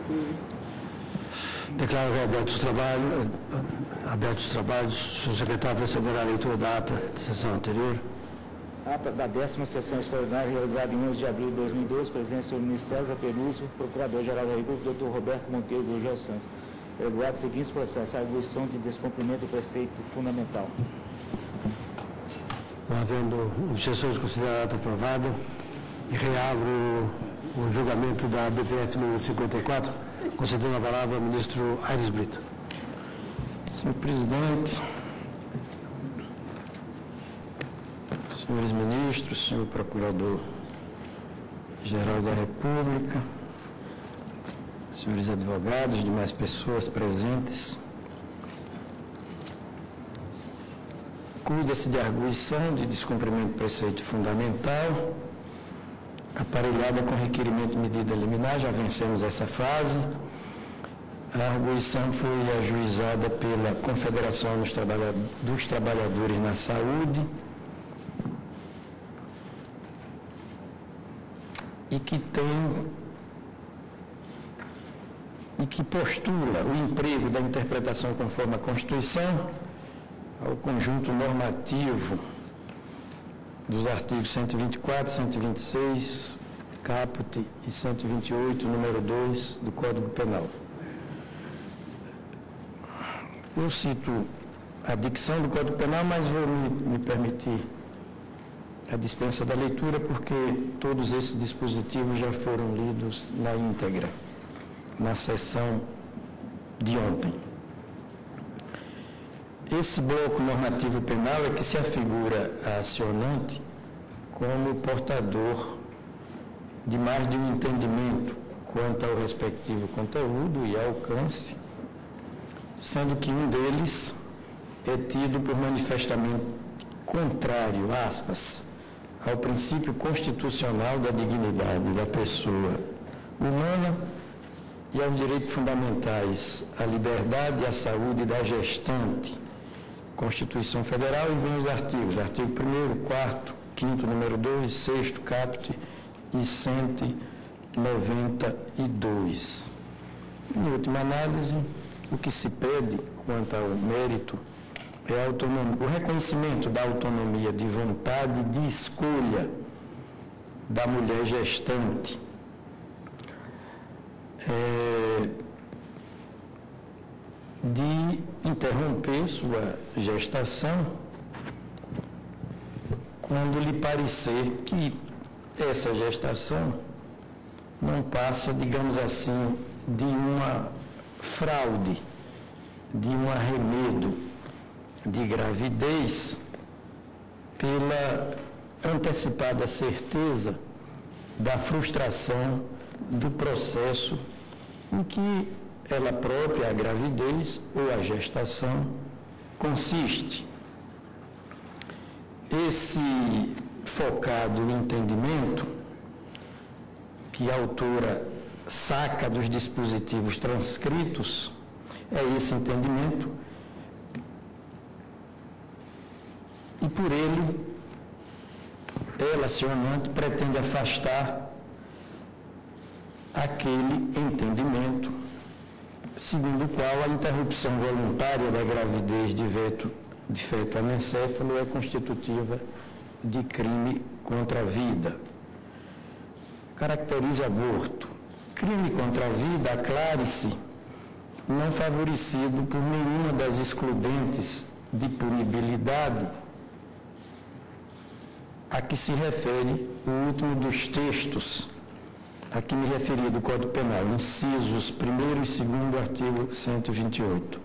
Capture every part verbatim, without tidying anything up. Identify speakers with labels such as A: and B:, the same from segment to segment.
A: Declaro abertos os trabalhos. Abertos os trabalhos. Senhor secretário, procederá a leitura da ata de sessão anterior.
B: Ata da décima sessão extraordinária realizada em onze de abril de dois mil e doze, presidente do senhor ministro César Peruso, Procurador-Geral da República, doutor Roberto Monteiro Gurgel Santos. Regulado os seguintes processos: arguição de descumprimento do preceito fundamental.
A: Não havendo objeções, considera a ata aprovada e reabro o julgamento da B P F número cinquenta e quatro, concedendo a palavra ao ministro Aires Brito.
C: Senhor presidente, senhores ministros, senhor procurador-geral da República, senhores advogados, demais pessoas presentes, cuida-se de arguição de descumprimento do preceito fundamental, aparelhada com requerimento de medida liminar. Já vencemos essa fase. A arguição foi ajuizada pela Confederação dos Trabalhadores na Saúde e que tem e que postula o emprego da interpretação conforme a Constituição ao conjunto normativo dos artigos cento e vinte e quatro, cento e vinte e seis, caput e cento e vinte e oito, número dois do Código Penal. Eu cito a dicção do Código Penal, mas vou me, me permitir a dispensa da leitura, porque todos esses dispositivos já foram lidos na íntegra, na sessão de ontem. Esse bloco normativo penal é que se afigura a acionante como portador de mais de um entendimento quanto ao respectivo conteúdo e alcance, sendo que um deles é tido por manifestamente contrário, aspas, ao princípio constitucional da dignidade da pessoa humana e aos direitos fundamentais, à liberdade e à saúde da gestante, Constituição Federal, e vem os artigos, artigo primeiro, quarto, quinto, número dois, sexto, caput e cento e noventa e dois. Em última análise, o que se pede quanto ao mérito é a autonomia, o reconhecimento da autonomia de vontade e de escolha da mulher gestante. É, de interromper sua gestação quando lhe parecer que essa gestação não passa, digamos assim, de uma fraude, de um arremedo de gravidez pela antecipada certeza da frustração do processo em que ela própria, a gravidez ou a gestação, consiste. Esse focado entendimento que a autora saca dos dispositivos transcritos é esse entendimento, e por ele ela, acionante, pretende afastar aquele entendimento segundo o qual a interrupção voluntária da gravidez de feto, de feto anencéfalo é constitutiva de crime contra a vida. Caracteriza aborto. Crime contra a vida, aclare-se, não favorecido por nenhuma das excludentes de punibilidade a que se refere o último dos textos a que me referi do Código Penal, incisos primeiro e segundo do artigo cento e vinte e oito.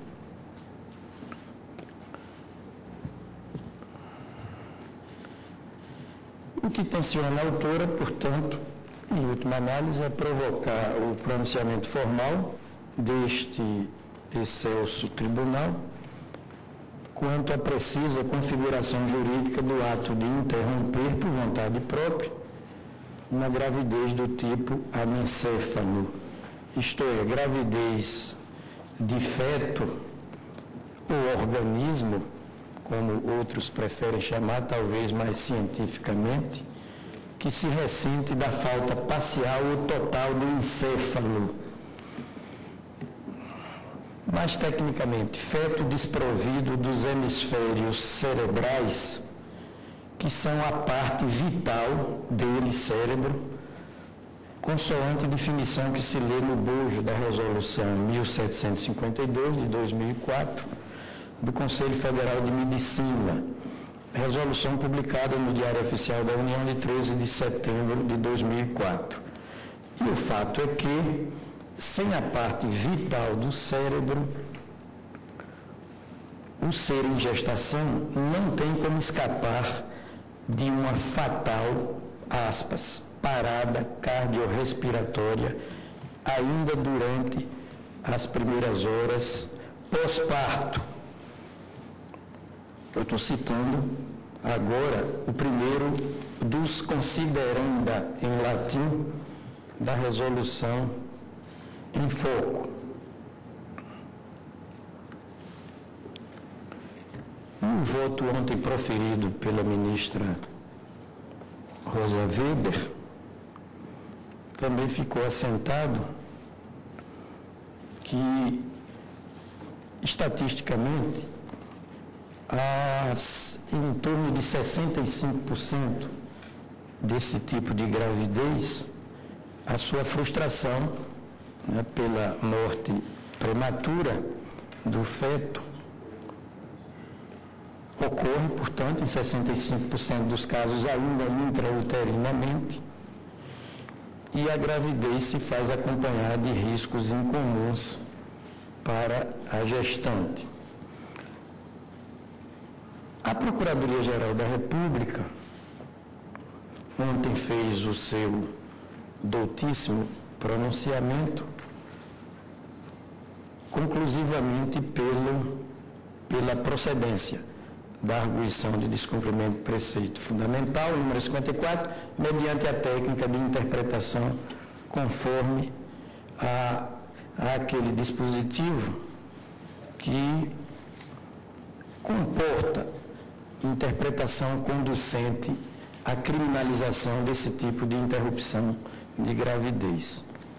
C: O que tenciona a autora, portanto, em última análise, é provocar o pronunciamento formal deste excelso tribunal quanto à precisa configuração jurídica do ato de interromper por vontade própria uma gravidez do tipo anencéfalo, isto é, gravidez de feto ou organismo, como outros preferem chamar, talvez mais cientificamente, que se ressente da falta parcial ou total do encéfalo, mais tecnicamente, feto desprovido dos hemisférios cerebrais, que são a parte vital dele, cérebro, consoante definição que se lê no bojo da Resolução mil setecentos e cinquenta e dois, de dois mil e quatro, do Conselho Federal de Medicina, resolução publicada no Diário Oficial da União de treze de setembro de dois mil e quatro. E o fato é que, sem a parte vital do cérebro, o ser em gestação não tem como escapar de uma fatal, aspas, parada cardiorrespiratória, ainda durante as primeiras horas pós-parto. Eu estou citando agora o primeiro dos consideranda em latim da resolução em foco. Um voto ontem proferido pela ministra Rosa Weber também ficou assentado que, estatisticamente, as, em torno de sessenta e cinco por cento desse tipo de gravidez, a sua frustração, né, pela morte prematura do feto ocorre, portanto, em sessenta e cinco por cento dos casos ainda intrauterinamente, e a gravidez se faz acompanhar de riscos incomuns para a gestante. A Procuradoria-Geral da República ontem fez o seu doutíssimo pronunciamento, conclusivamente pelo, pela procedência da arguição de descumprimento de preceito fundamental, número cinquenta e quatro, mediante a técnica de interpretação conforme a, a aquele dispositivo que comporta interpretação conducente à criminalização desse tipo de interrupção de gravidez.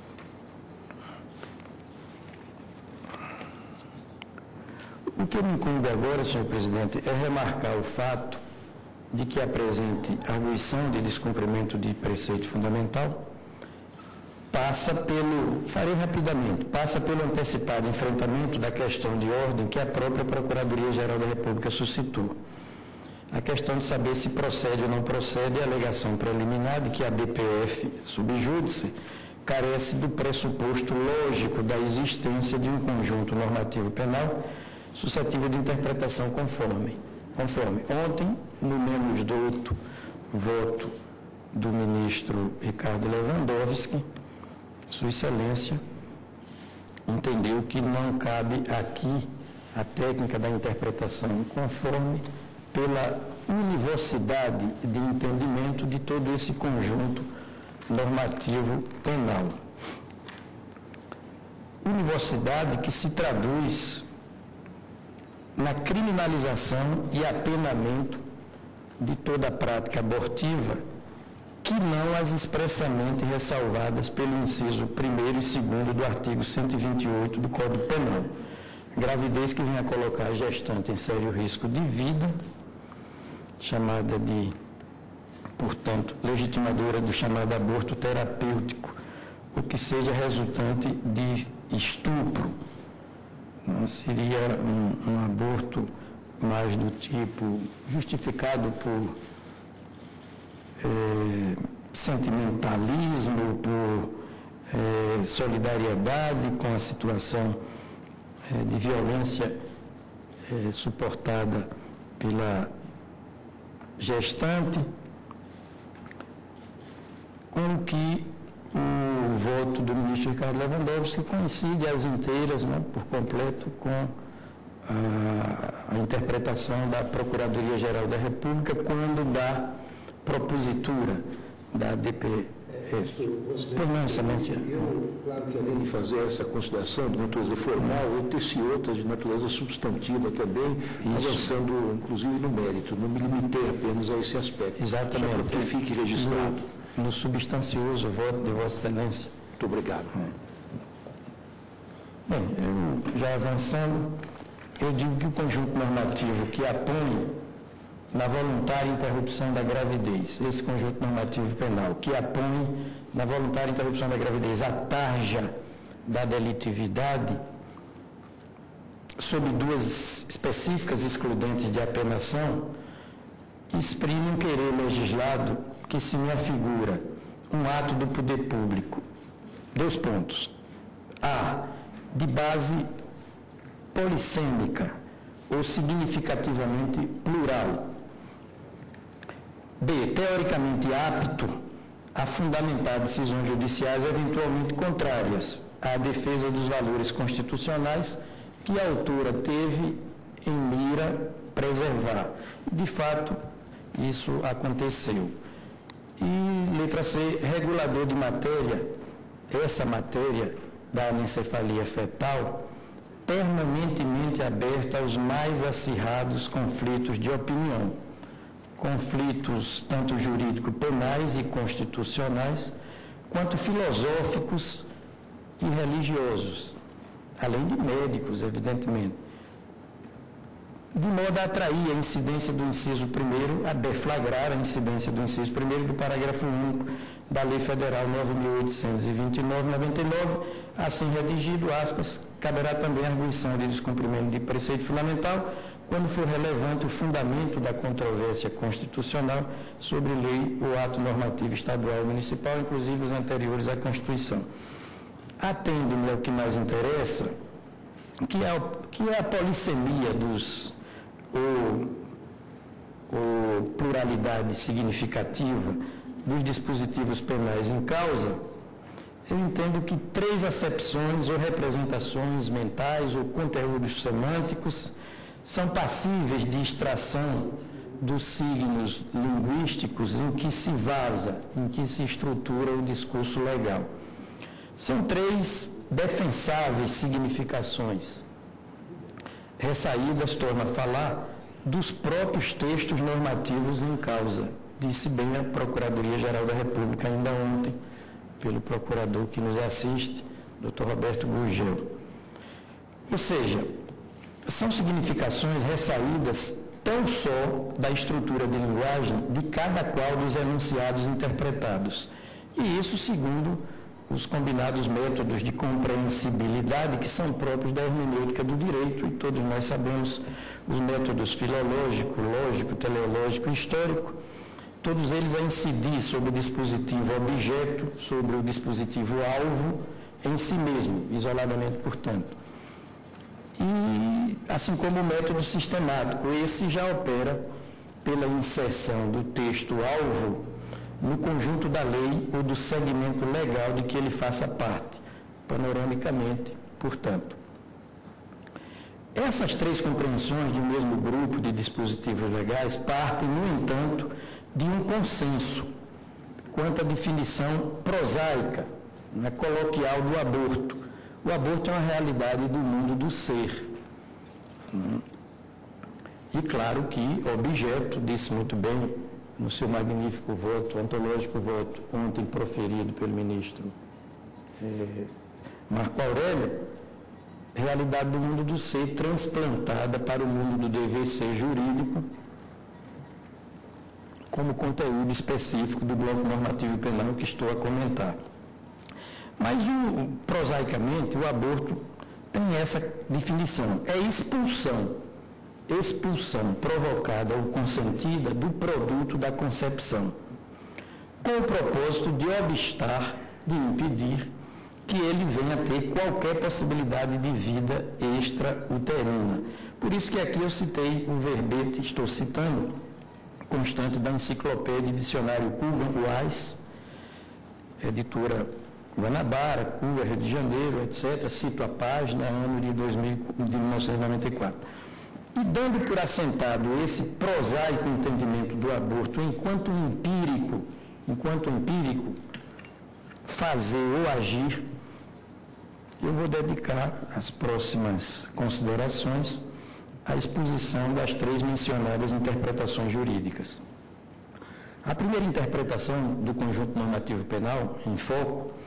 C: O que me incumbe agora, senhor presidente, é remarcar o fato de que a presente arguição de descumprimento de preceito fundamental passa pelo, farei rapidamente, passa pelo antecipado enfrentamento da questão de ordem que a própria Procuradoria-Geral da República suscitou. A questão de saber se procede ou não procede a alegação preliminar de que a D P F subjúdice carece do pressuposto lógico da existência de um conjunto normativo penal suscetível de interpretação conforme. conforme. Ontem, no menos douto voto do ministro Ricardo Lewandowski, Sua Excelência entendeu que não cabe aqui a técnica da interpretação conforme pela univocidade de entendimento de todo esse conjunto normativo penal. Univocidade que se traduz na criminalização e apenamento de toda a prática abortiva, que não as expressamente ressalvadas pelo inciso primeiro e segundo do artigo cento e vinte e oito do Código Penal. Gravidez que venha colocar a gestante em sério risco de vida, chamada de, portanto, legitimadora do chamado aborto terapêutico, o que seja resultante de estupro. Não seria um, um aborto mais do tipo justificado por é, sentimentalismo, por é, solidariedade com a situação é, de violência é, suportada pela gestante, com que o voto do ministro Ricardo Lewandowski coincide às inteiras, né, por completo, com a, a interpretação da Procuradoria-Geral da República quando dá propositura da D P F. Por não, Excelência.
D: Eu, claro que além de fazer essa consideração de natureza formal, eu teci outras de natureza substantiva também, Isso. avançando inclusive no mérito. Não me limitei apenas a esse aspecto.
C: Exatamente.
D: Só para que fique registrado.
C: No, no substancioso voto de Vossa Excelência.
D: Muito obrigado.
C: Bem, eu, já avançando, eu digo que o conjunto normativo que apõe na voluntária interrupção da gravidez, esse conjunto normativo penal, que apõe na voluntária interrupção da gravidez a tarja da delitividade, sob duas específicas excludentes de apenação, exprime um querer legislado que se me afigura um ato do poder público. Dois pontos. A, de base polissêmica ou significativamente plural. B, teoricamente apto a fundamentar decisões judiciais eventualmente contrárias à defesa dos valores constitucionais que a autora teve em mira preservar. De fato, isso aconteceu. E letra C, regulador de matéria, essa matéria da anencefalia fetal, permanentemente aberta aos mais acirrados conflitos de opinião, conflitos tanto jurídico-penais e constitucionais, quanto filosóficos e religiosos, além de médicos, evidentemente, de modo a atrair a incidência do inciso primeiro, a deflagrar a incidência do inciso primeiro do parágrafo único da Lei Federal nove mil oitocentos e vinte e nove, noventa e nove, assim redigido, aspas, caberá também a arguição de descumprimento de preceito fundamental, quando for relevante o fundamento da controvérsia constitucional sobre lei ou ato normativo estadual ou municipal, inclusive os anteriores à Constituição. Atende-me ao que mais interessa, que é, que é a polissemia dos, ou, ou pluralidade significativa dos dispositivos penais em causa. Eu entendo que três acepções ou representações mentais ou conteúdos semânticos são passíveis de extração dos signos linguísticos em que se vasa, em que se estrutura o discurso legal. São três defensáveis significações, ressaídas, torno a falar, dos próprios textos normativos em causa, disse bem a Procuradoria-Geral da República ainda ontem, pelo procurador que nos assiste, doutor Roberto Gurgel. Ou seja, são significações ressaídas tão só da estrutura de linguagem de cada qual dos enunciados interpretados. E isso segundo os combinados métodos de compreensibilidade que são próprios da hermenêutica do direito, e todos nós sabemos os métodos filológico, lógico, teleológico e histórico, todos eles a incidir sobre o dispositivo objeto, sobre o dispositivo alvo em si mesmo, isoladamente, portanto. E assim como o método sistemático, esse já opera pela inserção do texto alvo no conjunto da lei ou do segmento legal de que ele faça parte, panoramicamente, portanto. Essas três compreensões de um mesmo grupo de dispositivos legais partem, no entanto, de um consenso quanto à definição prosaica, né, coloquial do aborto. O aborto é uma realidade do mundo do ser. E claro que objeto, disse muito bem no seu magnífico voto, antológico voto, ontem proferido pelo ministro eh, Marco Aurélio, realidade do mundo do ser transplantada para o mundo do dever ser jurídico, como conteúdo específico do bloco normativo penal que estou a comentar. Mas, o, prosaicamente, o aborto tem essa definição, é expulsão, expulsão provocada ou consentida do produto da concepção, com o propósito de obstar, de impedir que ele venha a ter qualquer possibilidade de vida extrauterina. Por isso que aqui eu citei o verbete, estou citando, constante da enciclopédia e dicionário Coogan-Weiss, editora Guanabara, Cuba, Rio de Janeiro, etcétera. Cito a página, ano de, dois mil, de mil novecentos e noventa e quatro. E dando por assentado esse prosaico entendimento do aborto enquanto empírico, enquanto empírico, fazer ou agir, eu vou dedicar as próximas considerações à exposição das três mencionadas interpretações jurídicas. A primeira interpretação do conjunto normativo penal, em foco,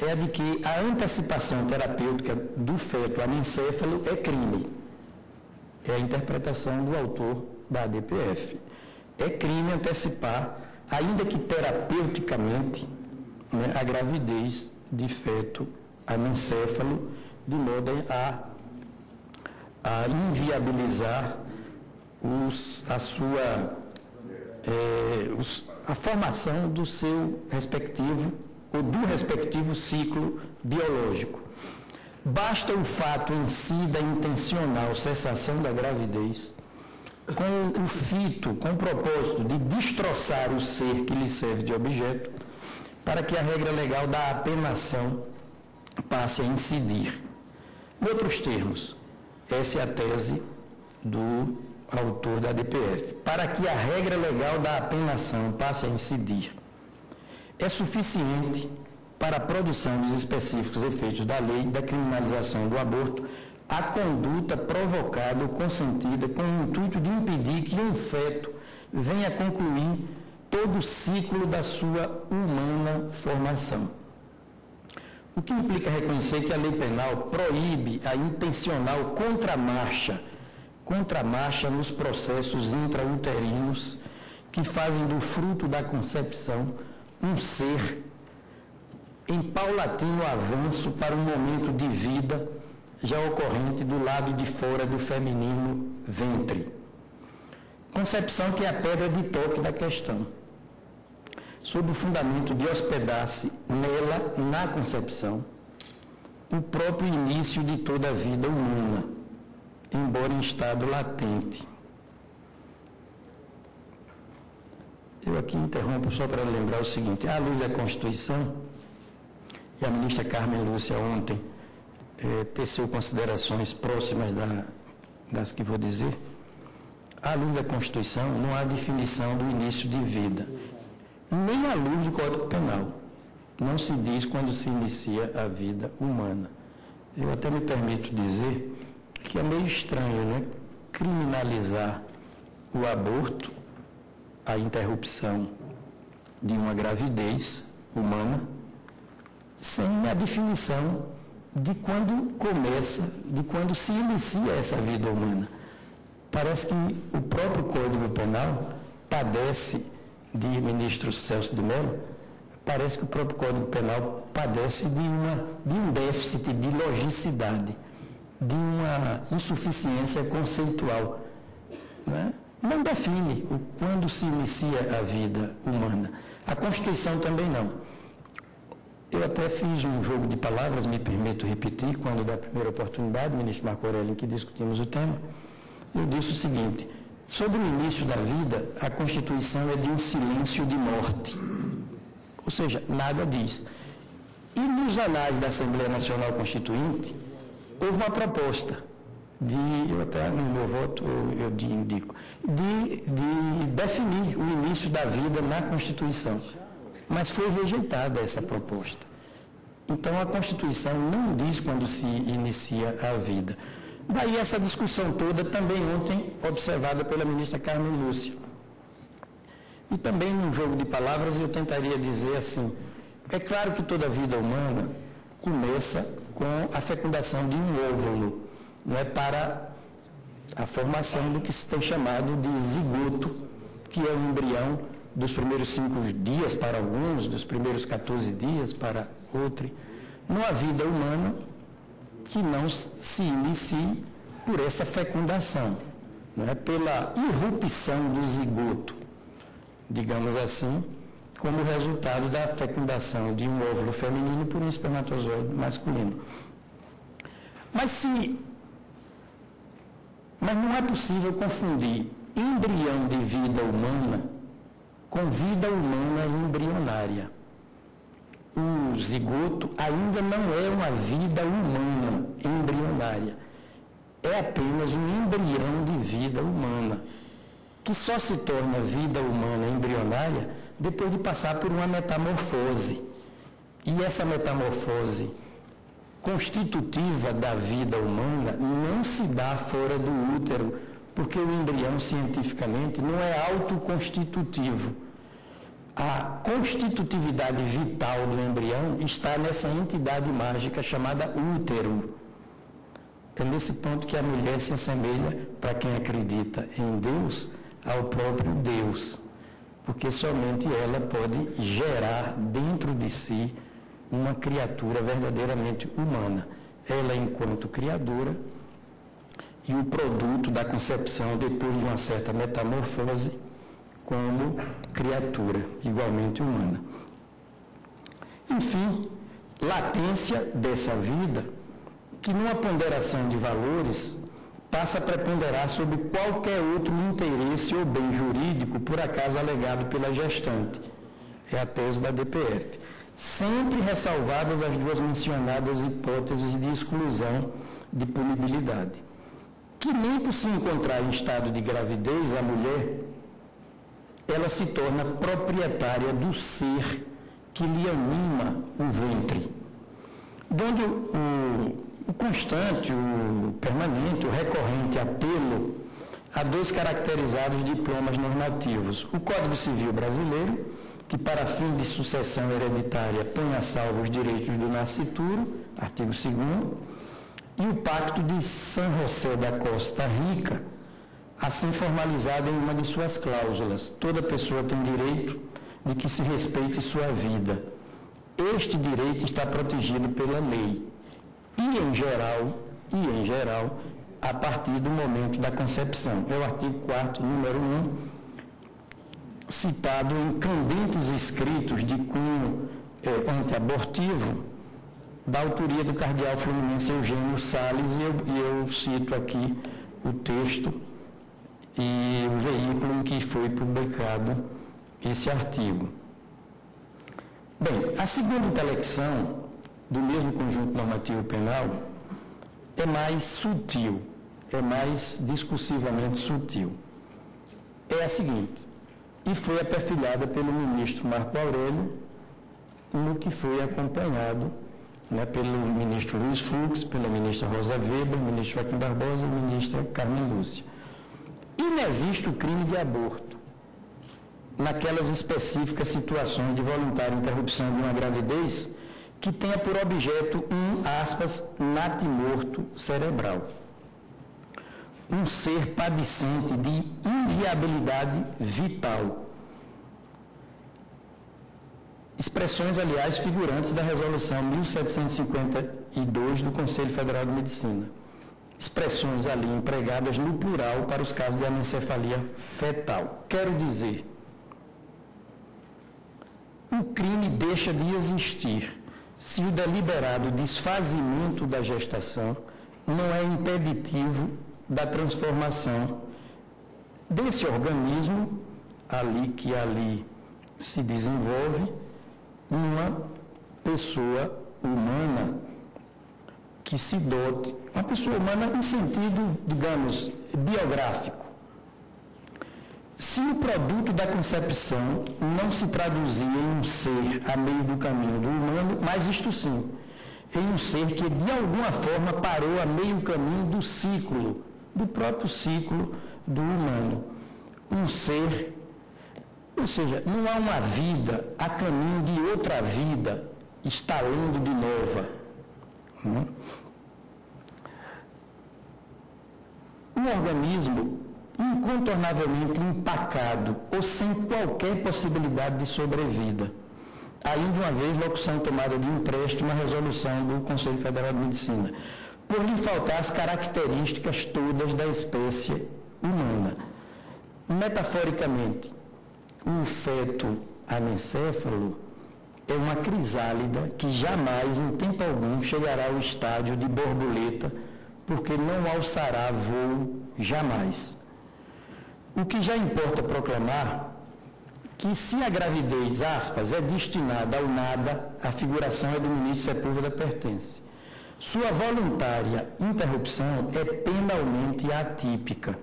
C: é a de que a antecipação terapêutica do feto anencéfalo é crime. É a interpretação do autor da A D P F. É crime antecipar, ainda que terapeuticamente, né, a gravidez de feto anencéfalo, de modo a, a inviabilizar os, a sua, é, os, a formação do seu respectivo, ou do respectivo ciclo biológico. Basta o fato em si da intencional cessação da gravidez, com o fito, com o propósito de destroçar o ser que lhe serve de objeto, para que a regra legal da apenação passe a incidir. Em outros termos, essa é a tese do autor da A D P F. Para que a regra legal da apenação passe a incidir, é suficiente para a produção dos específicos efeitos da lei da criminalização do aborto a conduta provocada ou consentida com o intuito de impedir que um feto venha a concluir todo o ciclo da sua humana formação. O que implica reconhecer que a lei penal proíbe a intencional contramarcha, contramarcha nos processos intrauterinos que fazem do fruto da concepção um ser em paulatino avanço para um momento de vida já ocorrente do lado de fora do feminino ventre. Concepção que é a pedra de toque da questão, sob o fundamento de hospedar-se nela, na concepção, o próprio início de toda a vida humana, embora em estado latente. Eu aqui interrompo só para lembrar o seguinte: à luz da Constituição, e a ministra Carmen Lúcia ontem eh, teceu considerações próximas da, das que vou dizer, à luz da Constituição não há definição do início de vida, nem à luz do Código Penal. Não se diz quando se inicia a vida humana. Eu até me permito dizer que é meio estranho, né? Criminalizar o aborto, a interrupção de uma gravidez humana, sem a definição de quando começa, de quando se inicia essa vida humana. Parece que o próprio Código Penal padece, de ministro Celso de Mello, parece que o próprio Código Penal padece de, uma, de um déficit de logicidade, de uma insuficiência conceitual. Né? Não define o, quando se inicia a vida humana. A Constituição também não. Eu até fiz um jogo de palavras, me permito repetir, quando da primeira oportunidade, ministro Marco Aurélio, em que discutimos o tema, eu disse o seguinte: sobre o início da vida, a Constituição é de um silêncio de morte. Ou seja, nada diz. E nos anais da Assembleia Nacional Constituinte, houve uma proposta de, eu até no meu voto eu, eu de indico, de, de definir o início da vida na Constituição. Mas foi rejeitada essa proposta. Então, a Constituição não diz quando se inicia a vida. Daí essa discussão toda, também ontem observada pela ministra Carmen Lúcia. E também, num jogo de palavras, eu tentaria dizer assim: é claro que toda vida humana começa com a fecundação de um óvulo, não é, para a formação do que se tem chamado de zigoto, que é o embrião dos primeiros cinco dias para alguns, dos primeiros quatorze dias para outros. Não há vida humana que não se inicie por essa fecundação, não é? Pela irrupção do zigoto, digamos assim, como resultado da fecundação de um óvulo feminino por um espermatozoide masculino. Mas se, mas não é possível confundir embrião de vida humana com vida humana embrionária. O zigoto ainda não é uma vida humana embrionária. É apenas um embrião de vida humana, que só se torna vida humana embrionária depois de passar por uma metamorfose. E essa metamorfose constitutiva da vida humana não se dá fora do útero, porque o embrião, cientificamente, não é autoconstitutivo. A constitutividade vital do embrião está nessa entidade mágica chamada útero. É nesse ponto que a mulher se assemelha, para quem acredita em Deus, ao próprio Deus, porque somente ela pode gerar dentro de si uma criatura verdadeiramente humana. Ela enquanto criadora e o produto da concepção depois de uma certa metamorfose como criatura igualmente humana. Enfim, latência dessa vida que numa ponderação de valores passa a preponderar sobre qualquer outro interesse ou bem jurídico por acaso alegado pela gestante. É a tese da D P F. Sempre ressalvadas as duas mencionadas hipóteses de exclusão de punibilidade. Que nem por se encontrar em estado de gravidez, a mulher, ela se torna proprietária do ser que lhe anima o ventre. Onde o, o constante, o permanente, o recorrente apelo a dois caracterizados diplomas normativos. O Código Civil Brasileiro, que para fim de sucessão hereditária põe a salvo os direitos do nascituro, artigo segundo, e o Pacto de São José da Costa Rica, assim formalizado em uma de suas cláusulas. Toda pessoa tem direito de que se respeite sua vida. Este direito está protegido pela lei e, em geral, e em geral, a partir do momento da concepção. É o artigo quarto, número um, citado em candentes escritos de cunho eh, antiabortivo, da autoria do cardeal fluminense Eugênio Salles, e eu, e eu cito aqui o texto e o veículo em que foi publicado esse artigo. Bem, a segunda intelecção do mesmo conjunto normativo penal é mais sutil, é mais discursivamente sutil. É a seguinte, e foi aperfilhada pelo ministro Marco Aurélio, no que foi acompanhado né, pelo ministro Luiz Fux, pela ministra Rosa Weber, ministro Joaquim Barbosa e ministra Carmen Lúcia. Inexiste o crime de aborto naquelas específicas situações de voluntária interrupção de uma gravidez que tenha por objeto um, aspas, natimorto cerebral. Um ser padecente de inviabilidade vital. Expressões, aliás, figurantes da Resolução mil setecentos e cinquenta e dois do Conselho Federal de Medicina. Expressões ali empregadas no plural para os casos de anencefalia fetal. Quero dizer, o crime deixa de existir se o deliberado desfazimento da gestação não é impeditivo da transformação desse organismo ali que ali se desenvolve numa pessoa humana que se dote, uma pessoa humana em sentido, digamos, biográfico. Se o produto da concepção não se traduzia em um ser a meio do caminho do humano, mas isto sim, em um ser que de alguma forma parou a meio caminho do ciclo, do próprio ciclo do humano. Um ser, ou seja, não há uma vida a caminho de outra vida, estalando de nova. Hum? Um organismo incontornavelmente empacado ou sem qualquer possibilidade de sobrevida. Ainda uma vez, locução tomada de empréstimo à resolução do Conselho Federal de Medicina, por lhe faltar as características todas da espécie humana. Metaforicamente, o feto anencéfalo é uma crisálida que jamais, em tempo algum, chegará ao estádio de borboleta, porque não alçará voo jamais. O que já importa proclamar que se a gravidez, aspas, é destinada ao nada, a figuração é do ministro Sepúlveda pertence. Sua voluntária interrupção é penalmente atípica.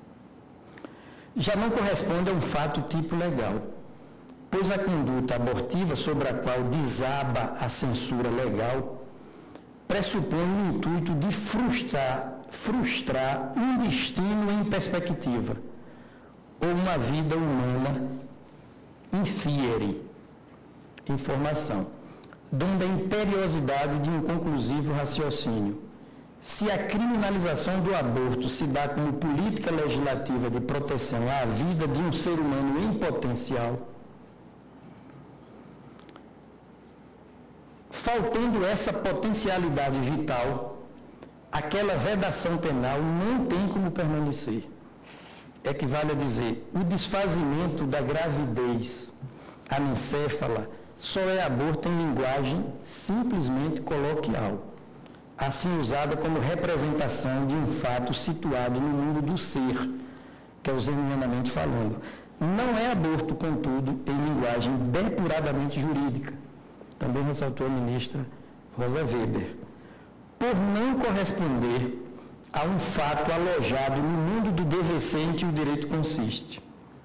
C: Já não corresponde a um fato tipo legal, pois a conduta abortiva sobre a qual desaba a censura legal pressupõe o intuito de frustrar, frustrar um destino em perspectiva, ou uma vida humana infiere informação, donde a imperiosidade de um conclusivo raciocínio. Se a criminalização do aborto se dá como política legislativa de proteção à vida de um ser humano em potencial, faltando essa potencialidade vital, aquela vedação penal não tem como permanecer. Equivale a dizer, o desfazimento da gravidez anencéfala só é aborto em linguagem simplesmente coloquial, assim usada como representação de um fato situado no mundo do ser, que é o zenianamente falando. Não é aborto, contudo, em linguagem depuradamente jurídica, também ressaltou a ministra Rosa Weber, por não corresponder a um fato alojado no mundo do dever ser em que o direito consiste.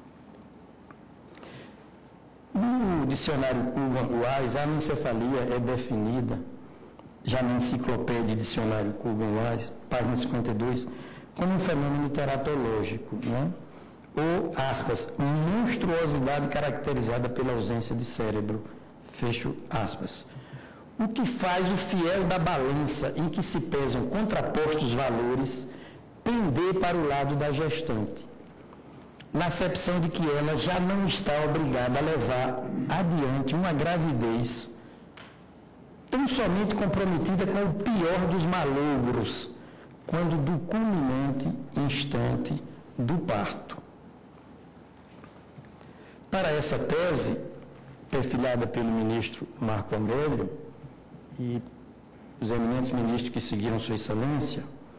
C: No dicionário Coogan-Wise, a anencefalia é definida, já na enciclopédia Dicionário Coogan-Wise, página cinquenta e dois, como um fenômeno teratológico, né? Ou, aspas, monstruosidade caracterizada pela ausência de cérebro, fecho aspas. O que faz o fiel da balança em que se pesam contrapostos valores pender para o lado da gestante, na acepção de que ela já não está obrigada a levar adiante uma gravidez tão somente comprometida com o pior dos malogros, quando do culminante instante do parto. Para essa tese, perfilhada pelo ministro Marco Aurélio e os eminentes ministros que seguiram Sua Excelência,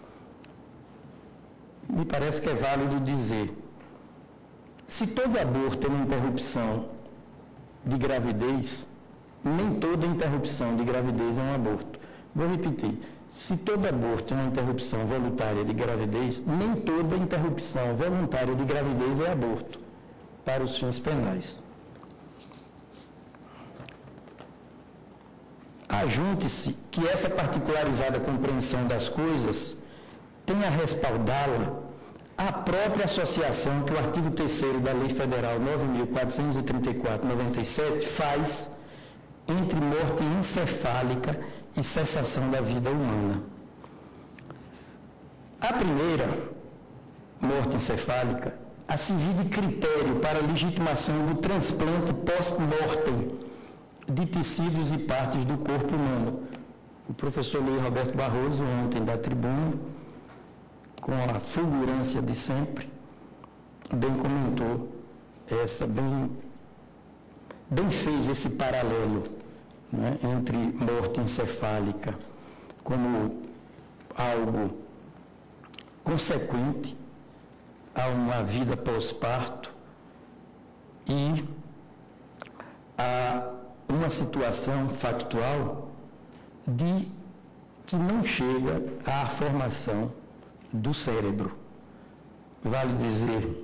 C: me parece que é válido dizer, se todo aborto é uma interrupção de gravidez, nem toda interrupção de gravidez é um aborto. Vou repetir, se todo aborto é uma interrupção voluntária de gravidez, nem toda interrupção voluntária de gravidez é aborto, para os fins penais. Ajunte-se que essa particularizada compreensão das coisas tem a respaldá-la a própria associação que o artigo terceiro da Lei Federal nove mil quatrocentos e trinta e quatro, noventa e sete, faz entre morte encefálica e cessação da vida humana. A primeira, morte encefálica, a servir de critério para a legitimação do transplante post-mortem de tecidos e partes do corpo humano. O professor Luiz Roberto Barroso, ontem da tribuna, com a fulgurância de sempre, bem comentou essa, bem, bem fez esse paralelo, né, entre morte encefálica como algo consequente a uma vida pós-parto e a uma situação factual de que não chega à formação do cérebro. Vale dizer,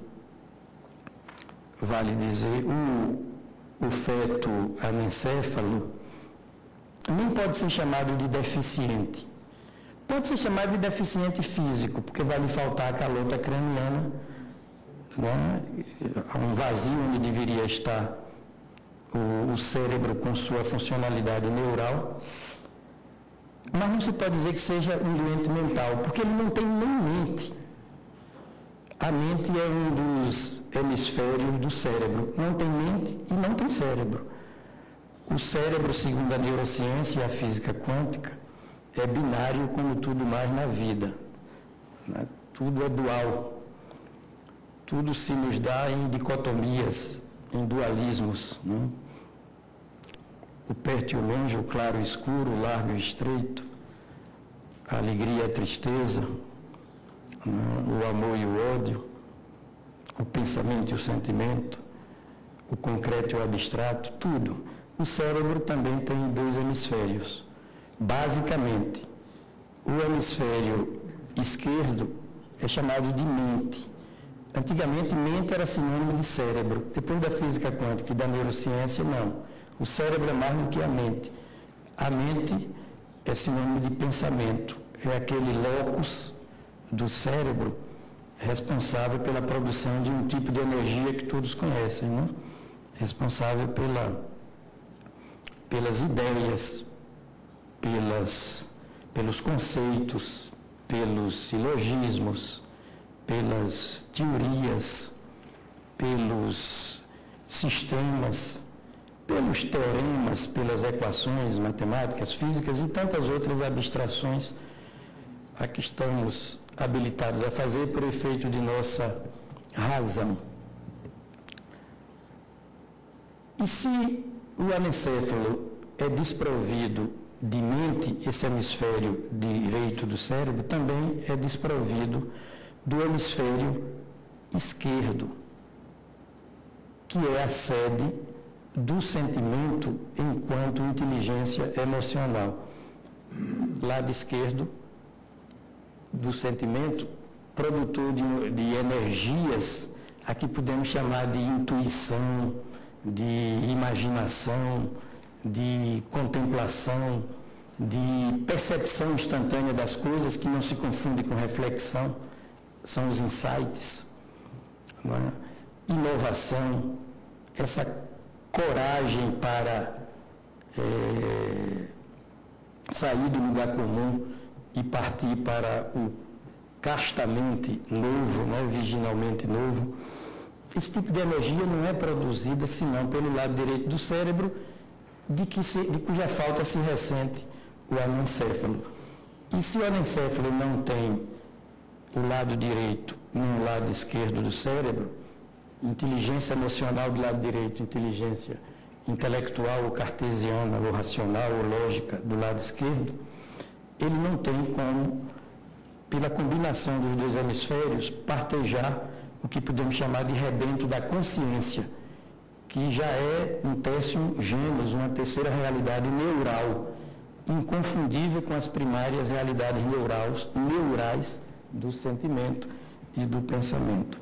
C: vale dizer, o, o feto anencéfalo nem pode ser chamado de deficiente. Pode ser chamado de deficiente físico, porque vai lhe faltar a calota craniana, né? Há um vazio onde deveria estar o, o cérebro com sua funcionalidade neural. Mas não se pode dizer que seja um doente mental, porque ele não tem nem mente. A mente é um dos hemisférios do cérebro. Não tem mente e não tem cérebro. O cérebro, segundo a neurociência e a física quântica, é binário como tudo mais na vida. Né? Tudo é dual. Tudo se nos dá em dicotomias, em dualismos. Né? O perto e o longe, o claro e o escuro, o largo e o estreito, a alegria e a tristeza, né? O amor e o ódio, o pensamento e o sentimento, o concreto e o abstrato, tudo. O cérebro também tem dois hemisférios. Basicamente, o hemisfério esquerdo é chamado de mente. Antigamente, mente era sinônimo de cérebro. Depois da física quântica e da neurociência, não. O cérebro é mais do que a mente. A mente é sinônimo de pensamento. É aquele locus do cérebro responsável pela produção de um tipo de energia que todos conhecem, né? responsável pela, pelas ideias, pelas, pelos conceitos, pelos silogismos, pelas teorias, pelos sistemas, pelos teoremas, pelas equações matemáticas, físicas e tantas outras abstrações a que estamos habilitados a fazer por efeito de nossa razão. E se o anencéfalo é desprovido de mente, esse hemisfério direito do cérebro também é desprovido do hemisfério esquerdo, que é a sede do sentimento enquanto inteligência emocional. Lado esquerdo do sentimento, produtor de, de energias, a que podemos chamar de intuição, de imaginação, de contemplação, de percepção instantânea das coisas, que não se confunde com reflexão, são os insights, não é? Inovação, essa coragem para é, sair do lugar comum e partir para o castamente novo, né, virginalmente novo. Esse tipo de energia não é produzida senão pelo lado direito do cérebro, de, que se, de cuja falta se ressente o anencéfalo. E se o anencéfalo não tem o lado direito nem o lado esquerdo do cérebro, inteligência emocional do lado direito, inteligência intelectual ou cartesiana ou racional ou lógica do lado esquerdo, ele não tem como, pela combinação dos dois hemisférios, partejar o que podemos chamar de rebento da consciência, que já é um tertium genus, uma terceira realidade neural, inconfundível com as primárias realidades neurais, neurais do sentimento e do pensamento.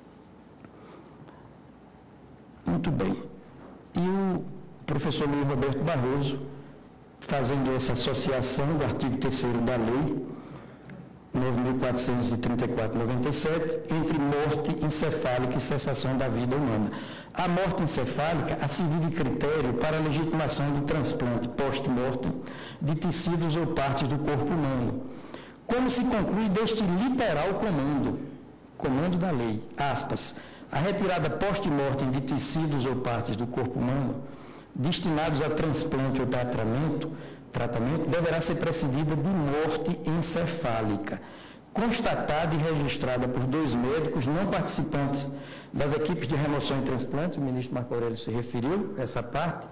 C: Muito bem. E o professor Luiz Roberto Barroso, fazendo essa associação do artigo terceiro da lei nove mil quatrocentos e trinta e quatro, noventa e sete, entre morte encefálica e cessação da vida humana. A morte encefálica a servir de critério para a legitimação do transplante post-mortem de tecidos ou partes do corpo humano. Como se conclui deste literal comando, comando da lei, aspas, a retirada post-mortem de tecidos ou partes do corpo humano destinados a transplante ou tratamento, tratamento deverá ser precedida de morte encefálica, constatada e registrada por dois médicos não participantes das equipes de remoção e transplante, o ministro Marco Aurélio se referiu a essa parte,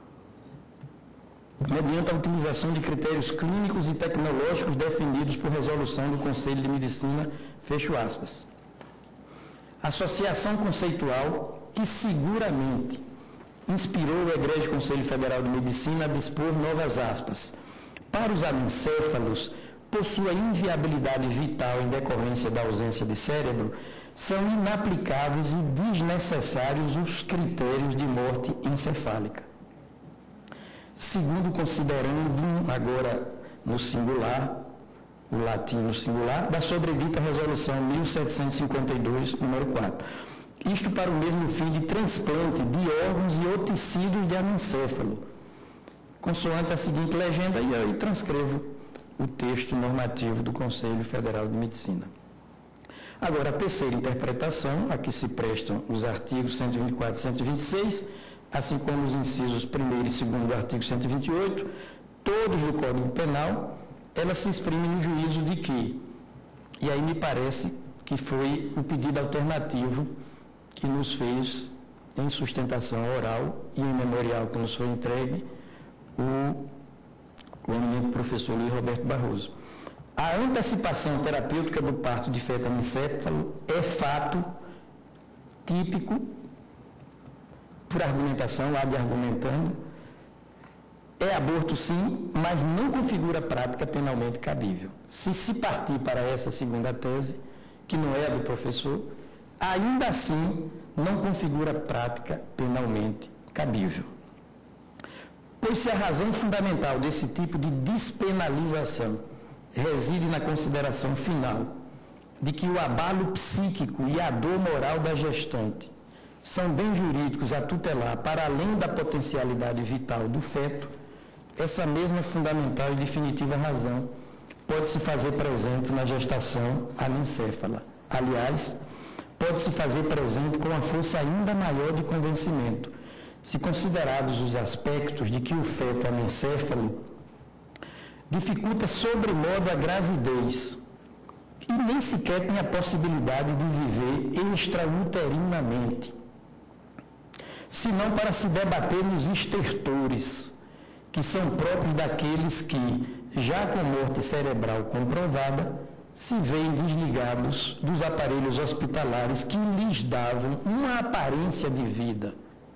C: mediante a utilização de critérios clínicos e tecnológicos definidos por resolução do Conselho de Medicina, fecho aspas. Associação conceitual que seguramente inspirou o egrégio Conselho Federal de Medicina a dispor novas aspas. Para os anencéfalos, por sua inviabilidade vital em decorrência da ausência de cérebro, são inaplicáveis e desnecessários os critérios de morte encefálica. Segundo, considerando agora no singular, o latim no singular, da sobredita resolução mil setecentos e cinquenta e dois, número quatro. Isto para o mesmo fim de transplante de órgãos e ou tecidos de anencéfalo, consoante a seguinte legenda, e aí transcrevo o texto normativo do Conselho Federal de Medicina. Agora, a terceira interpretação, a que se prestam os artigos cento e vinte e quatro e cento e vinte e seis, assim como os incisos primeiro e segundo do artigo cento e vinte e oito, todos do Código Penal, ela se exprime no juízo de que, e aí me parece que foi o pedido alternativo que nos fez, em sustentação oral e em memorial que nos foi entregue, o, o eminente professor Luiz Roberto Barroso. A antecipação terapêutica do parto de feto anencéfalo é fato típico, por argumentação, lá de argumentando, é aborto sim, mas não configura prática penalmente cabível. Se se partir para essa segunda tese, que não é a do professor, ainda assim não configura prática penalmente cabível. Pois se a razão fundamental desse tipo de despenalização reside na consideração final de que o abalo psíquico e a dor moral da gestante são bens jurídicos a tutelar para além da potencialidade vital do feto, essa mesma fundamental e definitiva razão pode-se fazer presente na gestação anencéfala. Aliás, pode-se fazer presente com uma força ainda maior de convencimento, se considerados os aspectos de que o feto anencéfalo dificulta sobremodo a gravidez e nem sequer tem a possibilidade de viver extrauterinamente, senão para se debater nos estertores, que são próprios daqueles que, já com morte cerebral comprovada, se veem desligados dos aparelhos hospitalares que lhes davam uma aparência de vida,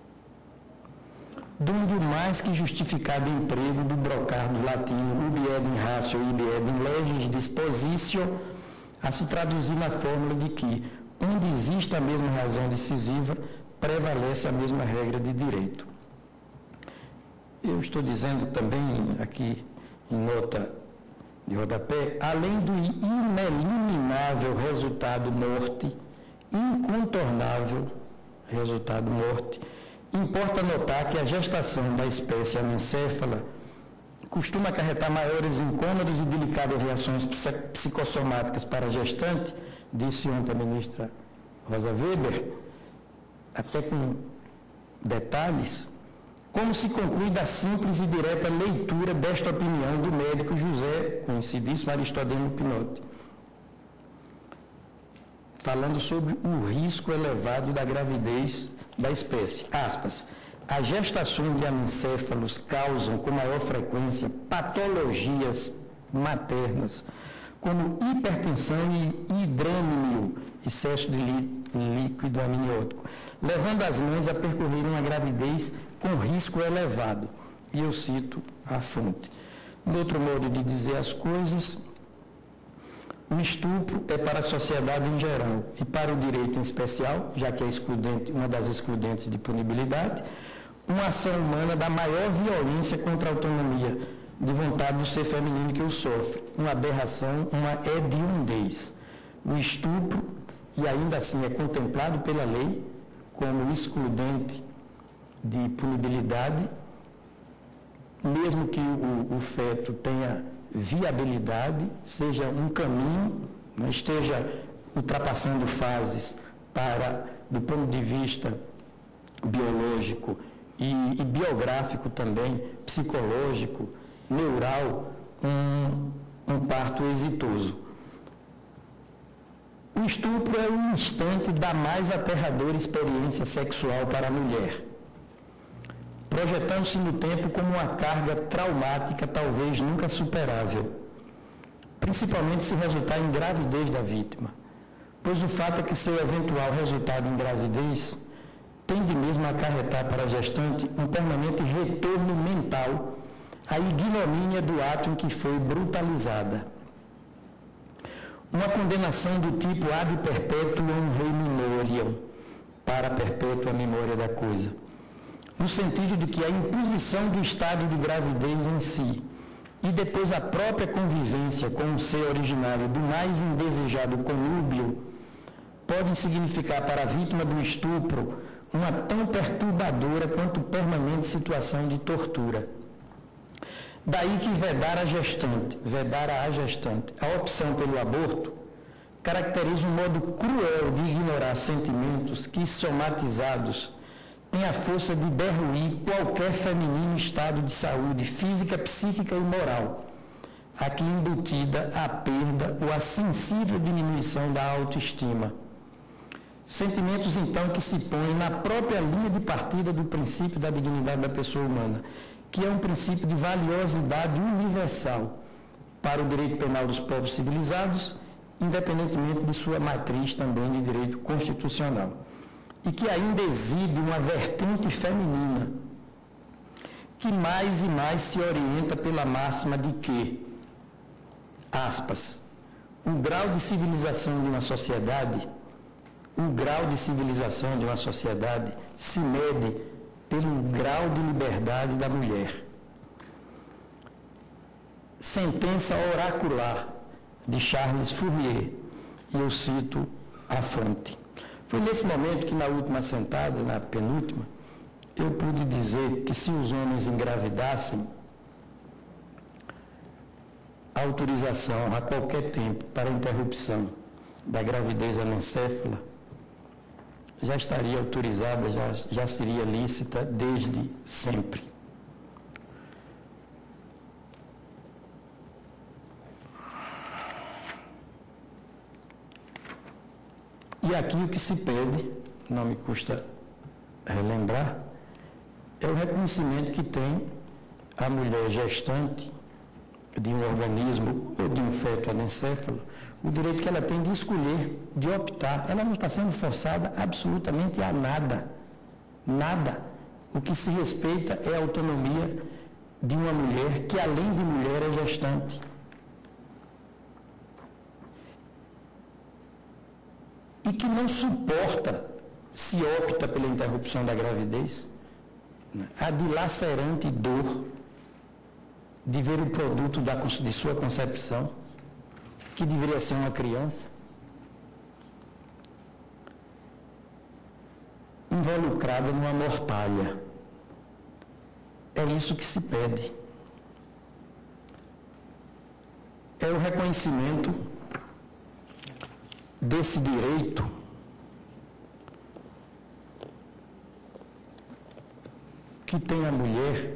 C: dando mais que justificado emprego do brocardo latino ubi et in ratio ibi et in legis dispositio, a se traduzir na fórmula de que, onde existe a mesma razão decisiva, prevalece a mesma regra de direito. Eu estou dizendo também aqui, em nota de rodapé, além do ineliminável resultado morte, incontornável resultado morte, importa notar que a gestação da espécie anencéfala costuma acarretar maiores incômodos e delicadas reações psicossomáticas para a gestante, disse ontem a ministra Rosa Weber, até com detalhes, como se conclui da simples e direta leitura desta opinião do médico José, conhecidíssimo Aristodemo Pinotti, falando sobre o risco elevado da gravidez da espécie. Aspas, as gestações de anencéfalos causam com maior frequência patologias maternas, como hipertensão e hidrâminio, excesso de líquido amniótico, levando as mães a percorrerem uma gravidez com risco elevado. E eu cito a fonte. Um outro modo de dizer as coisas, o estupro é para a sociedade em geral e para o direito em especial, já que é excludente, uma das excludentes de punibilidade, uma ação humana da maior violência contra a autonomia de vontade do ser feminino que o sofre, uma aberração, uma hediondez. O estupro, e ainda assim é contemplado pela lei como excludente de punibilidade, mesmo que o, o feto tenha viabilidade, seja um caminho, não esteja ultrapassando fases para, do ponto de vista biológico e, e biográfico também, psicológico, neural, um, um parto exitoso. O estupro é o instante da mais aterradora experiência sexual para a mulher, projetando-se no tempo como uma carga traumática talvez nunca superável, principalmente se resultar em gravidez da vítima, pois o fato é que seu eventual resultado em gravidez tende mesmo a acarretar para a gestante um permanente retorno mental à ignomínia do ato em que foi brutalizada. Uma condenação do tipo ad perpetuum rei memoriam, para a perpétua memória da coisa, no sentido de que a imposição do estado de gravidez em si e depois a própria convivência com o ser originário do mais indesejado conúbio podem significar para a vítima do estupro uma tão perturbadora quanto permanente situação de tortura. Daí que vedar a gestante, vedar a gestante, a opção pelo aborto, caracteriza um modo cruel de ignorar sentimentos que, somatizados, têm a força de derruir qualquer feminino estado de saúde física, psíquica e moral, aqui embutida a perda ou a sensível diminuição da autoestima. Sentimentos, então, que se põem na própria linha de partida do princípio da dignidade da pessoa humana, que é um princípio de valiosidade universal para o direito penal dos povos civilizados, independentemente de sua matriz também de direito constitucional, e que ainda exibe uma vertente feminina, que mais e mais se orienta pela máxima de que, aspas, o grau de civilização de uma sociedade, o grau de civilização de uma sociedade se mede pelo grau de liberdade da mulher. Sentença oracular de Charles Fourier, e eu cito a fonte. Foi nesse momento que, na última sentada, na penúltima, eu pude dizer que se os homens engravidassem, a autorização a qualquer tempo para a interrupção da gravidez anencéfala já estaria autorizada, já, já seria lícita desde sempre. E aqui o que se pede, não me custa relembrar, é o reconhecimento que tem a mulher gestante de um organismo ou de um feto anencéfalo, o direito que ela tem de escolher, de optar. Ela não está sendo forçada absolutamente a nada. Nada. O que se respeita é a autonomia de uma mulher que, além de mulher, é gestante. E que não suporta, se opta pela interrupção da gravidez, a dilacerante dor de ver o produto da, de sua concepção, que deveria ser uma criança, involucrada numa mortalha. É isso que se pede. É o reconhecimento desse direito que tem a mulher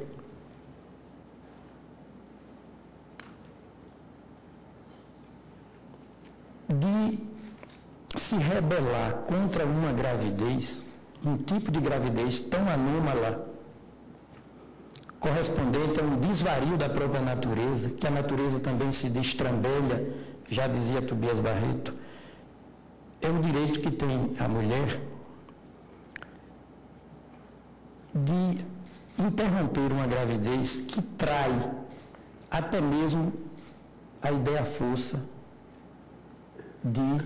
C: de se rebelar contra uma gravidez, um tipo de gravidez tão anômala, correspondente a um desvario da própria natureza, que a natureza também se destrambelha, já dizia Tobias Barreto. É o direito que tem a mulher de interromper uma gravidez que trai até mesmo a ideia-força de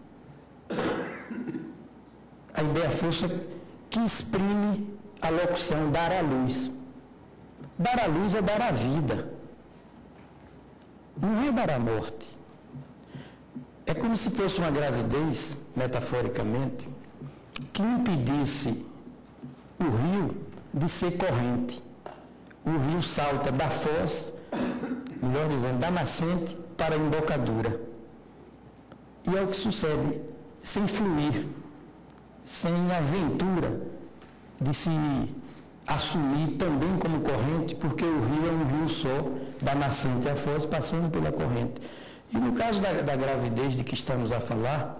C: a ideia-força que exprime a locução dar à luz. Dar à luz é dar à vida, não é dar à morte. É como se fosse uma gravidez, metaforicamente, que impedisse o rio de ser corrente. O rio salta da foz, melhor dizendo, da nascente para a embocadura. E é o que sucede, sem fluir, sem aventura de se assumir também como corrente, porque o rio é um rio só, da nascente à foz, passando pela corrente. E no caso da, da gravidez de que estamos a falar,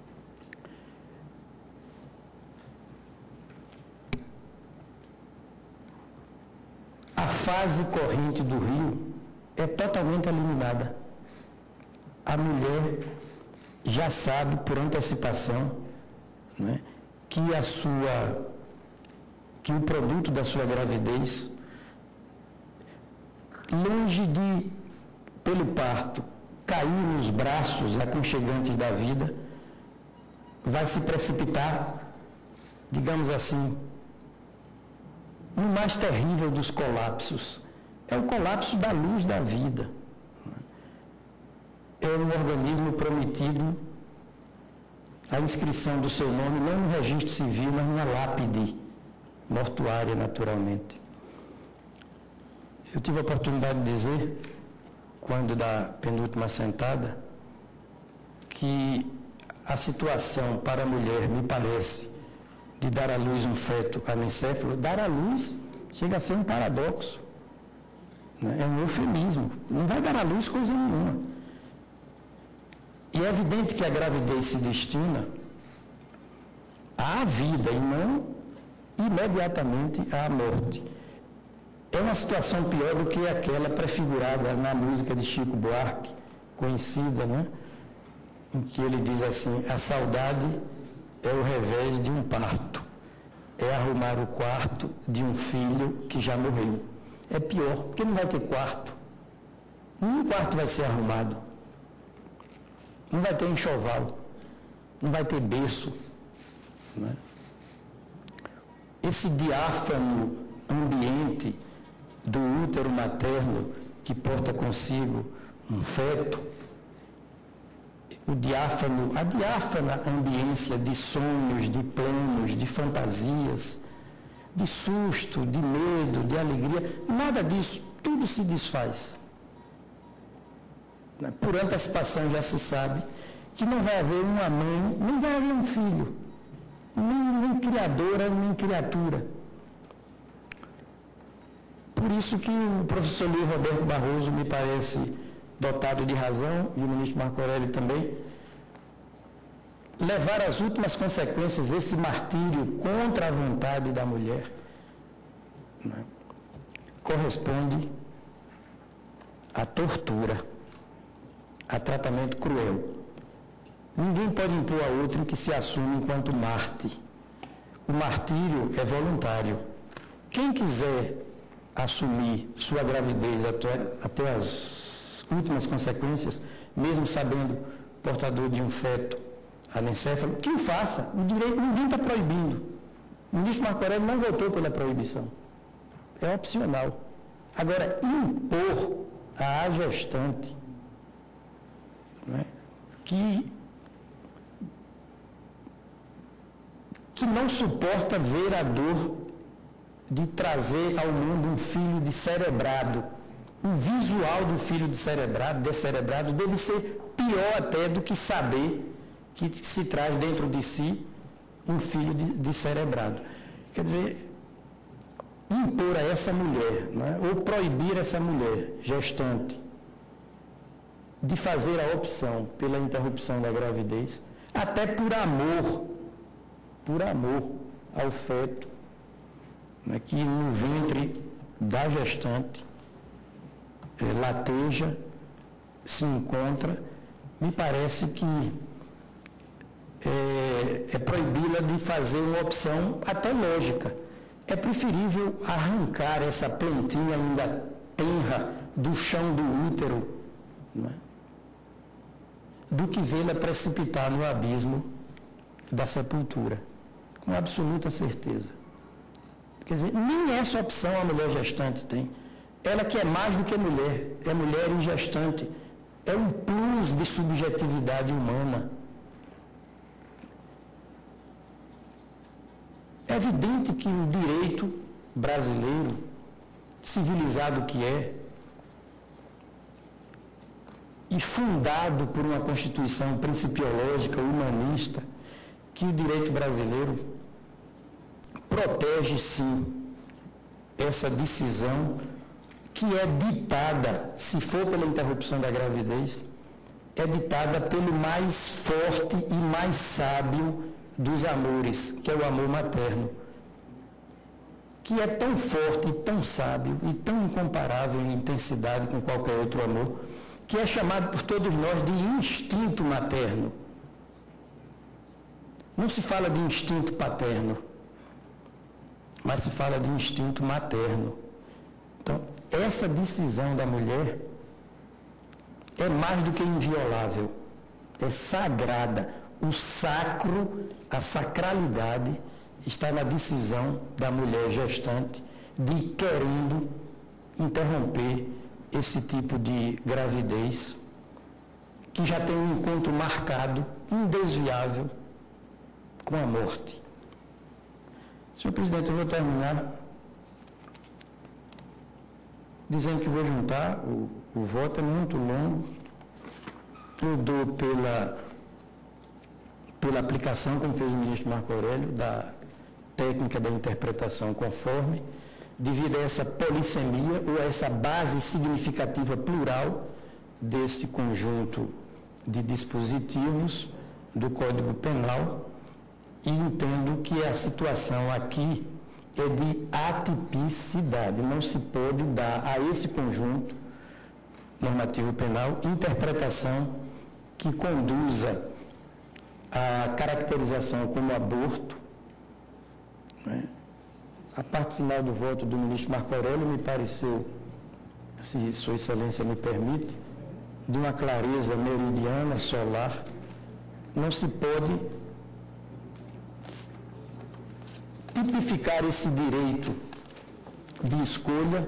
C: a fase corrente do rio é totalmente eliminada. A mulher já sabe por antecipação, né, que a sua, que o produto da sua gravidez, longe de, pelo parto, cair nos braços aconchegantes da vida, vai se precipitar, digamos assim, no mais terrível dos colapsos. É o colapso da luz da vida. É um organismo prometido a inscrição do seu nome, não no registro civil, mas numa lápide mortuária, naturalmente. Eu tive a oportunidade de dizer, quando da penúltima sentada, que a situação para a mulher, me parece, de dar à luz um feto anencéfalo, dar à luz chega a ser um paradoxo, né? É um eufemismo, não vai dar à luz coisa nenhuma. E é evidente que a gravidez se destina à vida e não imediatamente à morte. É uma situação pior do que aquela prefigurada na música de Chico Buarque, conhecida, né? Em que ele diz assim: a saudade é o revés de um parto, é arrumar o quarto de um filho que já morreu. É pior, porque não vai ter quarto. Nenhum quarto vai ser arrumado. Não vai ter enxoval, não vai ter berço, né? Esse diáfano ambiente do útero materno que porta consigo um feto, o diáfano, a diáfana ambiência de sonhos, de planos, de fantasias, de susto, de medo, de alegria, nada disso, tudo se desfaz. Por antecipação já se sabe que não vai haver uma mãe, não vai haver um filho, nem, nem criadora, nem criatura. Por isso que o professor Luiz Roberto Barroso me parece dotado de razão, e o ministro Marco Aurélio também, levar às últimas consequências esse martírio contra a vontade da mulher, né, corresponde à tortura, a tratamento cruel. Ninguém pode impor a outro que se assume enquanto Marte. O martírio é voluntário. Quem quiser assumir sua gravidez até, até as últimas consequências, mesmo sabendo portador de um feto anencéfalo, que o faça. O direito, ninguém está proibindo. O ministro Marco Aurélio não votou pela proibição. É opcional. Agora, impor à gestante, né, que, que não suporta ver a dor de trazer ao mundo um filho descerebrado. O visual do filho descerebrado, descerebrado deve ser pior até do que saber que se traz dentro de si um filho descerebrado. Quer dizer, impor a essa mulher, né, ou proibir essa mulher gestante de fazer a opção pela interrupção da gravidez, até por amor, por amor ao feto, né, que no ventre da gestante é, lateja, se encontra, me parece que é, é proibi-la de fazer uma opção até lógica. É preferível arrancar essa plantinha ainda tenra do chão do útero, né, do que vê-la precipitar no abismo da sepultura, com absoluta certeza. Quer dizer, nem essa opção a mulher gestante tem. Ela que é mais do que mulher, é mulher e gestante, é um plus de subjetividade humana. É evidente que o direito brasileiro, civilizado que é, e fundado por uma Constituição principiológica, humanista, que o direito brasileiro protege, sim, essa decisão que é ditada, se for pela interrupção da gravidez, é ditada pelo mais forte e mais sábio dos amores, que é o amor materno, que é tão forte, tão sábio e tão incomparável em intensidade com qualquer outro amor, que é chamado por todos nós de instinto materno. Não se fala de instinto paterno, mas se fala de instinto materno. Então, essa decisão da mulher é mais do que inviolável, é sagrada. O sacro, a sacralidade está na decisão da mulher gestante de querendo interromper esse tipo de gravidez, que já tem um encontro marcado, indesviável, com a morte. Senhor presidente, eu vou terminar dizendo que vou juntar, o, o voto é muito longo, eu dou pela, pela aplicação, como fez o ministro Marco Aurélio, da técnica da interpretação conforme, devido a essa polissemia ou a essa base significativa plural desse conjunto de dispositivos do Código Penal, e entendo que a situação aqui é de atipicidade, não se pode dar a esse conjunto normativo penal interpretação que conduza à caracterização como aborto, né? A parte final do voto do ministro Marco Aurélio me pareceu, se Sua Excelência me permite, de uma clareza meridiana, solar. Não se pode tipificar esse direito de escolha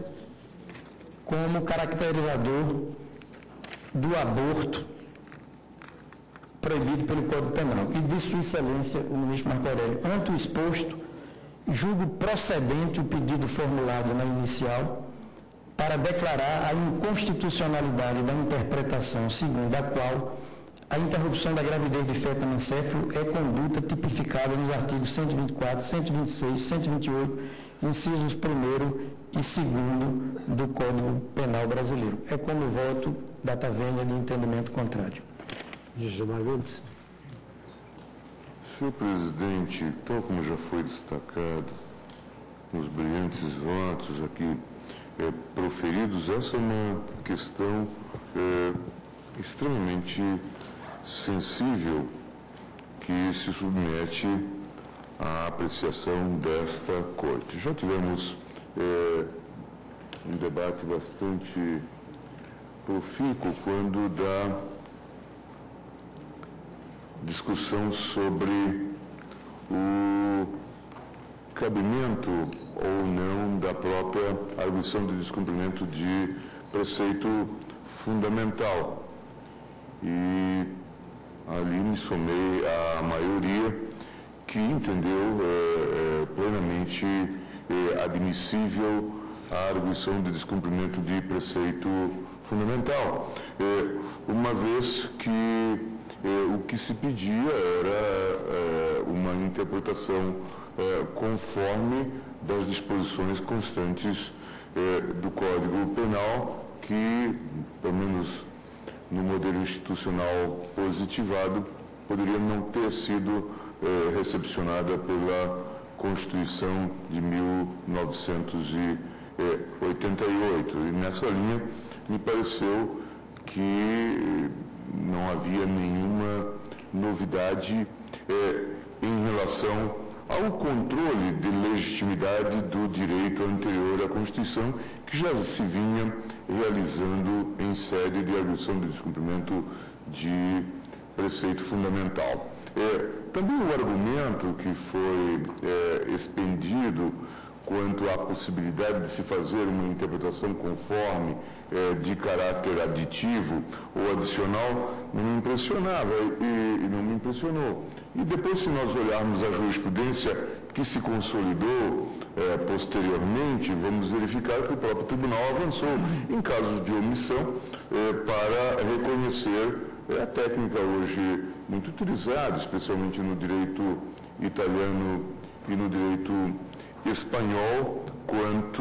C: como caracterizador do aborto proibido pelo Código Penal. E de Sua Excelência, o ministro Marco Aurélio, ante o exposto, julgo procedente o pedido formulado na inicial para declarar a inconstitucionalidade da interpretação segundo a qual a interrupção da gravidez de feto anencéfalo é conduta tipificada nos artigos cento e vinte e quatro, cento e vinte e seis, cento e vinte e oito, incisos primeiro e segundo do Código Penal Brasileiro. É como voto, data vênia de entendimento contrário.
A: Gilmar Mendes.
E: Senhor presidente, tal como já foi destacado nos brilhantes votos aqui é, proferidos, essa é uma questão é, extremamente sensível que se submete à apreciação desta Corte. Já tivemos é, um debate bastante profícuo quando da discussão sobre o cabimento ou não da própria arguição de descumprimento de preceito fundamental. E ali me somei à maioria que entendeu é, é, plenamente é, admissível a arguição de descumprimento de preceito fundamental, é, uma vez que é, o que se pedia era é, uma interpretação é, conforme das disposições constantes é, do Código Penal, que, pelo menos no modelo institucional positivado, poderia não ter sido eh, recepcionada pela Constituição de mil novecentos e oitenta e oito. E nessa linha, me pareceu que não havia nenhuma novidade eh, em relação ao controle de legitimidade do direito anterior à Constituição, que já se vinha realizando em sede de arguição de descumprimento de preceito fundamental. É, também o argumento que foi é, expendido quanto à possibilidade de se fazer uma interpretação conforme é, de caráter aditivo ou adicional não me impressionava e, e não me impressionou. E depois, se nós olharmos a jurisprudência que se consolidou é, posteriormente, vamos verificar que o próprio tribunal avançou em casos de omissão é, para reconhecer é, a técnica hoje muito utilizada, especialmente no direito italiano e no direito espanhol, quanto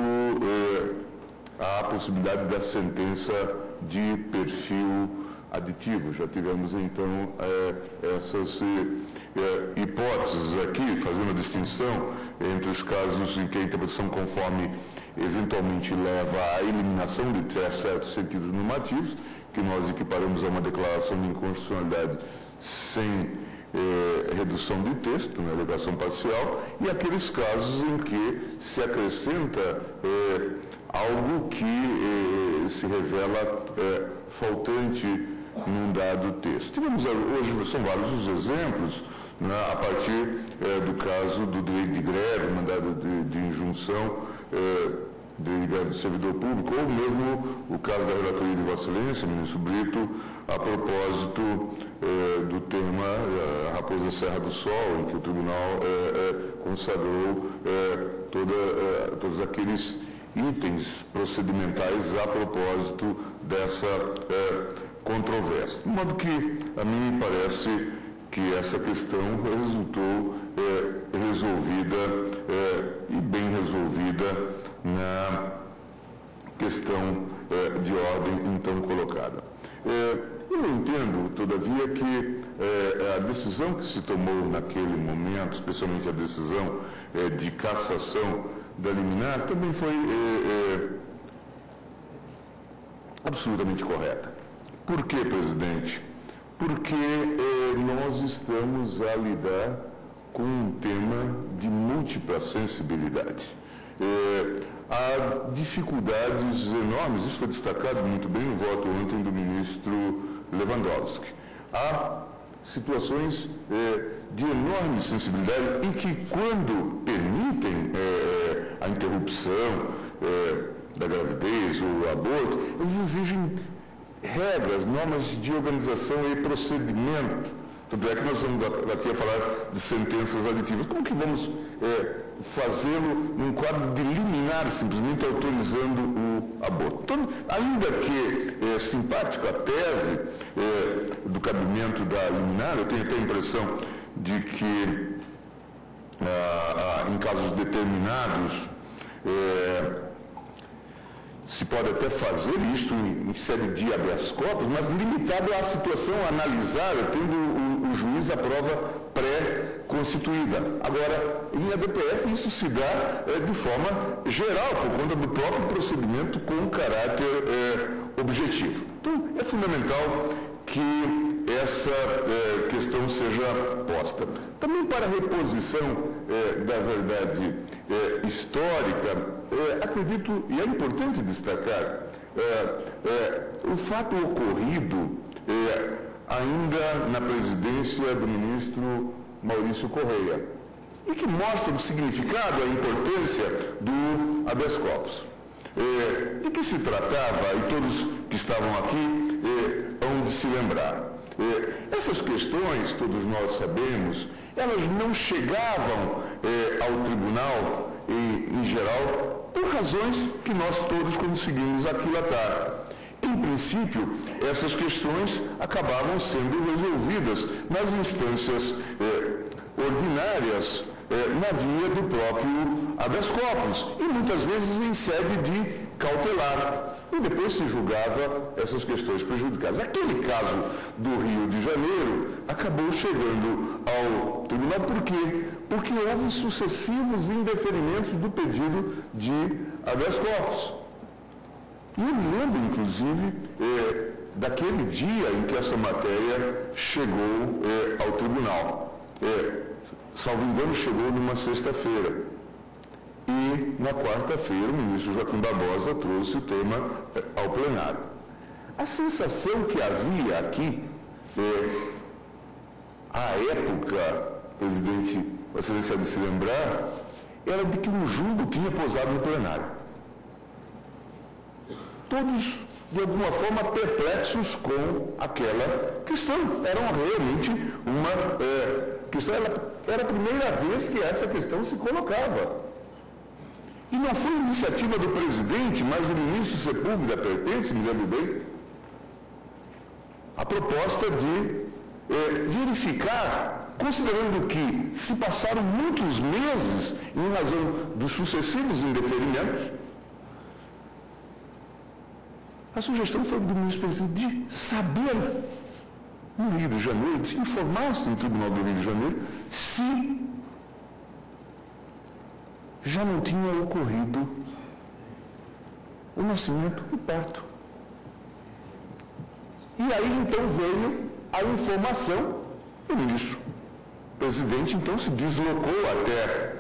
E: é, à possibilidade da sentença de perfil aditivo. Já tivemos, então, é, essas é, hipóteses aqui, fazendo a distinção entre os casos em que a interpretação conforme eventualmente leva à eliminação de certos sentidos normativos, que nós equiparamos a uma declaração de inconstitucionalidade sem é, redução de texto, na alegação parcial, e aqueles casos em que se acrescenta é, algo que é, se revela é, faltante num dado texto. Tivemos hoje, são vários os exemplos, né, a partir é, do caso do direito de greve, mandado de, de injunção, é, de greve do servidor público, ou mesmo o caso da relatoria de Vossa Excelência, ministro Brito, a propósito é, do tema é, Raposa Serra do Sol, em que o tribunal é, é, consagrou é, toda, é, todos aqueles itens procedimentais a propósito dessa é, controvérsia. De modo que, a mim me parece que essa questão resultou é, resolvida é, e bem resolvida na questão é, de ordem então colocada. É, eu entendo, todavia, que é, a decisão que se tomou naquele momento, especialmente a decisão é, de cassação da liminar, também foi é, é, absolutamente correta. Por quê, presidente? Porque eh, nós estamos a lidar com um tema de múltipla sensibilidade. Eh, há dificuldades enormes, isso foi destacado muito bem no voto ontem do ministro Lewandowski. Há situações eh, de enorme sensibilidade em que, quando permitem eh, a interrupção eh, da gravidez ou o aborto, eles exigem regras, normas de organização e procedimento Tanto é que nós vamos aqui a falar de sentenças aditivas. Como que vamos é, fazê-lo num quadro de liminar, simplesmente autorizando o aborto? Então, ainda que é simpática a tese é, do cabimento da liminar, eu tenho até a impressão de que, ah, ah, em casos determinados, é, se pode até fazer isto em, em série de habeas corpus, mas limitado à situação analisada, tendo o, o juiz a prova pré-constituída. Agora, em A D P F, isso se dá é, de forma geral, por conta do próprio procedimento com caráter é, objetivo. Então, é fundamental que essa é, questão seja posta. Também para a reposição é, da verdade é, histórica, é, acredito, e é importante destacar, é, é, o fato ocorrido é, ainda na presidência do ministro Maurício Correia, e que mostra o significado, a importância do habeas corpus. É, de que se tratava, e todos que estavam aqui é, hão de se lembrar. É, essas questões, todos nós sabemos, elas não chegavam é, ao tribunal, em, em geral, por razões que nós todos conseguimos aquilatar. Em princípio, essas questões acabavam sendo resolvidas nas instâncias é, ordinárias, é, na via do próprio habeas corpus, e muitas vezes em sede de cautelar. E depois se julgava essas questões prejudicadas. Aquele caso do Rio de Janeiro acabou chegando ao tribunal. Por quê? Porque houve sucessivos indeferimentos do pedido de habeas corpus. E eu me lembro, inclusive, é, daquele dia em que essa matéria chegou é, ao tribunal. É, salvo engano, chegou numa sexta-feira. E, na quarta-feira, o ministro Joaquim Barbosa trouxe o tema é, ao plenário. A sensação que havia aqui, é, à época, presidente, Vossa Excelência de se lembrar, era de que um jumbo tinha posado no plenário. Todos, de alguma forma, perplexos com aquela questão. Era realmente uma é, questão, era, era a primeira vez que essa questão se colocava. E não foi iniciativa do presidente, mas do ministro Sepúlveda Pertence, me lembro bem, a proposta de é, verificar, considerando que se passaram muitos meses em razão dos sucessivos indeferimentos, a sugestão foi do ministro presidente de saber, no Rio de Janeiro, de se informar-se no Tribunal do Rio de Janeiro, se já não tinha ocorrido o nascimento e parto. E aí, então, veio a informação, e o ministro presidente, então, se deslocou até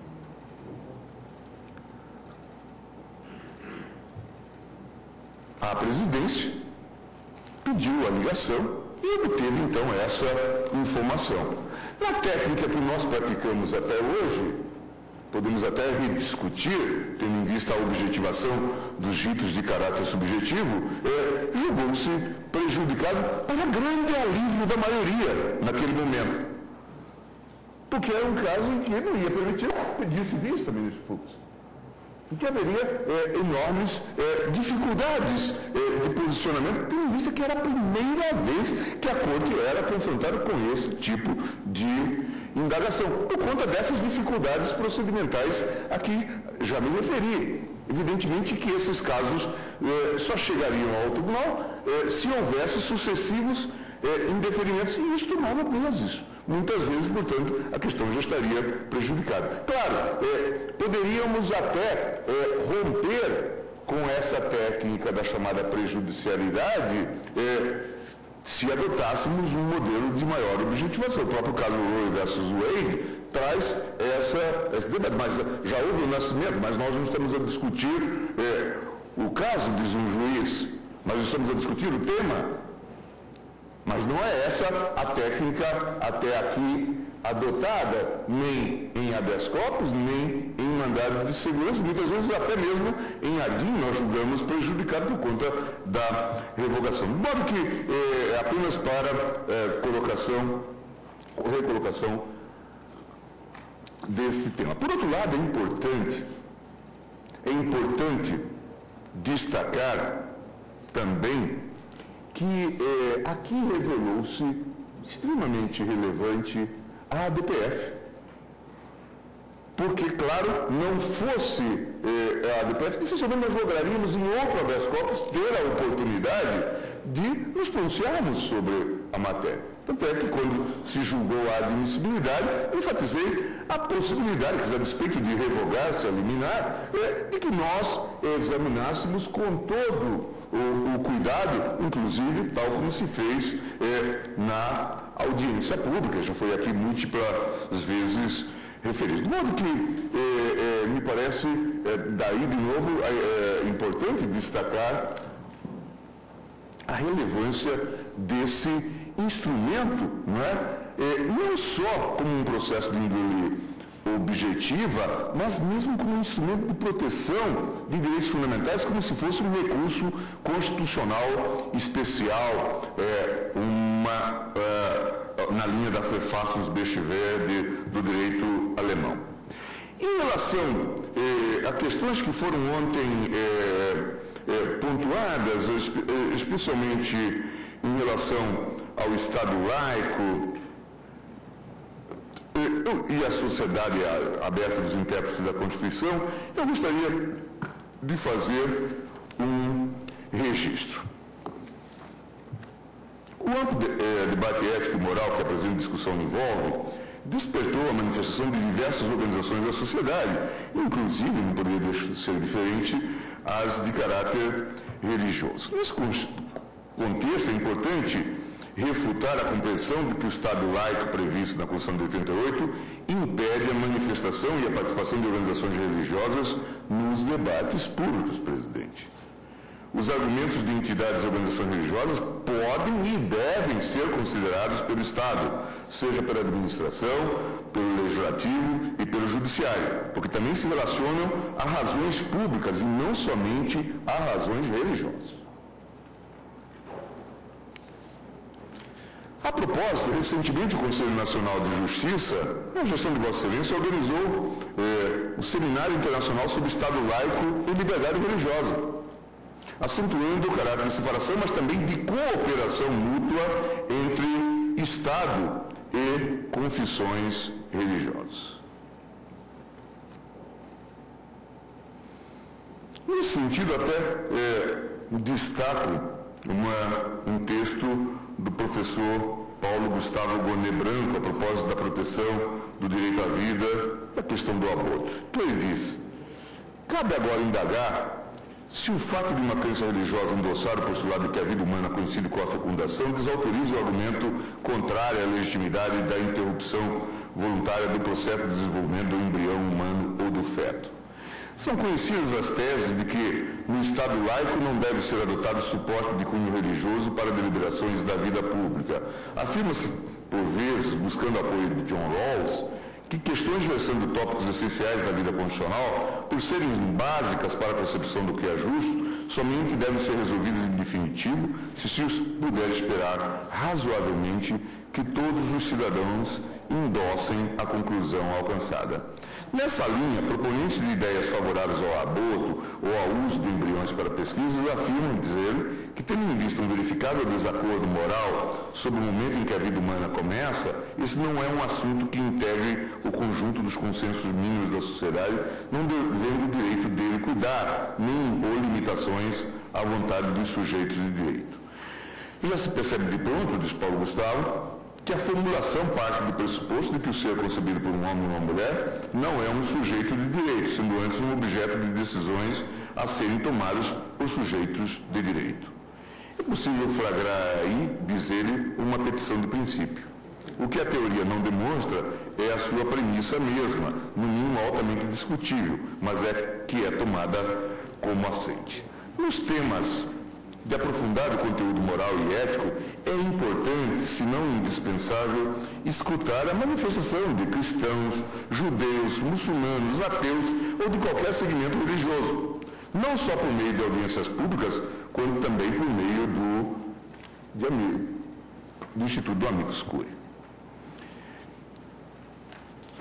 E: a presidência, pediu a ligação e obteve, então, essa informação. Na técnica que nós praticamos até hoje, podemos até rediscutir, tendo em vista a objetivação dos ritos de caráter subjetivo, é, julgou-se prejudicado para grande alívio da maioria naquele momento. Porque era um caso em que não ia permitir que pedisse vista, ministro Fux. Porque haveria é, enormes é, dificuldades é, de posicionamento, tendo em vista que era a primeira vez que a Corte era confrontada com esse tipo de indagação, por conta dessas dificuldades procedimentais a que já me referi. Evidentemente que esses casos eh, só chegariam ao tribunal eh, se houvesse sucessivos eh, indeferimentos, e isso tomava meses. Muitas vezes, portanto, a questão já estaria prejudicada. Claro, eh, poderíamos até eh, romper com essa técnica da chamada prejudicialidade, eh, se adotássemos um modelo de maior objetivação. O próprio caso Roe versus Wade traz essa, esse debate, mas já houve o nascimento, mas nós não estamos a discutir é, o caso, diz um juiz, mas estamos a discutir o tema. Mas não é essa a técnica até aqui adotada, nem em habeas corpus, nem em mandado de segurança, muitas vezes até mesmo em A D I M nós julgamos prejudicado por conta da revogação. De modo que, é, apenas para é, colocação recolocação desse tema. Por outro lado, é importante, é importante destacar também que eh, aqui revelou-se extremamente relevante a A D P F. Porque, claro, não fosse eh, a A D P F, dificilmente nós lograríamos em outro habeas corpus ter a oportunidade de nos pronunciarmos sobre a matéria. Tanto é que, quando se julgou a admissibilidade, enfatizei a possibilidade, que a despeito de revogar-se a liminar, é, de que nós examinássemos com todo o, o cuidado, inclusive, tal como se fez é, na audiência pública, já foi aqui múltiplas vezes referido. De modo que, é, é, me parece, é, daí, de novo, é, é importante destacar a relevância desse instrumento, não é? É, não só como um processo de índole objetiva, mas mesmo como um instrumento de proteção de direitos fundamentais, como se fosse um recurso constitucional especial, é, uma, é, na linha da Verfassungsbeschwerde do direito alemão. Em relação é, a questões que foram ontem é, é, pontuadas, especialmente em relação ao Estado laico e a sociedade aberta dos intérpretes da Constituição, eu gostaria de fazer um registro. O amplo debate ético e moral que a presente discussão envolve despertou a manifestação de diversas organizações da sociedade, inclusive, não poderia ser diferente, as de caráter religioso. Nesse contexto, é importante refutar a compreensão de que o Estado laico previsto na Constituição de oitenta e oito impede a manifestação e a participação de organizações religiosas nos debates públicos, presidente. Os argumentos de entidades e organizações religiosas podem e devem ser considerados pelo Estado, seja pela administração, pelo legislativo e pelo judiciário, porque também se relacionam a razões públicas e não somente a razões religiosas. A propósito, recentemente o Conselho Nacional de Justiça, na gestão de Vossa Excelência, organizou eh, o Seminário Internacional sobre Estado Laico e Liberdade Religiosa, acentuando o caráter de separação, mas também de cooperação mútua entre Estado e confissões religiosas. Nesse sentido, até eh, destaco uma, um texto do professor Paulo Gustavo Gonet Branco, a propósito da proteção do direito à vida, da questão do aborto. Então ele diz: cabe agora indagar se o fato de uma crença religiosa endossar o postulado de que a vida humana coincide com a fecundação desautoriza o argumento contrário à legitimidade da interrupção voluntária do processo de desenvolvimento do embrião humano ou do feto. São conhecidas as teses de que no Estado laico não deve ser adotado suporte de cunho religioso para deliberações da vida pública. Afirma-se, por vezes, buscando apoio de John Rawls, que questões versando tópicos essenciais da vida constitucional, por serem básicas para a concepção do que é justo, somente devem ser resolvidas em definitivo se se puder esperar razoavelmente que todos os cidadãos endossem a conclusão alcançada. Nessa linha, proponentes de ideias favoráveis ao aborto ou ao uso de embriões para pesquisas afirmam dizer que, tendo em vista um verificável desacordo moral sobre o momento em que a vida humana começa, esse não é um assunto que integre o conjunto dos consensos mínimos da sociedade, não devendo o direito dele cuidar, nem impor limitações à vontade dos sujeitos de direito. E já se percebe de pronto, diz Paulo Gustavo, que a formulação parte do pressuposto de que o ser concebido por um homem ou uma mulher não é um sujeito de direito, sendo antes um objeto de decisões a serem tomadas por sujeitos de direito. É possível flagrar aí, diz ele, uma petição de princípio. O que a teoria não demonstra é a sua premissa mesma, no mínimo altamente discutível, mas é que é tomada como assente. Nos temas de aprofundado conteúdo moral e ético, é importante, se não indispensável, escutar a manifestação de cristãos, judeus, muçulmanos, ateus ou de qualquer segmento religioso, não só por meio de audiências públicas, quanto também por meio do, de amigo, do Instituto do Amicus Curiae.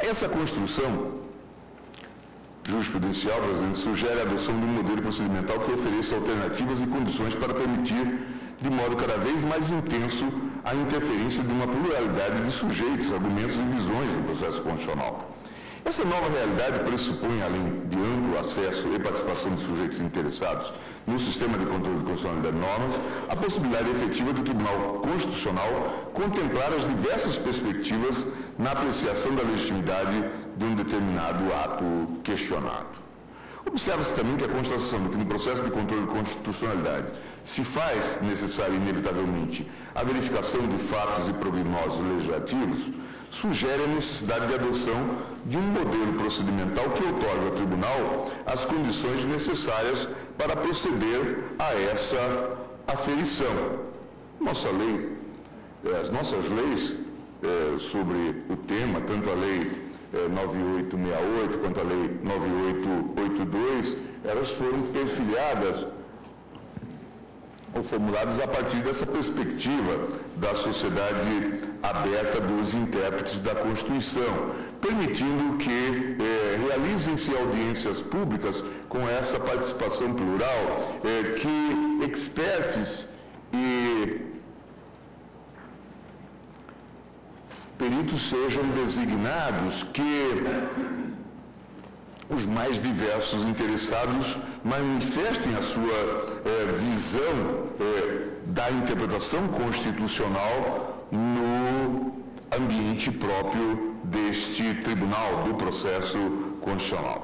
E: Essa construção jurisprudencial, presidente, sugere a adoção de um modelo procedimental que ofereça alternativas e condições para permitir, de modo cada vez mais intenso, a interferência de uma pluralidade de sujeitos, argumentos e visões no processo constitucional. Essa nova realidade pressupõe, além de amplo acesso e participação de sujeitos interessados no sistema de controle de constitucionalidade de normas, a possibilidade efetiva do Tribunal Constitucional contemplar as diversas perspectivas na apreciação da legitimidade de um determinado ato questionado. Observa-se também que a constatação de que no processo de controle de constitucionalidade se faz necessária inevitavelmente a verificação de fatos e prognósticos legislativos sugere a necessidade de adoção de um modelo procedimental que outorgue ao Tribunal as condições necessárias para proceder a essa aferição. Nossa lei, as nossas leis eh, sobre o tema, tanto a lei nove mil oitocentos e sessenta e oito, quanto a Lei nove mil oitocentos e oitenta e dois, elas foram perfilhadas ou formuladas a partir dessa perspectiva da sociedade aberta dos intérpretes da Constituição, permitindo que eh, realizem-se audiências públicas com essa participação plural, eh, que experts e peritos sejam designados, que os mais diversos interessados manifestem a sua eh, visão eh, da interpretação constitucional no ambiente próprio deste Tribunal do Processo Constitucional.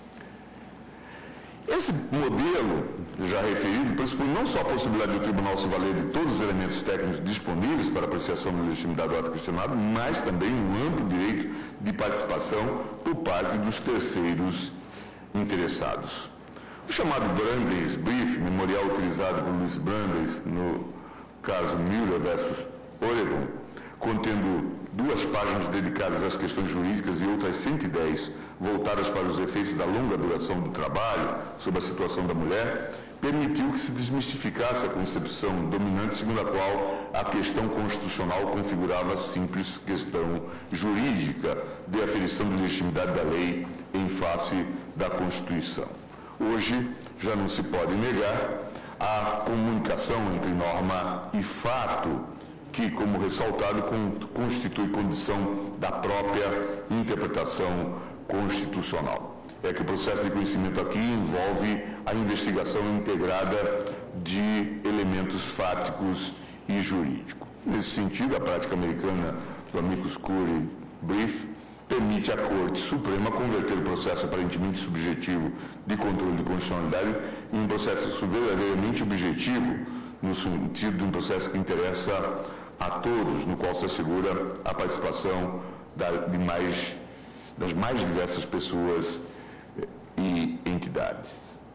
E: Esse modelo, já referido, pressupõe não só a possibilidade do Tribunal se valer de todos os elementos técnicos disponíveis para apreciação da legitimidade do ato questionado, mas também um amplo direito de participação por parte dos terceiros interessados. O chamado Brandeis Brief, memorial utilizado por Luiz Brandeis no caso Mueller versus Oregon, contendo duas páginas dedicadas às questões jurídicas e outras cento e dez voltadas para os efeitos da longa duração do trabalho sobre a situação da mulher, permitiu que se desmistificasse a concepção dominante segundo a qual a questão constitucional configurava a simples questão jurídica de aferição de legitimidade da lei em face da Constituição. Hoje, já não se pode negar a comunicação entre norma e fato, que, como ressaltado, constitui condição da própria interpretação constitucional. É que o processo de conhecimento aqui envolve a investigação integrada de elementos fáticos e jurídicos. Nesse sentido, a prática americana do amicus curiae brief permite à Corte Suprema converter o processo aparentemente subjetivo de controle de constitucionalidade em um processo verdadeiramente objetivo, no sentido de um processo que interessa a todos, no qual se assegura a participação da, de mais, das mais diversas pessoas e entidades.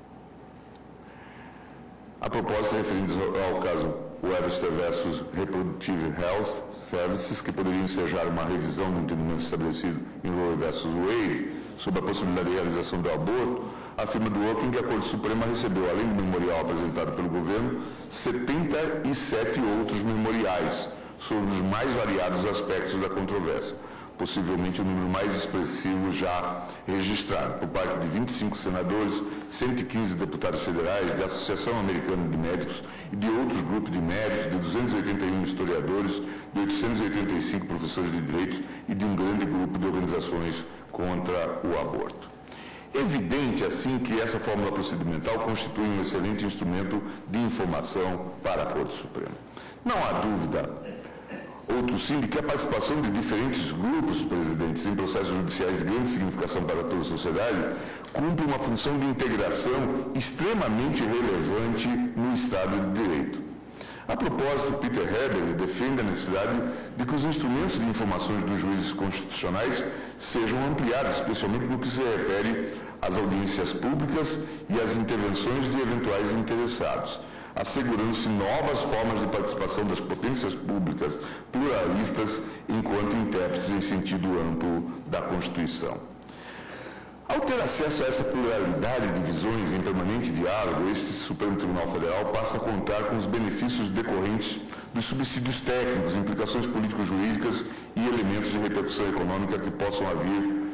E: A propósito, referindo ao caso Webster versus Reproductive Health Services, que poderia ensejar uma revisão do entendimento estabelecido em Roe versus Wade sobre a possibilidade de realização do aborto, afirma Dworkin que a Corte Suprema recebeu, além do memorial apresentado pelo governo, setenta e sete outros memoriais sobre os mais variados aspectos da controvérsia, possivelmente o número mais expressivo já registrado, por parte de vinte e cinco senadores, cento e quinze deputados federais, da Associação Americana de Médicos e de outros grupos de médicos, de duzentos e oitenta e um historiadores, de oitocentos e oitenta e cinco professores de direitos e de um grande grupo de organizações contra o aborto. Evidente, assim, que essa fórmula procedimental constitui um excelente instrumento de informação para a Corte Suprema. Não há dúvida, outro sim, de que a participação de diferentes grupos presidentes em processos judiciais de grande significação para toda a sociedade cumpre uma função de integração extremamente relevante no Estado de Direito. A propósito, Peter Heber defende a necessidade de que os instrumentos de informações dos juízes constitucionais sejam ampliados, especialmente no que se refere às audiências públicas e às intervenções de eventuais interessados, assegurando-se novas formas de participação das potências públicas pluralistas enquanto intérpretes em sentido amplo da Constituição. Ao ter acesso a essa pluralidade de visões em permanente diálogo, este Supremo Tribunal Federal passa a contar com os benefícios decorrentes dos subsídios técnicos, implicações político-jurídicas e elementos de repercussão econômica que possam vir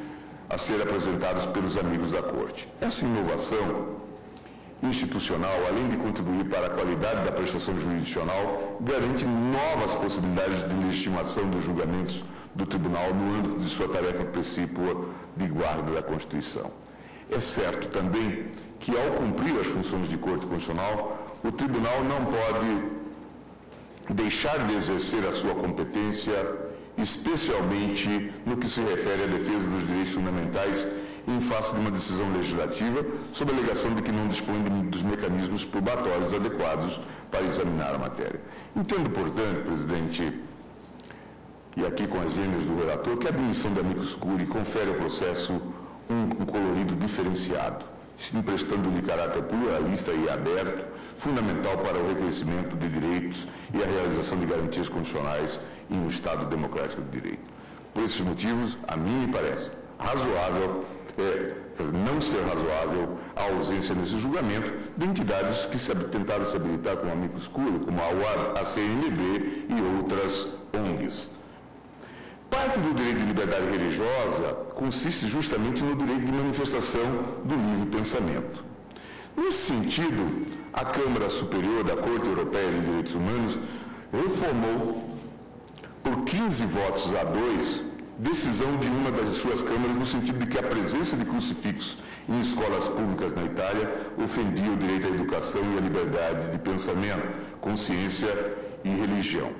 E: a ser apresentados pelos amigos da Corte. Essa inovação institucional, além de contribuir para a qualidade da prestação jurisdicional, garante novas possibilidades de legitimação dos julgamentos do Tribunal no âmbito de sua tarefa precípua de guarda da Constituição. É certo também que, ao cumprir as funções de Corte Constitucional, o Tribunal não pode deixar de exercer a sua competência, especialmente no que se refere à defesa dos direitos fundamentais em face de uma decisão legislativa, sob a alegação de que não dispõe dos mecanismos probatórios adequados para examinar a matéria. Entendo, portanto, presidente, e aqui com as vênias do relator, que a admissão da amicus curiae confere ao processo um, um colorido diferenciado, emprestando-lhe caráter pluralista e aberto, fundamental para o reconhecimento de direitos e a realização de garantias constitucionais em um Estado democrático de direito. Por esses motivos, a mim me parece razoável, é, não ser razoável a ausência nesse julgamento de entidades que se tentaram se habilitar como amicus curiae, como a C N B e outras O N Gs. Parte do direito de liberdade religiosa consiste justamente no direito de manifestação do livre pensamento. Nesse sentido, a Câmara Superior da Corte Europeia de Direitos Humanos reformou, por quinze votos a dois, decisão de uma das suas câmaras no sentido de que a presença de crucifixos em escolas públicas na Itália ofendia o direito à educação e à liberdade de pensamento, consciência e religião.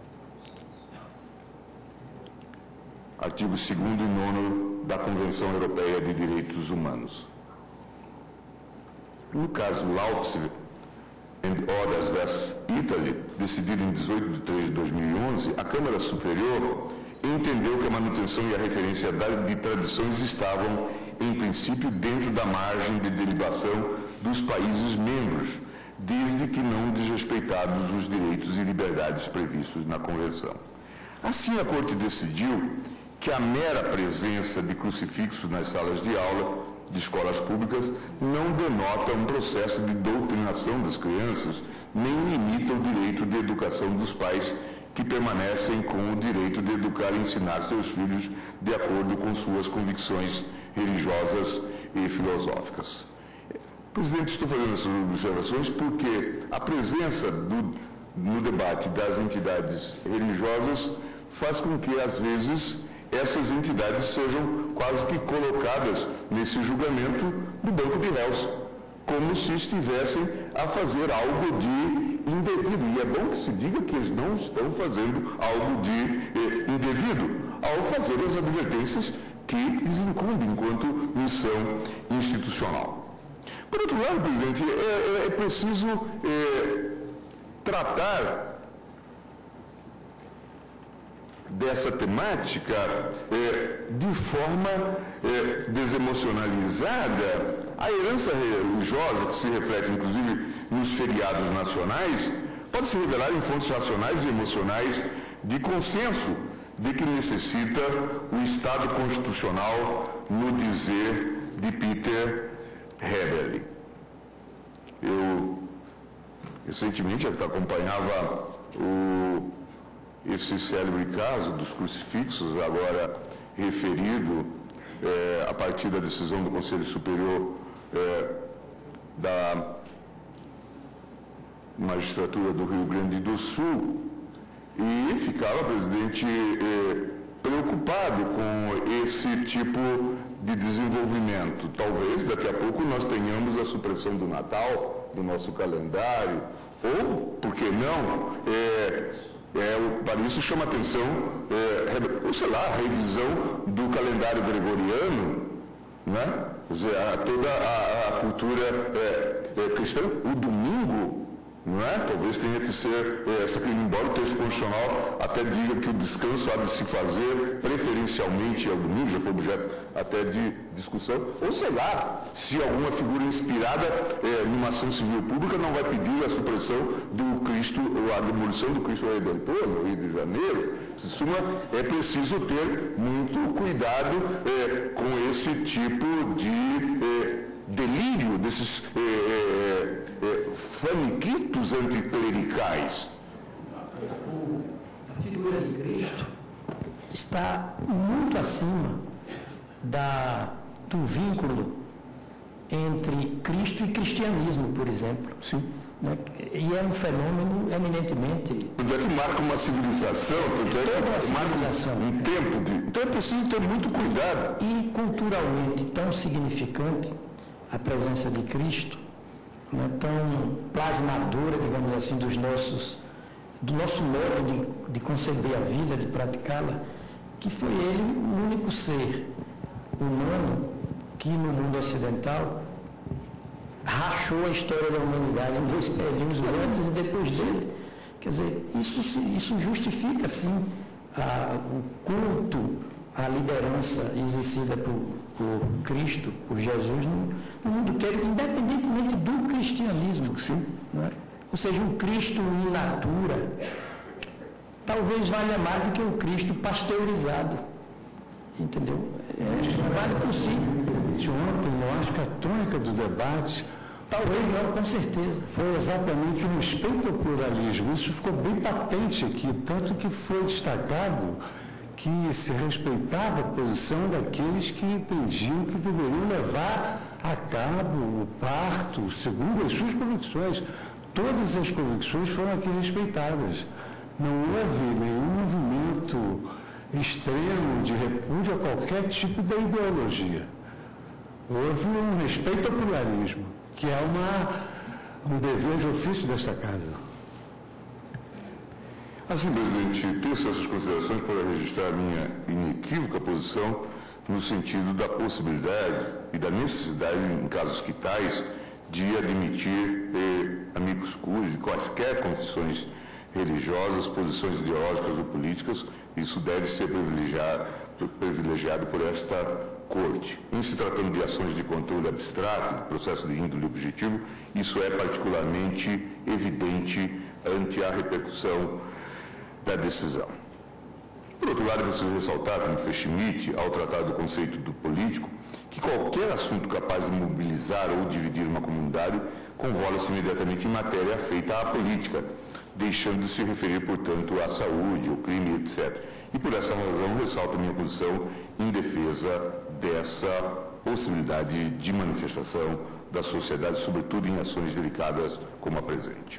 E: Artigos segundo e nono da Convenção Europeia de Direitos Humanos. No caso Lautz and Others versus Italy, decidido em dezoito de três de dois mil e onze, a Câmara Superior entendeu que a manutenção e a referência de tradições estavam, em princípio, dentro da margem de deliberação dos países membros, desde que não desrespeitados os direitos e liberdades previstos na Convenção. Assim, a Corte decidiu que a mera presença de crucifixos nas salas de aula de escolas públicas não denota um processo de doutrinação das crianças, nem limita o direito de educação dos pais, que permanecem com o direito de educar e ensinar seus filhos de acordo com suas convicções religiosas e filosóficas. Presidente, estou fazendo essas observações porque a presença do, no debate das entidades religiosas faz com que, às vezes, essas entidades sejam quase que colocadas nesse julgamento do banco de réus, como se estivessem a fazer algo de indevido. E é bom que se diga que eles não estão fazendo algo de eh, indevido ao fazer as advertências que lhes incumbem enquanto missão institucional. Por outro lado, presidente, é, é preciso é, tratar dessa temática é, de forma é, desemocionalizada. A herança religiosa, que se reflete inclusive nos feriados nacionais, pode se revelar em fontes racionais e emocionais de consenso de que necessita o Estado constitucional, no dizer de Peter Heberle. Eu recentemente acompanhava o esse célebre caso dos crucifixos, agora referido é, a partir da decisão do Conselho Superior é, da Magistratura do Rio Grande do Sul, e ficava, presidente, é, preocupado com esse tipo de desenvolvimento. Talvez daqui a pouco nós tenhamos a supressão do Natal, do nosso calendário, ou, por que não, é, É, para isso chama atenção, é, ou sei lá, a revisão do calendário gregoriano, né? Quer dizer, a, toda a, a cultura é, é, cristã, o domingo, não é? Talvez tenha que ser, é, essa, embora o texto constitucional até diga que o descanso há de se fazer preferencialmente ao domingo, já foi objeto até de discussão, ou sei lá, se alguma figura inspirada é, numa ação civil pública não vai pedir a supressão do Cristo, ou a demolição do Cristo Redentor no Rio de Janeiro. Em suma, é preciso ter muito cuidado é, com esse tipo de é, delírio, desses é, é, é, faniquitos anticlericais.
A: A figura de Cristo está muito acima
C: da, do vínculo entre Cristo e cristianismo, por exemplo.
E: Sim.
C: Né? E é um fenômeno eminentemente...
E: Tanto é que marca uma civilização, tanto é
C: Toda uma
E: que marca
C: civilização.
E: um tempo de... Então é preciso ter muito cuidado.
C: E culturalmente tão significante a presença de Cristo, né? Tão plasmadora, digamos assim, dos nossos, do nosso modo de, de conceber a vida, de praticá-la, que foi ele o único ser humano que no mundo ocidental rachou a história da humanidade em dois períodos, antes e depois dele. Quer dizer, isso, isso justifica, sim, a, o culto, a liderança exercida por, por Cristo, por Jesus, no, no mundo inteiro, independentemente do cristianismo. Sim. Não é? Ou seja, um Cristo in natura talvez valha mais do que o Cristo pasteurizado. Entendeu? É, vale por si.
A: De ontem, eu acho que a tônica do debate
C: Talvez não, com certeza.
A: foi exatamente o respeito ao pluralismo. Isso ficou bem patente aqui, tanto que foi destacado que se respeitava a posição daqueles que entendiam que deveriam levar a cabo o parto segundo as suas convicções. Todas as convicções foram aqui respeitadas. Não houve nenhum movimento extremo de repúdio a qualquer tipo de ideologia. Houve um respeito ao pluralismo, que é uma, um dever de ofício desta casa.
E: Assim, presidente, teço essas considerações para registrar a minha inequívoca posição no sentido da possibilidade e da necessidade, em casos que tais, de admitir eh, amigos cujos de quaisquer confissões religiosas, posições ideológicas ou políticas. Isso deve ser privilegiado, privilegiado por esta Corte. Em se tratando de ações de controle abstrato, de processo de índole objetivo, isso é particularmente evidente ante a repercussão da decisão. Por outro lado, é preciso ressaltar, como fez Schmitt, ao tratar do conceito do político, que qualquer assunto capaz de mobilizar ou dividir uma comunidade convola-se imediatamente em matéria afeita à política, deixando de se referir, portanto, à saúde, ao crime, etcétera. E por essa razão, ressalto a minha posição em defesa dessa possibilidade de manifestação da sociedade, sobretudo em ações delicadas como a presente.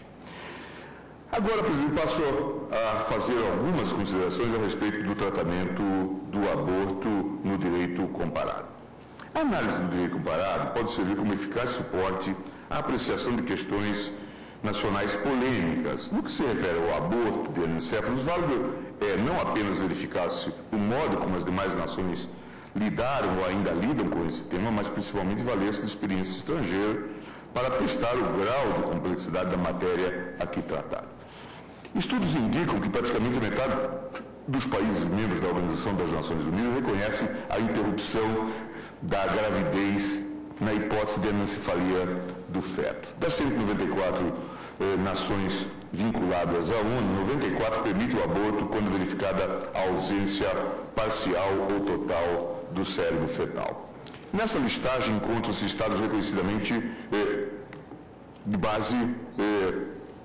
E: Agora, presidente, passo a fazer algumas considerações a respeito do tratamento do aborto no direito comparado. A análise do direito comparado pode servir como eficaz suporte à apreciação de questões nacionais polêmicas. No que se refere ao aborto de anencéfalos, válido é não apenas verificar-se o modo como as demais nações lidaram ou ainda lidam com esse tema, mas principalmente valer-se de experiência estrangeira para testar o grau de complexidade da matéria aqui tratada. Estudos indicam que praticamente a metade dos países membros da Organização das Nações Unidas reconhece a interrupção da gravidez na hipótese de anencefalia do feto. Das cento e noventa e quatro eh, nações vinculadas à ONU, noventa e quatro permitem o aborto quando verificada a ausência parcial ou total do cérebro fetal. Nessa listagem encontram-se estados reconhecidamente eh, de base eh,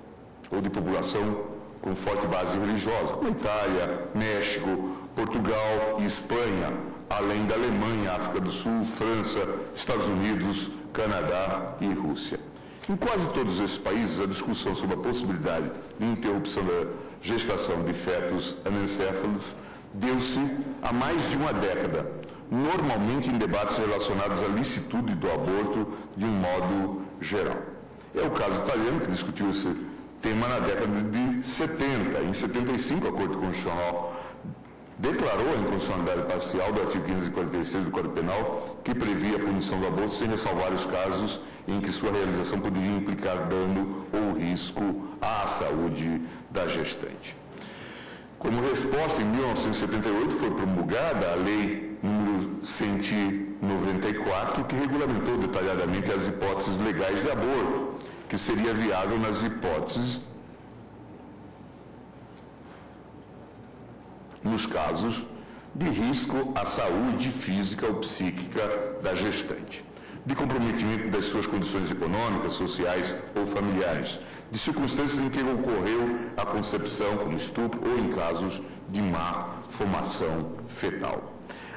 E: ou de população com forte base religiosa, como Itália, México, Portugal e Espanha, além da Alemanha, África do Sul, França, Estados Unidos, Canadá e Rússia. Em quase todos esses países, a discussão sobre a possibilidade de interrupção da gestação de fetos anencéfalos deu-se há mais de uma década, normalmente em debates relacionados à licitude do aborto de um modo geral. É o caso italiano, que discutiu esse tema na década de setenta. Em setenta e cinco, a Corte Constitucional declarou a inconstitucionalidade parcial do artigo quinhentos e quarenta e seis do Código Penal, que previa a punição do aborto sem ressalvar os casos em que sua realização poderia implicar dano ou risco à saúde da gestante. Como resposta, em mil novecentos e setenta e oito, foi promulgada a Lei número cento e noventa e quatro, que regulamentou detalhadamente as hipóteses legais de aborto, que seria viável nas hipóteses nos casos de risco à saúde física ou psíquica da gestante, de comprometimento das suas condições econômicas, sociais ou familiares, de circunstâncias em que ocorreu a concepção como estupro ou em casos de má formação fetal.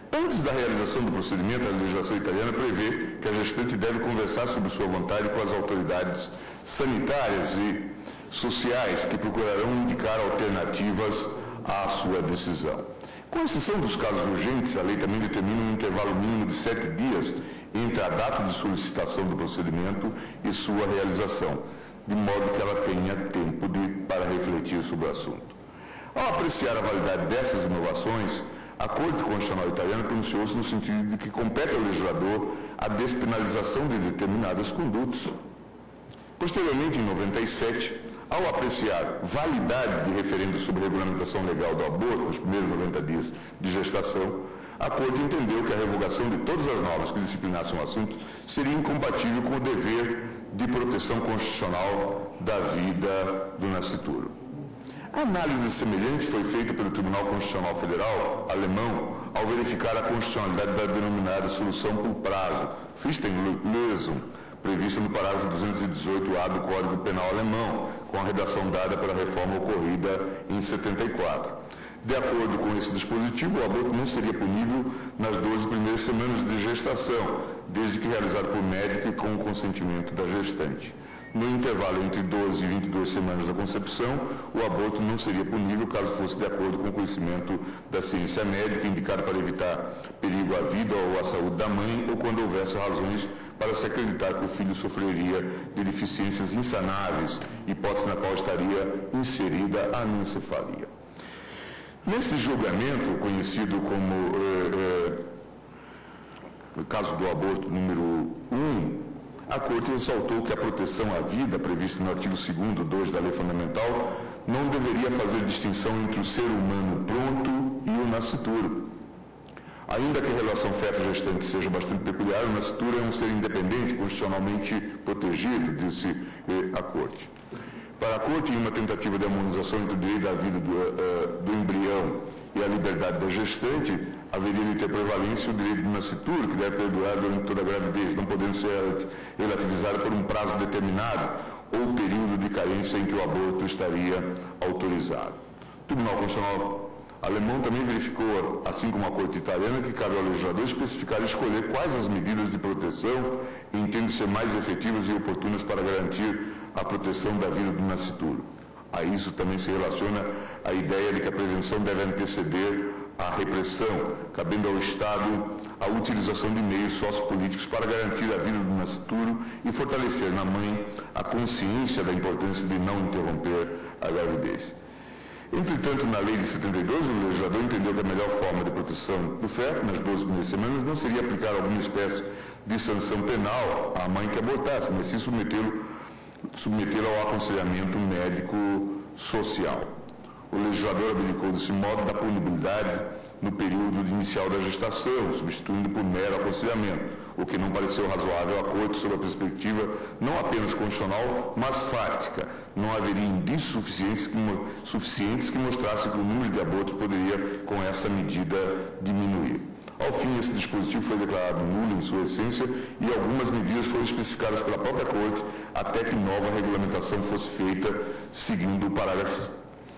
E: Antes da realização do procedimento, a legislação italiana prevê que a gestante deve conversar sobre sua vontade com as autoridades sanitárias e sociais que procurarão indicar alternativas à sua decisão. Com exceção dos casos urgentes, a lei também determina um intervalo mínimo de sete dias entre a data de solicitação do procedimento e sua realização, de modo que ela tenha tempo de, para refletir sobre o assunto. Ao apreciar a validade dessas inovações, a Corte Constitucional Italiana pronunciou-se no sentido de que compete ao legislador a despenalização de determinadas condutas. Posteriormente, em noventa e sete, ao apreciar validade de referendo sobre regulamentação legal do aborto nos primeiros noventa dias de gestação, a Corte entendeu que a revogação de todas as normas que disciplinassem o assunto seria incompatível com o dever de proteção constitucional da vida do nascituro. A análise semelhante foi feita pelo Tribunal Constitucional Federal alemão ao verificar a constitucionalidade da denominada solução por prazo, Fristenlösung, prevista no parágrafo duzentos e dezoito A do Código Penal alemão, com a redação dada pela reforma ocorrida em setenta e quatro. De acordo com esse dispositivo, o aborto não seria punível nas doze primeiras semanas de gestação, desde que realizado por médico e com o consentimento da gestante. No intervalo entre doze e vinte e duas semanas da concepção, o aborto não seria punível caso fosse de acordo com o conhecimento da ciência médica, indicado para evitar perigo à vida ou à saúde da mãe, ou quando houvesse razões para se acreditar que o filho sofreria de deficiências insanáveis, hipótese na qual estaria inserida a anencefalia. Nesse julgamento, conhecido como eh, eh, o caso do aborto número um, a Corte ressaltou que a proteção à vida, prevista no artigo segundo, dois da Lei Fundamental, não deveria fazer distinção entre o ser humano pronto e o nascituro. Ainda que a relação feto-gestante seja bastante peculiar, o nascituro é um ser independente, constitucionalmente protegido, disse eh, a Corte. Para a Corte, em uma tentativa de harmonização entre o direito à vida do, uh, do embrião e a liberdade da gestante, haveria de ter prevalência o direito do nascituro, que deve perdurar durante toda a gravidez, não podendo ser relativizado por um prazo determinado ou período de carência em que o aborto estaria autorizado. O Tribunal Constitucional alemão também verificou, assim como a Corte italiana, que cabe ao legislador especificar e escolher quais as medidas de proteção entendem ser mais efetivas e oportunas para garantir a proteção da vida do nascituro. A isso também se relaciona a ideia de que a prevenção deve anteceder a repressão, cabendo ao Estado a utilização de meios sociopolíticos para garantir a vida do nascituro e fortalecer na mãe a consciência da importância de não interromper a gravidez. Entretanto, na lei de setenta e dois, o legislador entendeu que a melhor forma de proteção do feto, nas doze primeiras semanas, não seria aplicar alguma espécie de sanção penal à mãe que abortasse, mas sim submetê-lo submetê-lo ao aconselhamento médico-social. O legislador abdicou desse modo da punibilidade no período inicial da gestação, substituindo por mero aconselhamento, o que não pareceu razoável à Corte sob a perspectiva não apenas constitucional, mas fática. Não haveria indícios suficientes que, suficientes que mostrassem que o número de abortos poderia, com essa medida, diminuir. Ao fim, esse dispositivo foi declarado nulo em sua essência e algumas medidas foram especificadas pela própria Corte até que nova regulamentação fosse feita, seguindo o parágrafo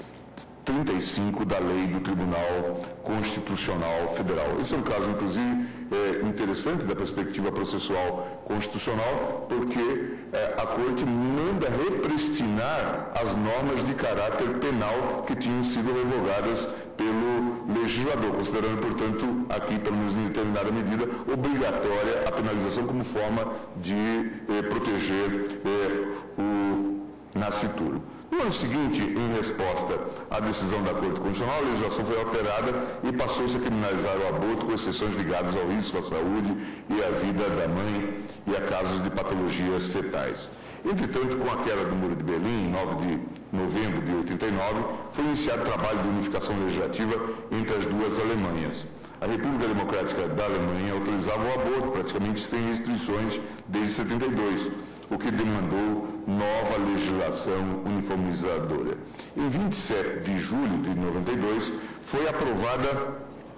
E: trinta e cinco da Lei do Tribunal Constitucional Federal. Esse é um caso, inclusive, é, interessante da perspectiva processual constitucional, porque é, a Corte manda repristinar as normas de caráter penal que tinham sido revogadas pelo legislador, considerando, portanto, aqui, pelo menos em determinada medida, obrigatória a penalização como forma de eh, proteger eh, o nascituro. No ano seguinte, em resposta à decisão da Corte Constitucional, a legislação foi alterada e passou-se a criminalizar o aborto com exceções ligadas ao risco à saúde e à vida da mãe e a casos de patologias fetais. Entretanto, com a queda do Muro de Berlim, em nove de novembro de oitenta e nove, foi iniciado o trabalho de unificação legislativa entre as duas Alemanhas. A República Democrática da Alemanha autorizava o aborto, praticamente sem restrições, desde setenta e dois, o que demandou nova legislação uniformizadora. Em vinte e sete de julho de noventa e dois, foi aprovada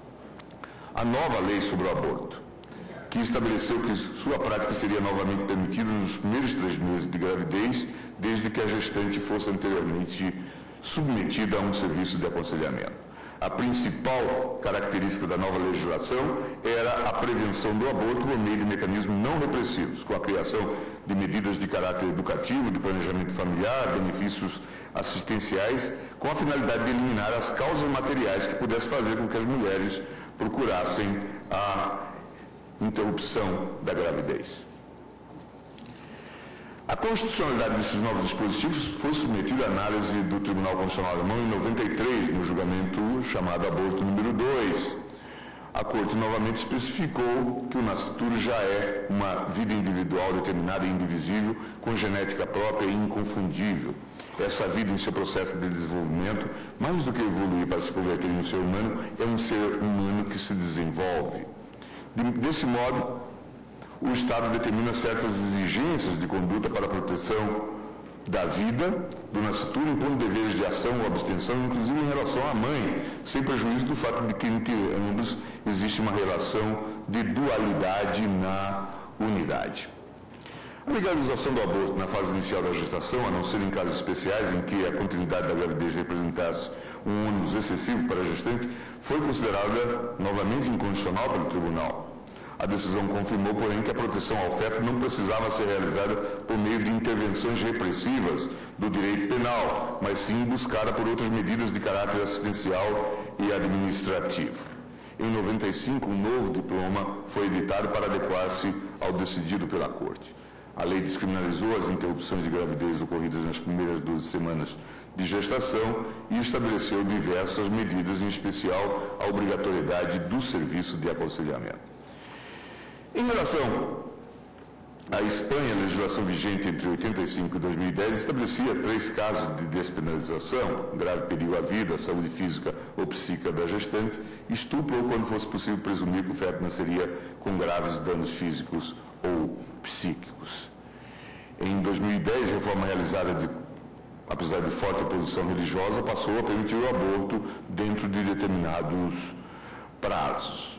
E: a nova lei sobre o aborto, que estabeleceu que sua prática seria novamente permitida nos primeiros três meses de gravidez, desde que a gestante fosse anteriormente submetida a um serviço de aconselhamento. A principal característica da nova legislação era a prevenção do aborto por meio de mecanismos não repressivos, com a criação de medidas de caráter educativo, de planejamento familiar, benefícios assistenciais, com a finalidade de eliminar as causas materiais que pudessem fazer com que as mulheres procurassem a interrupção da gravidez. A constitucionalidade desses novos dispositivos foi submetida à análise do Tribunal Constitucional Alemão em noventa e três, no julgamento chamado aborto número dois. A Corte novamente especificou que o nascituro já é uma vida individual determinada e indivisível, com genética própria e inconfundível. Essa vida, em seu processo de desenvolvimento, mais do que evoluir para se converter em um ser humano, é um ser humano que se desenvolve. De, desse modo, o Estado determina certas exigências de conduta para a proteção da vida do nascituro, impondo deveres de ação ou abstenção, inclusive em relação à mãe, sem prejuízo do fato de que entre ambos existe uma relação de dualidade na unidade. A legalização do aborto na fase inicial da gestação, a não ser em casos especiais em que a continuidade da gravidez representasse um ônus excessivo para a gestante, foi considerada novamente incondicional pelo tribunal. A decisão confirmou, porém, que a proteção ao feto não precisava ser realizada por meio de intervenções repressivas do direito penal, mas sim buscada por outras medidas de caráter assistencial e administrativo. Em noventa e cinco, um novo diploma foi editado para adequar-se ao decidido pela Corte. A lei descriminalizou as interrupções de gravidez ocorridas nas primeiras doze semanas de gestação e estabeleceu diversas medidas, em especial a obrigatoriedade do serviço de aconselhamento. Em relação à Espanha, a legislação vigente entre oitenta e cinco e dois mil e dez estabelecia três casos de despenalização: grave perigo à vida, saúde física ou psíquica da gestante, estupro ou quando fosse possível presumir que o feto nasceria com graves danos físicos ou psíquicos. Em dois mil e dez, a reforma realizada, de, apesar de forte oposição religiosa, passou a permitir o aborto dentro de determinados prazos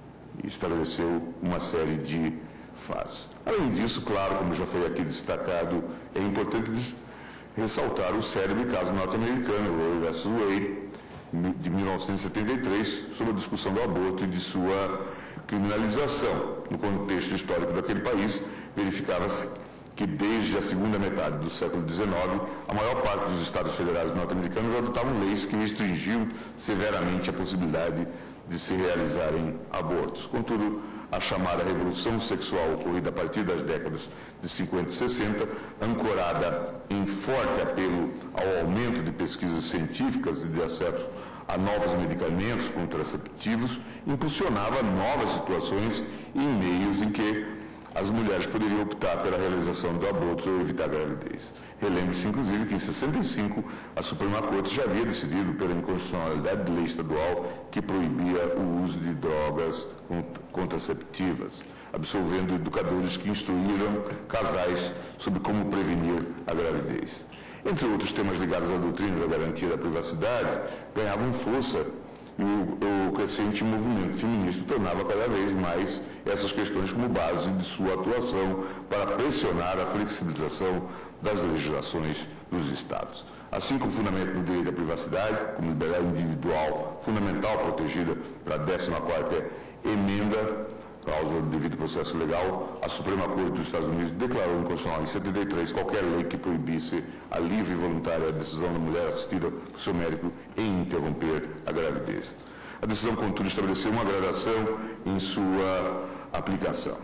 E: e estabeleceu uma série de fases. Além disso, claro, como já foi aqui destacado, é importante ressaltar o célebre caso norte-americano, Roe versus Wade, de mil novecentos e setenta e três, sobre a discussão do aborto e de sua criminalização. No contexto histórico daquele país, verificava-se que desde a segunda metade do século dezenove, a maior parte dos estados federais norte-americanos adotavam leis que restringiam severamente a possibilidade de se realizarem abortos. Contudo, a chamada revolução sexual ocorrida a partir das décadas de cinquenta e sessenta, ancorada em forte apelo ao aumento de pesquisas científicas e de acesso a novos medicamentos contraceptivos, impulsionava novas situações e meios em que as mulheres poderiam optar pela realização do aborto ou evitar a gravidez. Relembre-se, inclusive, que em sessenta e cinco a Suprema Corte já havia decidido pela inconstitucionalidade de lei estadual que proibia o uso de drogas contraceptivas, absolvendo educadores que instruíram casais sobre como prevenir a gravidez. Entre outros temas ligados à doutrina da garantia da privacidade, ganhavam força e o, o crescente movimento feminista tornava cada vez mais essas questões como base de sua atuação para pressionar a flexibilização das legislações dos Estados. Assim como o fundamento do direito à privacidade, como liberdade individual fundamental protegida pela décima quarta emenda, cláusula do devido processo legal, a Suprema Corte dos Estados Unidos declarou inconstitucional em setenta e três qualquer lei que proibisse a livre e voluntária decisão da mulher assistida por seu médico em interromper a gravidez. A decisão, contudo, estabeleceu uma gradação em sua aplicação.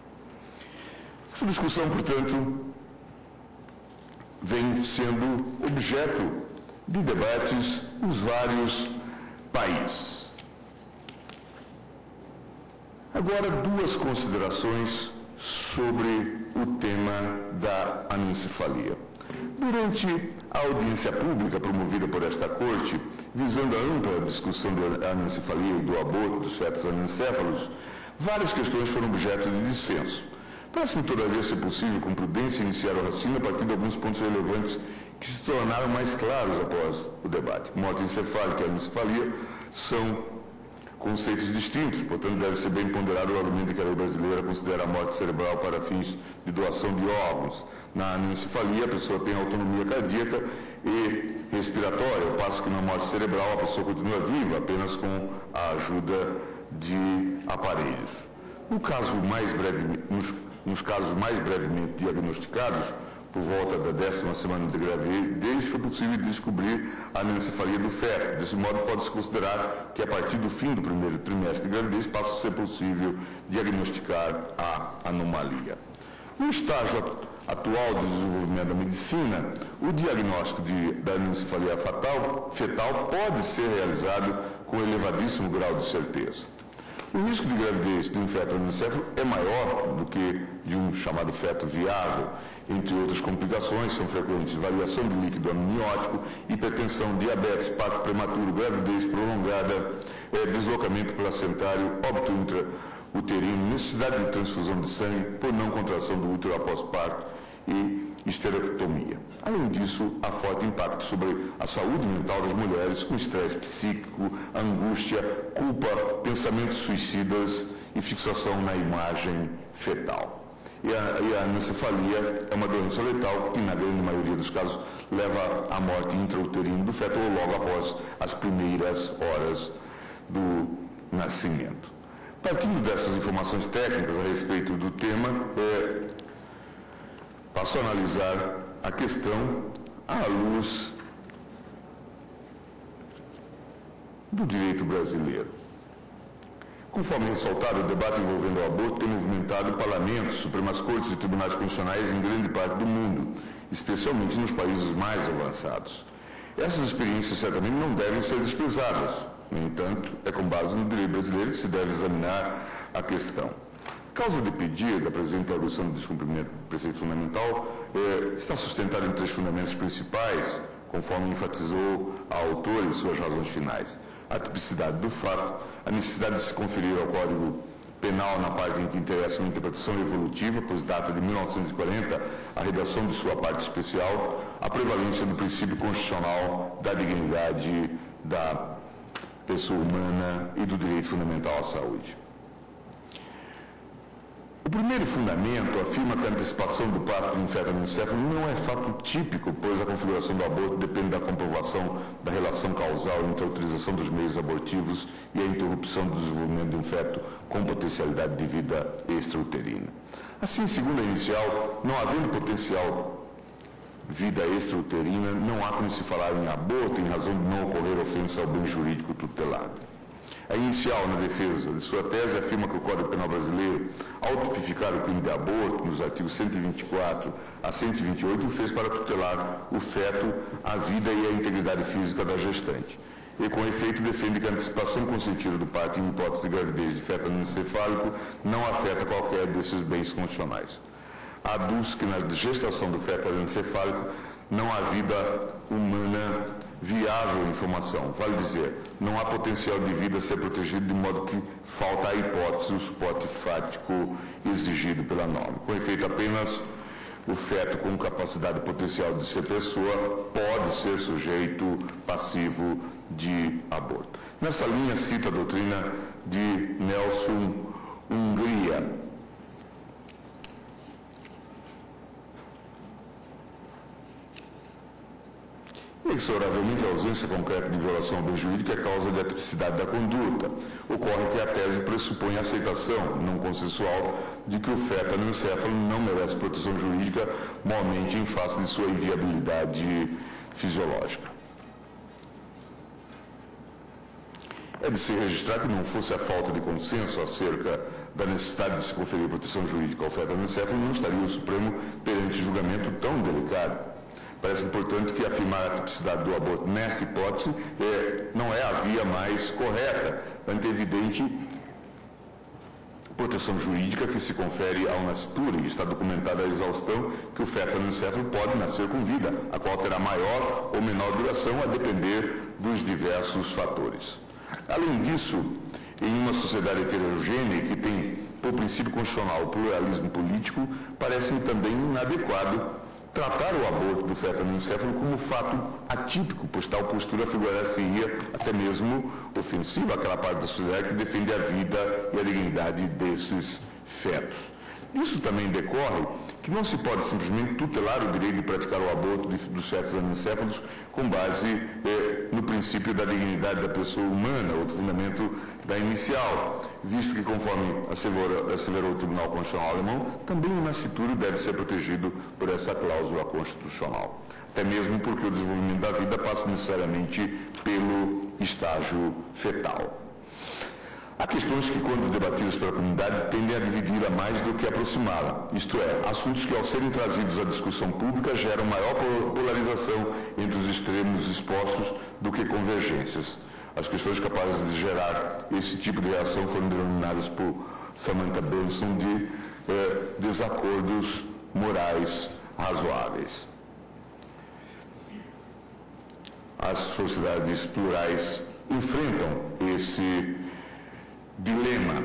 E: Essa discussão, portanto, vem sendo objeto de debates nos vários países. Agora, duas considerações sobre o tema da anencefalia. Durante a audiência pública promovida por esta Corte, visando a ampla discussão da anencefalia e do aborto dos fetos anencéfalos, várias questões foram objeto de dissenso. Parece-me, todavia, ser possível, com prudência, iniciar o raciocínio a partir de alguns pontos relevantes que se tornaram mais claros após o debate. Morte encefálica e anencefalia são conceitos distintos, portanto, deve ser bem ponderado o argumento de que a lei brasileira considera a morte cerebral para fins de doação de órgãos. Na anencefalia, a pessoa tem autonomia cardíaca e respiratória, ao passo que na morte cerebral a pessoa continua viva, apenas com a ajuda de aparelhos. No caso mais breve, nos, nos casos mais brevemente diagnosticados, por volta da décima semana de gravidez, foi possível descobrir a anencefalia do feto. Desse modo, pode-se considerar que a partir do fim do primeiro trimestre de gravidez passa a ser possível diagnosticar a anomalia. No estágio atual do desenvolvimento da medicina, o diagnóstico de, da anencefalia fatal, fetal pode ser realizado com elevadíssimo grau de certeza. O risco de gravidez de um feto anencefalo é maior do que de um chamado feto viável. Entre outras complicações, são frequentes variação de líquido amniótico, hipertensão, diabetes, parto prematuro, gravidez prolongada, é, deslocamento placentário, óbito intrauterino, necessidade de transfusão de sangue por não contração do útero após parto e esterectomia. Além disso, há forte impacto sobre a saúde mental das mulheres, com estresse psíquico, angústia, culpa, pensamentos suicidas e fixação na imagem fetal. E a, e a anencefalia é uma doença letal que, na grande maioria dos casos, leva à morte intrauterina do feto ou logo após as primeiras horas do nascimento. Partindo dessas informações técnicas a respeito do tema, é, passo a analisar a questão à luz do direito brasileiro. Conforme ressaltado, o debate envolvendo o aborto tem movimentado parlamentos, Supremas Cortes e tribunais constitucionais em grande parte do mundo, especialmente nos países mais avançados. Essas experiências certamente não devem ser desprezadas. No entanto, é com base no direito brasileiro que se deve examinar a questão. A causa de pedir da presente arguição do descumprimento do preceito fundamental é, está sustentada em três fundamentos principais, conforme enfatizou a autor em suas razões finais. A tipicidade do fato, a necessidade de se conferir ao Código Penal na parte em que interessa uma interpretação evolutiva, pois data de mil novecentos e quarenta a redação de sua parte especial, a prevalência do princípio constitucional da dignidade da pessoa humana e do direito fundamental à saúde. O primeiro fundamento afirma que a antecipação do parto de um feto anencefalo não é fato típico, pois a configuração do aborto depende da comprovação da relação causal entre a utilização dos meios abortivos e a interrupção do desenvolvimento de um feto com potencialidade de vida extrauterina. Assim, segundo a inicial, não havendo potencial vida extrauterina, não há como se falar em aborto em razão de não ocorrer ofensa ao bem jurídico tutelado. A inicial, na defesa de sua tese, afirma que o Código Penal brasileiro, ao tipificar o crime de aborto, nos artigos cento e vinte e quatro a cento e vinte e oito, o fez para tutelar o feto, a vida e a integridade física da gestante. E, com efeito, defende que a antecipação consentida do parto em hipótese de gravidez de feto anencefálico não afeta qualquer desses bens constitucionais. Aduz que na gestação do feto anencefálico não há vida humana viável em formação. Vale dizer, não há potencial de vida a ser protegido, de modo que falta a hipótese, o suporte fático exigido pela norma. Com efeito, apenas o feto com capacidade potencial de ser pessoa pode ser sujeito passivo de aborto. Nessa linha, cita a doutrina de Nelson Hungria. Inexoravelmente, a ausência concreta de violação ao bem jurídico é causa de atipicidade da conduta. Ocorre que a tese pressupõe a aceitação não consensual de que o feto anencefalo não merece proteção jurídica, moralmente em face de sua inviabilidade fisiológica. É de se registrar que não fosse a falta de consenso acerca da necessidade de se conferir proteção jurídica ao feto anencefalo, não estaria o Supremo perante julgamento tão delicado. Parece importante que afirmar a tipicidade do aborto nessa hipótese é, não é a via mais correta, ante evidente proteção jurídica que se confere ao nascituro, e está documentada a exaustão que o feto anencefalo pode nascer com vida, a qual terá maior ou menor duração a depender dos diversos fatores. Além disso, em uma sociedade heterogênea que tem, por princípio constitucional, o pluralismo político, parece-me também inadequado tratar o aborto do feto anencefalo como fato atípico, pois tal postura figuraria até mesmo ofensiva àquela parte da sociedade que defende a vida e a dignidade desses fetos. Isso também decorre que não se pode simplesmente tutelar o direito de praticar o aborto de, dos fetos anencéfalos com base eh, no princípio da dignidade da pessoa humana, ou do fundamento da inicial, visto que, conforme asseverou, asseverou o Tribunal Constitucional Alemão, também o nascituro deve ser protegido por essa cláusula constitucional. Até mesmo porque o desenvolvimento da vida passa necessariamente pelo estágio fetal. Há questões que, quando debatidas pela comunidade, tendem a dividi-la mais do que aproximá-la. Isto é, assuntos que, ao serem trazidos à discussão pública, geram maior polarização entre os extremos expostos do que convergências. As questões capazes de gerar esse tipo de reação foram denominadas por Samantha Benson de eh, desacordos morais razoáveis. As sociedades plurais enfrentam esse dilema.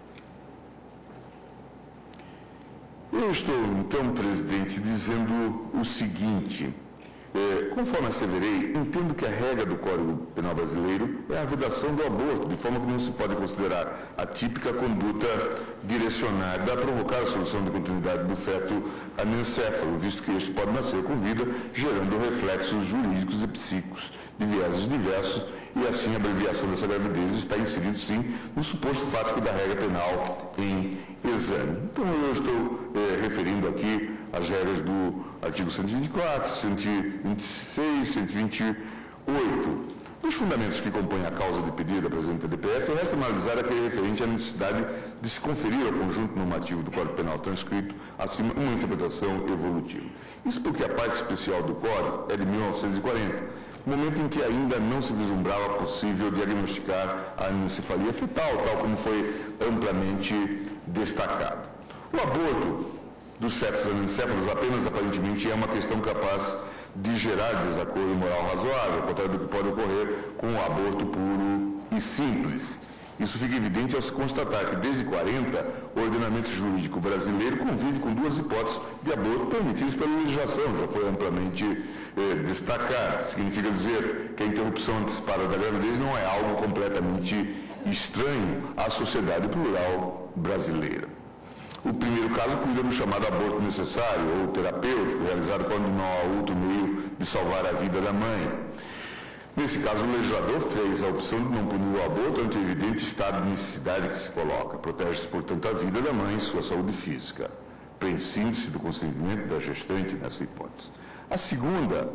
E: Eu estou, então, presidente, dizendo o seguinte, é, conforme asseverei, entendo que a regra do Código Penal Brasileiro é a vedação do aborto, de forma que não se pode considerar a típica conduta direcionada a provocar a solução de continuidade do feto anencéfalo, visto que este pode nascer com vida, gerando reflexos jurídicos e psíquicos de vieses diversos, e assim a abreviação dessa gravidez está inserida, sim, no suposto fático da regra penal em exame. Então, eu estou eh, referindo aqui as regras do artigo cento e vinte e quatro, cento e vinte e seis, cento e vinte e oito. Nos fundamentos que compõem a causa de pedido da presente D P F, resta analisar aquele referente à necessidade de se conferir ao conjunto normativo do Código Penal transcrito acima uma interpretação evolutiva. Isso porque a parte especial do Código é de mil novecentos e quarenta, momento em que ainda não se vislumbrava possível diagnosticar a anencefalia fetal, tal como foi amplamente destacado. O aborto dos fetos anencéfalos apenas aparentemente é uma questão capaz de gerar desacordo moral razoável, ao contrário do que pode ocorrer com o aborto puro e simples. Isso fica evidente ao se constatar que, desde quarenta, o ordenamento jurídico brasileiro convive com duas hipóteses de aborto permitidas pela legislação, já foi amplamente eh, destacado. Significa dizer que a interrupção antecipada da gravidez não é algo completamente estranho à sociedade plural brasileira. O primeiro caso cuida do chamado aborto necessário ou terapêutico, realizado quando não há outro meio de salvar a vida da mãe. Nesse caso, o legislador fez a opção de não punir o aborto ante o evidente estado de necessidade que se coloca. Protege-se, portanto, a vida da mãe e sua saúde física. Prescinde-se do consentimento da gestante nessa hipótese. A segunda,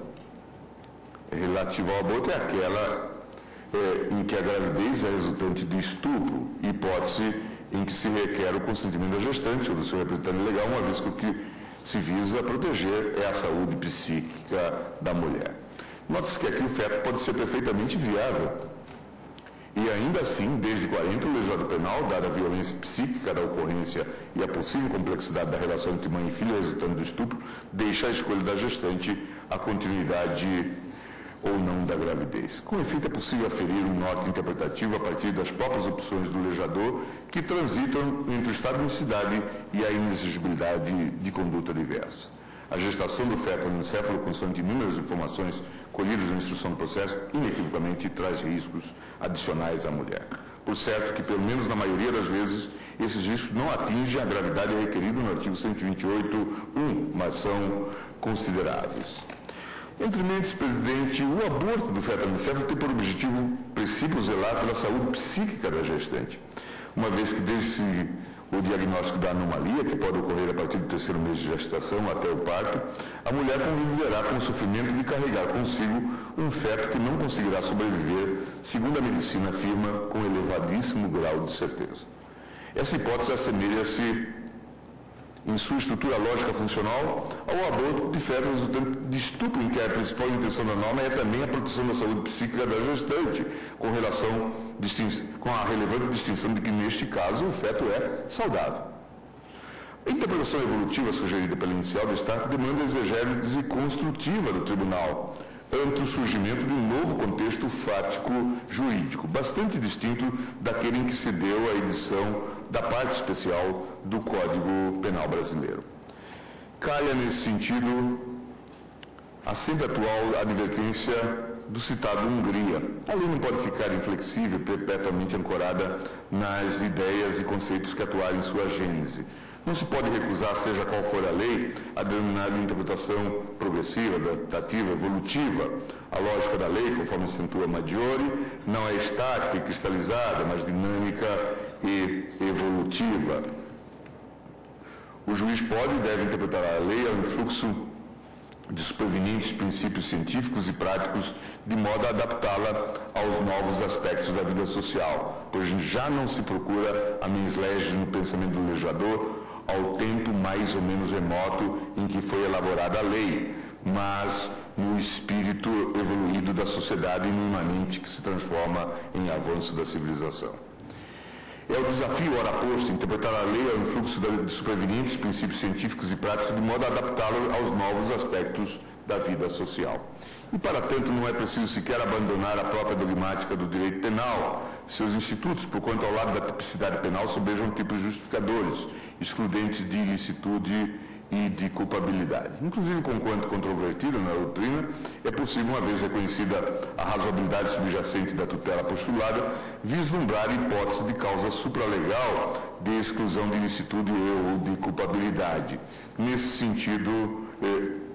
E: relativa ao aborto, é aquela é, em que a gravidez é resultante de estupro, hipótese em que se requer o consentimento da gestante ou do seu representante legal, uma vez que o que se visa proteger é a saúde psíquica da mulher. Nota-se que aqui o feto pode ser perfeitamente viável. E ainda assim, desde quarenta, o legislador penal, dada a violência psíquica da ocorrência e a possível complexidade da relação entre mãe e filha resultante do estupro, deixa a escolha da gestante a continuidade ou não da gravidez. Com efeito, é possível aferir um norte interpretativo a partir das próprias opções do legislador que transitam entre o estado de necessidade e a inexigibilidade de conduta diversa. A gestação do feto anencéfalo, consoante inúmeras informações colhidas na instrução do processo, inequivocamente traz riscos adicionais à mulher. Por certo que, pelo menos na maioria das vezes, esses riscos não atingem a gravidade requerida no artigo cento e vinte e oito, um, mas são consideráveis. Entre mentes, presidente, o aborto do feto anencéfalo tem por objetivo princípio zelar pela saúde psíquica da gestante, uma vez que desde o diagnóstico da anomalia, que pode ocorrer a partir do terceiro mês de gestação até o parto, a mulher conviverá com o sofrimento de carregar consigo um feto que não conseguirá sobreviver, segundo a medicina afirma, com elevadíssimo grau de certeza. Essa hipótese assemelha-se, em sua estrutura lógica funcional, ao aborto de feto resultante de estupro, em que a principal intenção da norma é também a proteção da saúde psíquica da gestante, com relação com a relevante distinção de que, neste caso, o feto é saudável. A interpretação evolutiva sugerida pela inicial destaque demanda exegese construtiva do tribunal ante o surgimento de um novo contexto fático jurídico, bastante distinto daquele em que se deu a edição da parte especial do Código Penal Brasileiro. calha nesse sentido a sempre atual advertência do citado Hungria. A lei não pode ficar inflexível, perpetuamente ancorada nas ideias e conceitos que atuarem em sua gênese. Não se pode recusar, seja qual for a lei, a denominada interpretação progressiva, adaptativa, evolutiva. A lógica da lei, conforme acentua Maggiore, não é estática e cristalizada, mas dinâmica e evolutiva. O juiz pode e deve interpretar a lei ao influxo de supervenientes princípios científicos e práticos, de modo a adaptá-la aos novos aspectos da vida social, pois já não se procura a mens legis no pensamento do legislador ao tempo mais ou menos remoto em que foi elaborada a lei, mas no espírito evoluído da sociedade e no imanente que se transforma em avanço da civilização. É o desafio, ora posto, interpretar a lei ao influxo de supervenientes princípios científicos e práticos de modo a adaptá-lo aos novos aspectos da vida social. E, para tanto, não é preciso sequer abandonar a própria dogmática do direito penal, seus institutos, porquanto, ao lado da tipicidade penal, sobejam tipos justificadores, excludentes de ilicitude e de culpabilidade. Inclusive, conquanto controvertido na doutrina, é possível, uma vez reconhecida a razoabilidade subjacente da tutela postulada, vislumbrar a hipótese de causa supralegal de exclusão de ilicitude ou de culpabilidade. Nesse sentido, eh,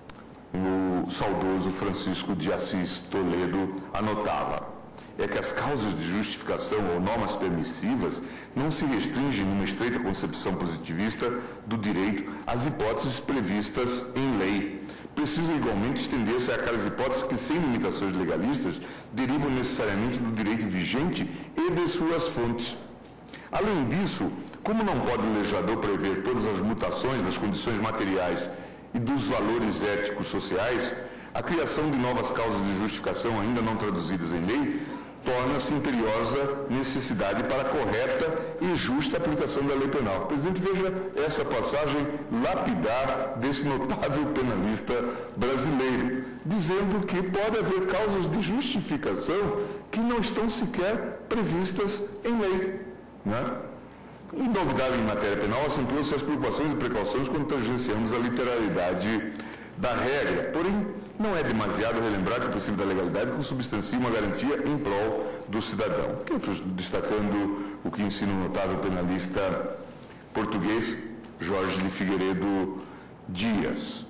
E: o saudoso Francisco de Assis Toledo anotava: é que as causas de justificação ou normas permissivas não se restringem, numa estreita concepção positivista do direito, às hipóteses previstas em lei. Precisam igualmente estender-se àquelas hipóteses que, sem limitações legalistas, derivam necessariamente do direito vigente e de suas fontes. Além disso, como não pode o legislador prever todas as mutações das condições materiais e dos valores éticos sociais, a criação de novas causas de justificação ainda não traduzidas em lei torna-se imperiosa necessidade para a correta e justa aplicação da lei penal. Presidente, veja essa passagem lapidar desse notável penalista brasileiro, dizendo que pode haver causas de justificação que não estão sequer previstas em lei, né? Inovidável em matéria penal, acentua-se as preocupações e precauções quando tangenciamos a literalidade da regra. Porém, não é demasiado relembrar que o princípio da legalidade consubstancia uma garantia em prol do cidadão. Que eu estou destacando o que ensina o notável penalista português Jorge de Figueiredo Dias.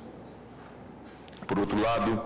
E: Por outro lado,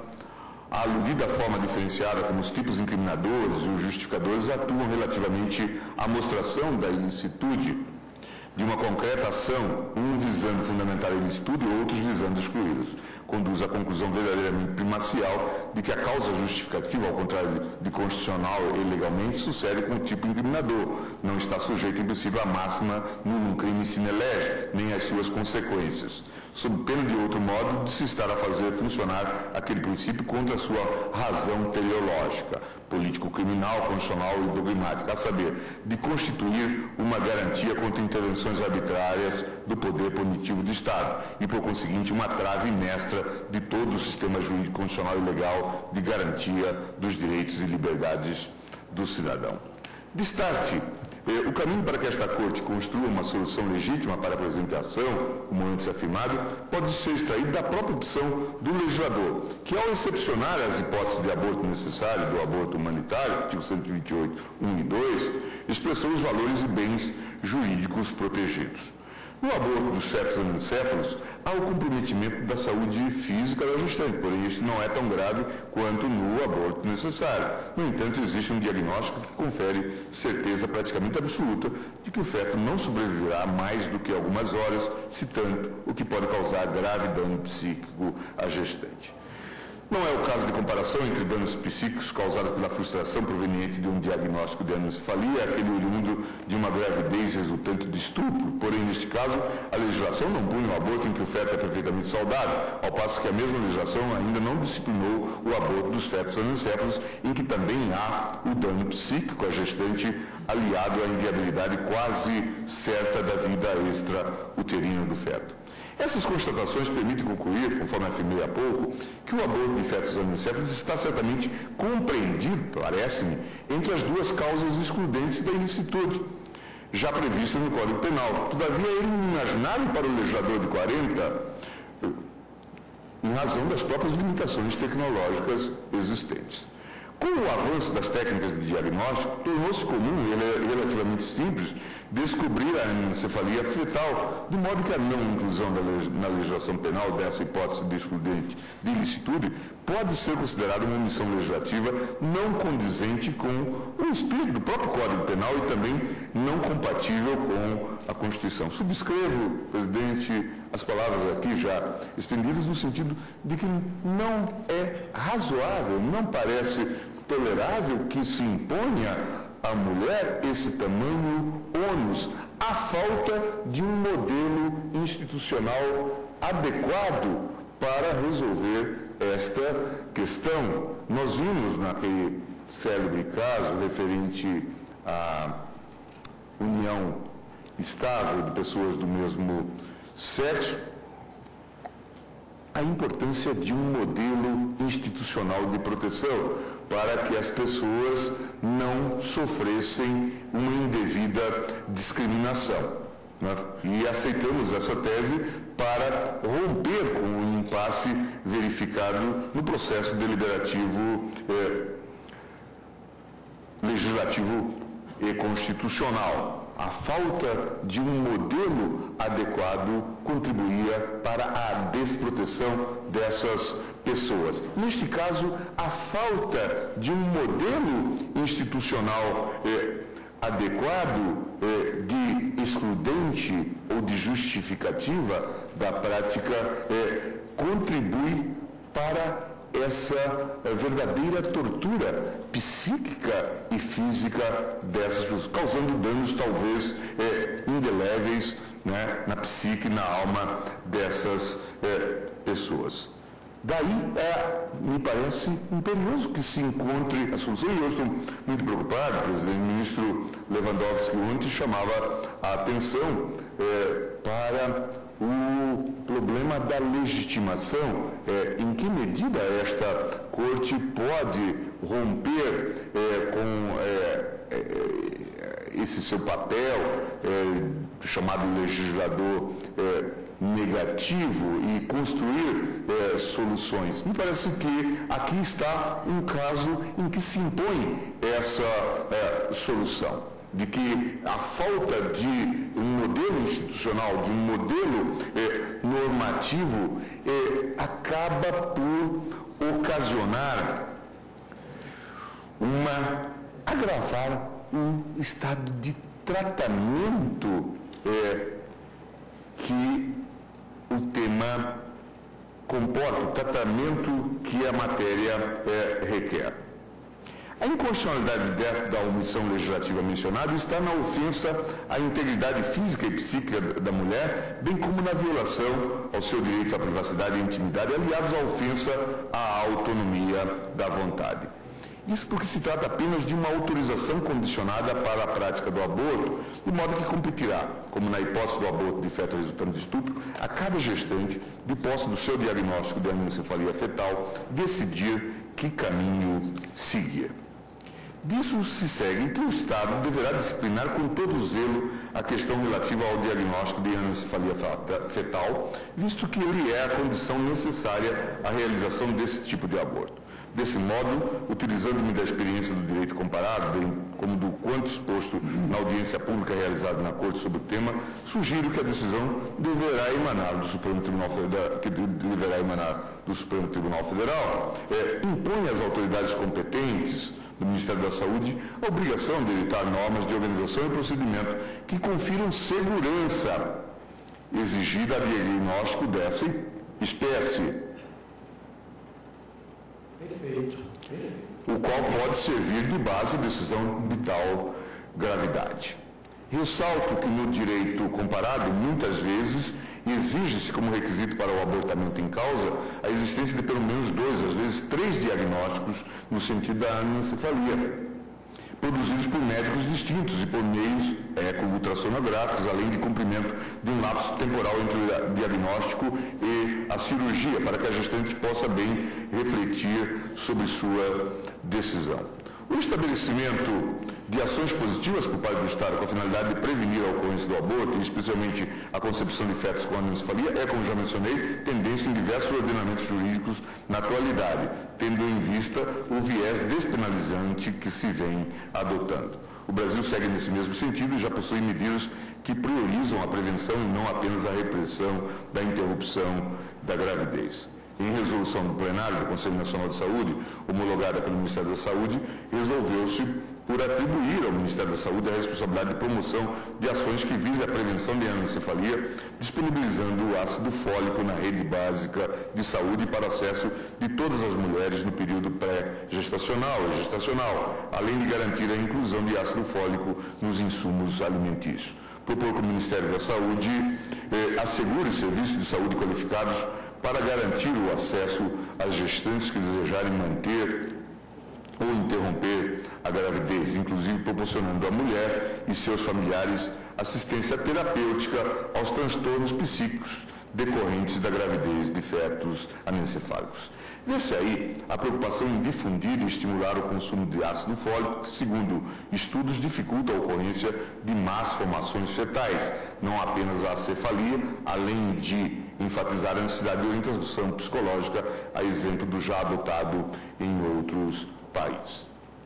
E: a aludida forma diferenciada como os tipos incriminadores e os justificadores atuam relativamente à mostração da ilicitude de uma concreta ação, um visando fundamentar a ilicitude e outros visando excluí-los. Conduz à conclusão verdadeiramente primacial de que a causa justificativa, ao contrário de constitucional e legalmente, sucede com o tipo incriminador. Não está sujeito, em princípio, à máxima num crime sine lege, nem às suas consequências, sob pena de outro modo de se estar a fazer funcionar aquele princípio contra a sua razão teleológica, político-criminal, constitucional e dogmática, a saber, de constituir uma garantia contra intervenções arbitrárias do poder punitivo do Estado e, por conseguinte, uma trave mestra de todo o sistema jurídico, constitucional e legal de garantia dos direitos e liberdades do cidadão. Destarte, eh, o caminho para que esta Corte construa uma solução legítima para a apresentação, como antes afirmado, pode ser extraído da própria opção do legislador, que, ao excepcionar as hipóteses de aborto necessário do aborto humanitário, artigo cento e vinte e oito, um e dois, expressou os valores e bens jurídicos protegidos. No aborto dos fetos anencéfalos, há o comprometimento da saúde física da gestante, porém isso não é tão grave quanto no aborto necessário. No entanto, existe um diagnóstico que confere certeza praticamente absoluta de que o feto não sobreviverá mais do que algumas horas, se tanto, o que pode causar grave dano psíquico à gestante. Não é o caso de comparação entre danos psíquicos causados pela frustração proveniente de um diagnóstico de anencefalia e aquele oriundo de uma gravidez resultante de estupro. Porém, neste caso, a legislação não punha o aborto em que o feto é perfeitamente saudável, ao passo que a mesma legislação ainda não disciplinou o aborto dos fetos anencéfalos, em que também há o dano psíquico à gestante, aliado à inviabilidade quase certa da vida extra-uterina do feto. Essas constatações permitem concluir, conforme afirmei há pouco, que o aborto de fetos anencéfalos está certamente compreendido, parece-me, entre as duas causas excludentes da ilicitude, já previstas no Código Penal. Todavia, é inimaginável para o legislador de quarenta em razão das próprias limitações tecnológicas existentes. Com o avanço das técnicas de diagnóstico, tornou-se comum e relativamente simples descobrir a anencefalia fetal, de modo que a não inclusão na legislação penal dessa hipótese de excludente de ilicitude pode ser considerada uma omissão legislativa não condizente com o espírito do próprio Código Penal e também não compatível com a Constituição. Subscrevo, presidente, as palavras aqui já expendidas no sentido de que não é razoável, não parece tolerável que se imponha à mulher esse tamanho ônus, à falta de um modelo institucional adequado para resolver esta questão. Nós vimos naquele célebre caso referente à união estável de pessoas do mesmo sexo, a importância de um modelo institucional de proteção para que as pessoas não sofressem uma indevida discriminação. Né? E aceitamos essa tese para romper com o impasse verificado no processo deliberativo eh, legislativo e constitucional. A falta de um modelo adequado contribuía para a desproteção dessas pessoas. Neste caso, a falta de um modelo institucional eh, adequado eh, de excludente ou de justificativa da prática eh, contribui para essa verdadeira tortura psíquica e física dessas pessoas, causando danos talvez é, indeléveis, né, na psique, na alma dessas é, pessoas. Daí, é, me parece imperioso que se encontre a solução. E eu estou muito preocupado, presidente. O ministro Lewandowski ontem chamava a atenção é, para o problema da legitimação, é, em que medida esta corte pode romper é, com é, é, esse seu papel é, chamado legislador é, negativo e construir é, soluções. Me parece que aqui está um caso em que se impõe essa é, solução, de que a falta de um modelo institucional, de um modelo eh, normativo, eh, acaba por ocasionar uma, agravar um estado de tratamento eh, que o tema comporta, o tratamento que a matéria eh, requer. A inconstitucionalidade da omissão legislativa mencionada está na ofensa à integridade física e psíquica da mulher, bem como na violação ao seu direito à privacidade e intimidade, aliados à ofensa à autonomia da vontade. Isso porque se trata apenas de uma autorização condicionada para a prática do aborto, de modo que competirá, como na hipótese do aborto de feto resultante de estupro, a cada gestante, de posse do seu diagnóstico de anencefalia fetal, decidir que caminho seguir. Disso se segue que o Estado deverá disciplinar com todo zelo a questão relativa ao diagnóstico de anencefalia fetal, visto que ele é a condição necessária à realização desse tipo de aborto. Desse modo, utilizando-me da experiência do direito comparado, bem como do quanto exposto na audiência pública realizada na Corte sobre o tema, sugiro que a decisão deverá emanar do Supremo Tribunal Federal, que deverá emanar do Supremo Tribunal Federal, é, impõe às autoridades competentes do Ministério da Saúde a obrigação de editar normas de organização e procedimento que confiram segurança exigida a diagnóstico dessa espécie.
C: Perfeito. Perfeito.
E: O qual pode servir de base à decisão de tal gravidade. Ressalto que no direito comparado, muitas vezes, exige-se como requisito para o abortamento em causa a existência de pelo menos dois, às vezes três diagnósticos no sentido da anencefalia, produzidos por médicos distintos e por meios eco-ultrassonográficos, além de cumprimento de um lapso temporal entre o diagnóstico e a cirurgia, para que a gestante possa bem refletir sobre sua decisão. O estabelecimento de ações positivas por parte do Estado com a finalidade de prevenir a ocorrência do aborto, e especialmente a concepção de fetos com anencefalia, é, como já mencionei, tendência em diversos ordenamentos jurídicos na atualidade, tendo em vista o viés despenalizante que se vem adotando. O Brasil segue nesse mesmo sentido e já possui medidas que priorizam a prevenção e não apenas a repressão da interrupção da gravidez. Em resolução do plenário do Conselho Nacional de Saúde, homologada pelo Ministério da Saúde, resolveu-se por atribuir ao Ministério da Saúde a responsabilidade de promoção de ações que visem a prevenção de anencefalia, disponibilizando o ácido fólico na rede básica de saúde para acesso de todas as mulheres no período pré-gestacional e gestacional, além de garantir a inclusão de ácido fólico nos insumos alimentícios. Propor que o Ministério da Saúde eh, assegure serviços de saúde qualificados para garantir o acesso às gestantes que desejarem manter ou interromper a gravidez, inclusive proporcionando à mulher e seus familiares assistência terapêutica aos transtornos psíquicos decorrentes da gravidez de fetos anencefálicos. Nesse aí, a preocupação em difundir e estimular o consumo de ácido fólico, que, segundo estudos, dificulta a ocorrência de más formações fetais, não apenas a cefalia, além de enfatizar a necessidade de orientação psicológica, a exemplo do já adotado em outros países.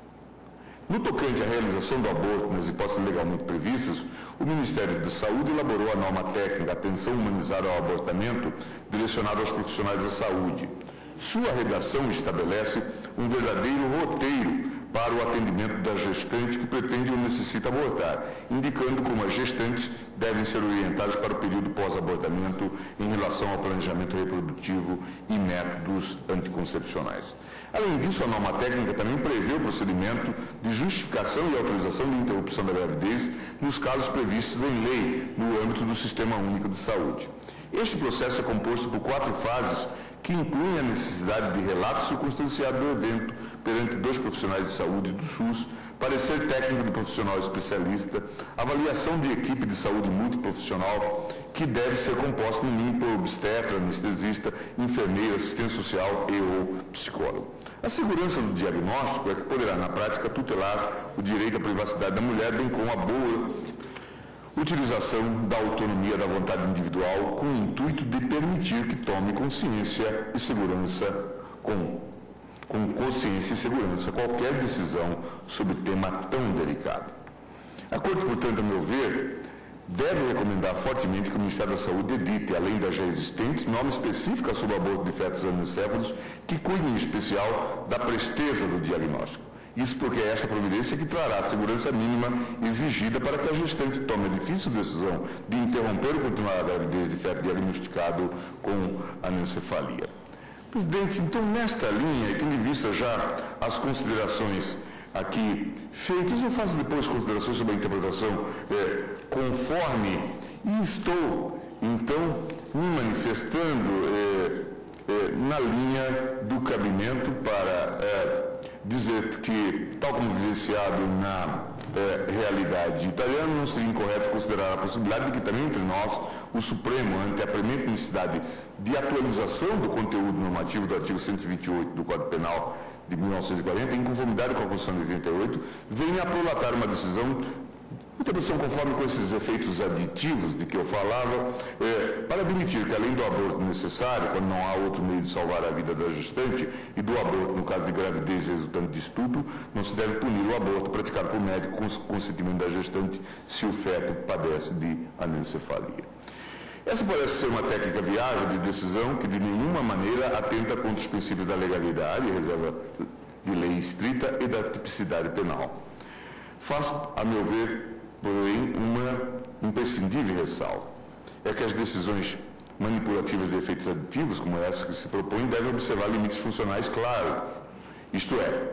E: No tocante à realização do aborto nas hipóteses legalmente previstas, o Ministério da Saúde elaborou a norma técnica Atenção Humanizada ao Abortamento, direcionada aos profissionais da saúde. Sua redação estabelece um verdadeiro roteiro para o atendimento da gestante que pretende ou necessita abortar, indicando como as gestantes devem ser orientadas para o período pós-abortamento em relação ao planejamento reprodutivo e métodos anticoncepcionais. Além disso, a norma técnica também prevê o procedimento de justificação e autorização de interrupção da gravidez nos casos previstos em lei no âmbito do Sistema Único de Saúde. Este processo é composto por quatro fases que incluem a necessidade de relato circunstanciado do evento perante dois profissionais de saúde do SUS, parecer técnico do profissional especialista, avaliação de equipe de saúde multiprofissional, que deve ser composta no mínimo por obstetra, anestesista, enfermeira, assistente social e ou psicólogo. A segurança do diagnóstico é que poderá, na prática, tutelar o direito à privacidade da mulher, bem como a boa utilização da autonomia da vontade individual com o intuito de permitir que tome consciência e segurança, com, com consciência e segurança, qualquer decisão sobre tema tão delicado. A Corte, portanto, a meu ver, deve recomendar fortemente que o Ministério da Saúde edite, além das já existentes, norma específica sobre o aborto de fetos anencéfalos que cuide em especial da presteza do diagnóstico. Isso porque é esta providência que trará a segurança mínima exigida para que a gestante tome a difícil decisão de interromper ou continuar a gravidez de feto diagnosticado com anencefalia. Presidente, então, nesta linha, e tendo em vista já as considerações aqui feitas, eu faço depois considerações sobre a interpretação é, conforme, e estou, então, me manifestando é, é, na linha do cabimento para é, dizer que, tal como vivenciado na é, realidade italiana, não seria incorreto considerar a possibilidade de que também entre nós, o Supremo, ante a premente necessidade de atualização do conteúdo normativo do artigo cento e vinte e oito do Código Penal de mil novecentos e quarenta, em conformidade com a Constituição de oitenta e oito, venha a prolatar uma decisão, interpretação conforme com esses efeitos aditivos de que eu falava, é, para admitir que, além do aborto necessário, quando não há outro meio de salvar a vida da gestante, e do aborto no caso de gravidez resultante de estupro, não se deve punir o aborto praticado por médico com consentimento da gestante se o feto padece de anencefalia. Essa parece ser uma técnica viável de decisão que de nenhuma maneira atenta contra os princípios da legalidade, reserva de lei estrita e da tipicidade penal. Faz, a meu ver, porém, uma imprescindível ressalva. É que as decisões manipulativas de efeitos aditivos, como essa que se propõe, devem observar limites funcionais claros. Isto é,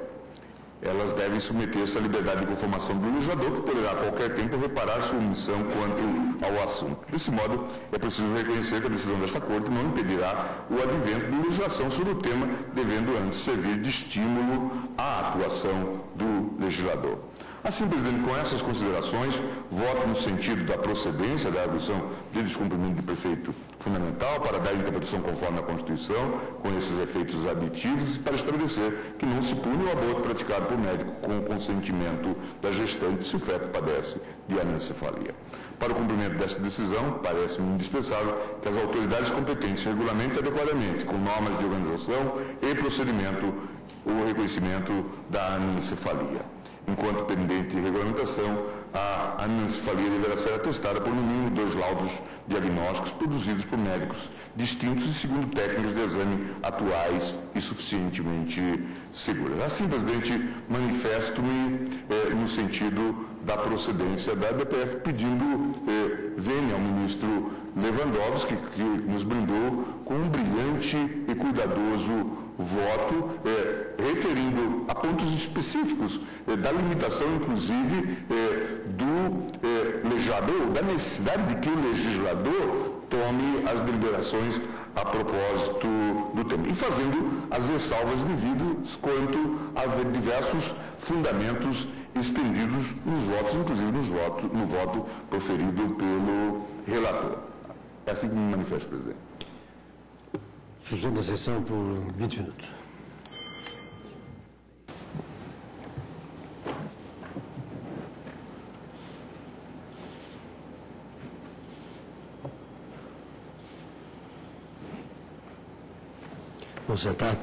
E: elas devem submeter-se à liberdade de conformação do legislador, que poderá a qualquer tempo reparar sua omissão quanto ao assunto. Desse modo, é preciso reconhecer que a decisão desta Corte não impedirá o advento de legislação sobre o tema, devendo antes servir de estímulo à atuação do legislador. Assim, presidente, com essas considerações, voto no sentido da procedência da arguição de descumprimento de preceito fundamental para dar interpretação conforme a Constituição, com esses efeitos aditivos, e para estabelecer que não se pune o aborto praticado por médico com o consentimento da gestante se o feto padece de anencefalia. Para o cumprimento desta decisão, parece-me indispensável que as autoridades competentes regulamentem adequadamente, com normas de organização e procedimento, o reconhecimento da anencefalia. Enquanto pendente de regulamentação, a anencefalia deverá ser atestada por no mínimo dois laudos diagnósticos produzidos por médicos distintos e segundo técnicas de exame atuais e suficientemente seguras. Assim, presidente, manifesto-me eh, no sentido da procedência da D P F, pedindo eh, vênia ao ministro Lewandowski, que, que nos brindou com um brilhante e cuidadoso voto, eh, referindo a pontos específicos eh, da limitação, inclusive, eh, do eh, legislador, da necessidade de que o legislador tome as deliberações a propósito do tema, e fazendo as ressalvas devidas quanto a diversos fundamentos expendidos nos votos, inclusive nos votos, no voto proferido pelo relator. É assim que me manifesto, presidente.
A: Suspendo a sessão por vinte minutos. Vou sentar.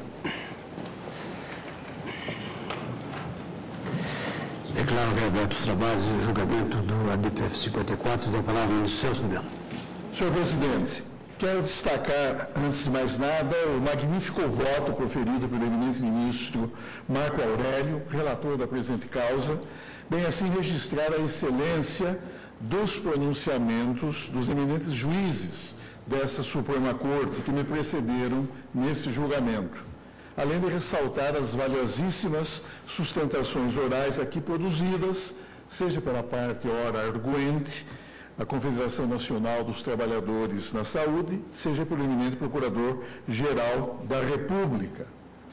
A: Declaro reabertos os trabalhos e o julgamento do A D P F cinquenta e quatro. Dou a palavra ao ministro Celso Melo.
F: Senhor presidente, quero destacar, antes de mais nada, o magnífico voto proferido pelo eminente ministro Marco Aurélio, relator da presente causa, bem assim registrar a excelência dos pronunciamentos dos eminentes juízes dessa Suprema Corte que me precederam nesse julgamento, além de ressaltar as valiosíssimas sustentações orais aqui produzidas, seja pela parte ora arguente, a Confederação Nacional dos Trabalhadores na Saúde, seja pelo eminente Procurador-Geral da República.